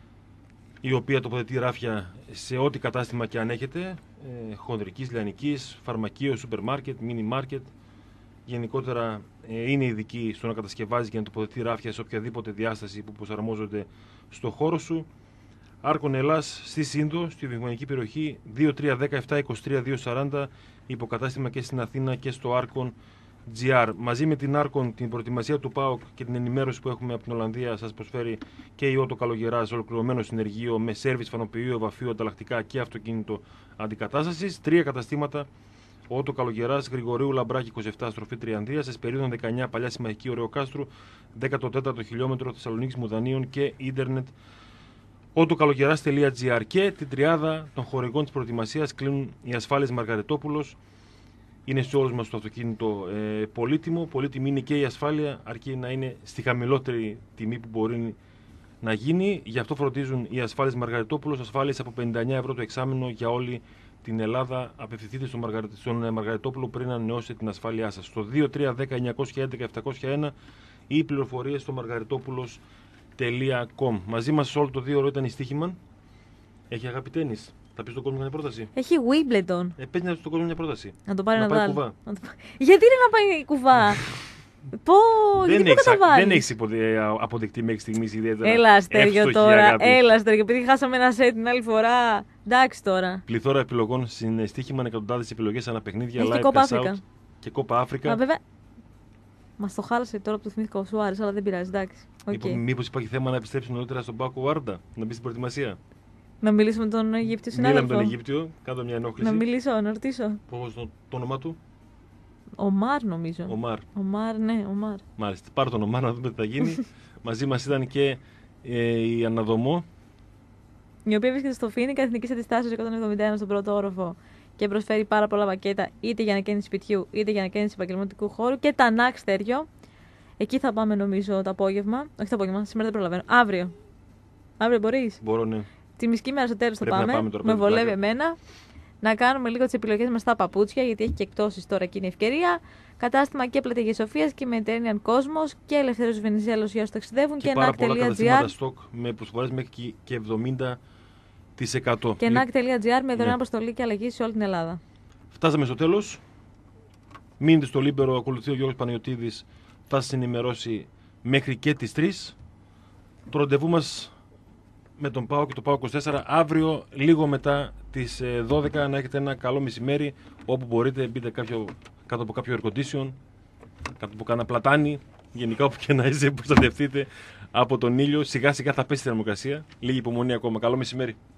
η οποία τοποθετεί ράφια σε ό,τι κατάστημα και αν έχετε, ε, χονδρικής, λιανικής, φαρμακείο, σούπερ μάρκετ, μίνι μάρκετ. Γενικότερα ε, είναι ειδική στο να κατασκευάζει και να τοποθετεί ράφια σε οποιαδήποτε διάσταση που προσαρμόζονται στο χώρο σου. Άρκον Ελλάς στη Σύνδο, στη βιομηχανική περιοχή δύο τρία ένα επτά είκοσι τρία δύο σαράντα, υποκατάστημα και στην Αθήνα και στο Άρκον τζι αρ. Μαζί με την Άρκον, την προετοιμασία του ΠΑΟΚ και την ενημέρωση που έχουμε από την Ολλανδία, σας προσφέρει και η Ότο Καλογεράς, ολοκληρωμένο συνεργείο με σέρβις, φανοποιείο, ευαφείο, ανταλλακτικά και αυτοκίνητο αντικατάστασης. Τρία καταστήματα. Ότο Καλογεράς, Γρηγορίου Λαμπράκη είκοσι επτά, στροφή Τριανδία, σε περίοδο δεκαεννιά, Παλιά Συμμαχική Ωρεοκάστρου, δέκατο τέταρτο χιλιόμετρο Θεσσαλονίκης Μουδανίων και ίντερνετ ότοκαλογεράς τελεία τζι αρ. Και την τριάδα των χορηγών της προετοιμασίας κλείνουν οι ασφάλειες Μαργαρετόπουλος. Είναι σε όλους μας το αυτοκίνητο ε, πολύτιμο. Πολύτιμη είναι και η ασφάλεια, αρκεί να είναι στη χαμηλότερη τιμή που μπορεί να γίνει. Γι' αυτό φροντίζουν οι ασφάλειες Μαργαρετόπουλος, ασφάλειες από πενήντα εννιά ευρώ το εξάμηνο για όλη την Ελλάδα. Απευθυνθείτε στον, Μαργαρε... στον Μαργαρετόπουλο πριν να ανανεώσετε την ασφάλειά σας. Στο δύο τρία ένα μηδέν εννιά ένα ένα επτά μηδέν ένα ή πληροφορίες στο μαργαρετόπουλος τελεία κομ. Μαζί μας όλο το δύο ώρο ήταν η Στίχημαν. Έχει αγάπη τένις. Θα πεις στον κόσμο μια πρόταση.
Έχει Wimbledon.
Ε, πες στον κόσμο μια πρόταση.
Να το πάρει
να
να
πάει
βάλει.
κουβά.
Να το... Γιατί είναι να πάει κουβά. Πώ, γιατί
δεν
πού καταβάλει.
Δεν έχεις υποδε... αποδεικτεί μέχρι στιγμής ιδιαίτερα.
Έλα Αστέριο
εύστοχη
τώρα.
αγάπη.
Έλα Αστέριο. Επειδή χάσαμε ένα σετ την άλλη φορά. Εντάξει τώρα.
Πληθώρα επιλογών στην Στίχημαν, εκατοντάδες επιλογές ανά παιχνίδια.
Έχει
live
και Κόπα
cash out
Αφρικα.
Και Κόπα Αφρικα.
Α, βέβαια. Μας το χάλασε τώρα που το θυμήθηκα, σου άρεσε, αλλά δεν πειράζει. Εντάξει. Okay.
Μήπως υπάρχει θέμα να επιστρέψει νωρίτερα στον Πάκο Βάρντα, να μπει στην προετοιμασία.
Να μιλήσουμε με τον Αιγύπτιο
Μίλαμε
συνάδελφο.
με τον Αιγύπτιο, κάτω μια ενόχληση.
Να μιλήσω, να ρωτήσω.
Πώς το, το όνομά του?
Ομάρ νομίζω.
Ομάρ.
Ομάρ, ναι, Ομάρ.
Μάλιστα. Πάρω τον Ομάρ να δούμε τι θα γίνει. Μαζί μας ήταν και ε, η Αναδομό.
Η οποία βρίσκεται στο Φίνικα Εθνική Αντιστάσεως εκατόν εβδομήντα ένα στον πρώτο όροφο και προσφέρει πάρα πολλά πακέτα είτε για ανακαίνιση σπιτιού είτε για ανακαίνιση επαγγελματικού χώρου. Και τα ναξ Στέριο. Εκεί θα πάμε νομίζω το απόγευμα. Όχι το απόγευμα, σήμερα δεν προλαβαίνω. Αύριο. Αύριο μπορείς.
Μπορώ, ναι.
Τη μισή μέρα στο τέλος θα πάμε.
πάμε τώρα,
με βολεύει
πλάκα.
εμένα. Να κάνουμε λίγο τις επιλογές μας στα παπούτσια, γιατί έχει και εκτόσεις τώρα και είναι ευκαιρία. Κατάστημα και Πλατεία Σοφίας και Mediterranean Cosmos και Ελευθέριος Βενιζέλος για όσους ταξιδεύουν και,
Και πάρα πολλά
νακ.gr
καταστήματα στοκ με προσφορές μέχρι και εβδομήντα τοις εκατό.
και νακ.gr με δωρεάν
Ναι.
αποστολή και αλλαγή σε όλη την Ελλάδα.
Φτάσαμε στο τέλος. Μείνετε στο Λίμπερο, ακολουθεί ο Γιώργος Παναγιωτίδης. Θα σας ενημερώσει μέχρι και τις τρεις. Το ραντεβού μας με τον ΠΑΟ και το ΠΑΟ είκοσι τέσσερα αύριο λίγο μετά τις δώδεκα. Να έχετε ένα καλό μεσημέρι όπου μπορείτε. Μπείτε κάποιο, κάτω από κάποιο air condition, κάτω από κάνα πλατάνι. Γενικά όπου και να είστε, προστατευτείτε από τον ήλιο. Σιγά σιγά θα πέσει η θερμοκρασία. Λίγη υπομονή ακόμα. Καλό μεσημέρι.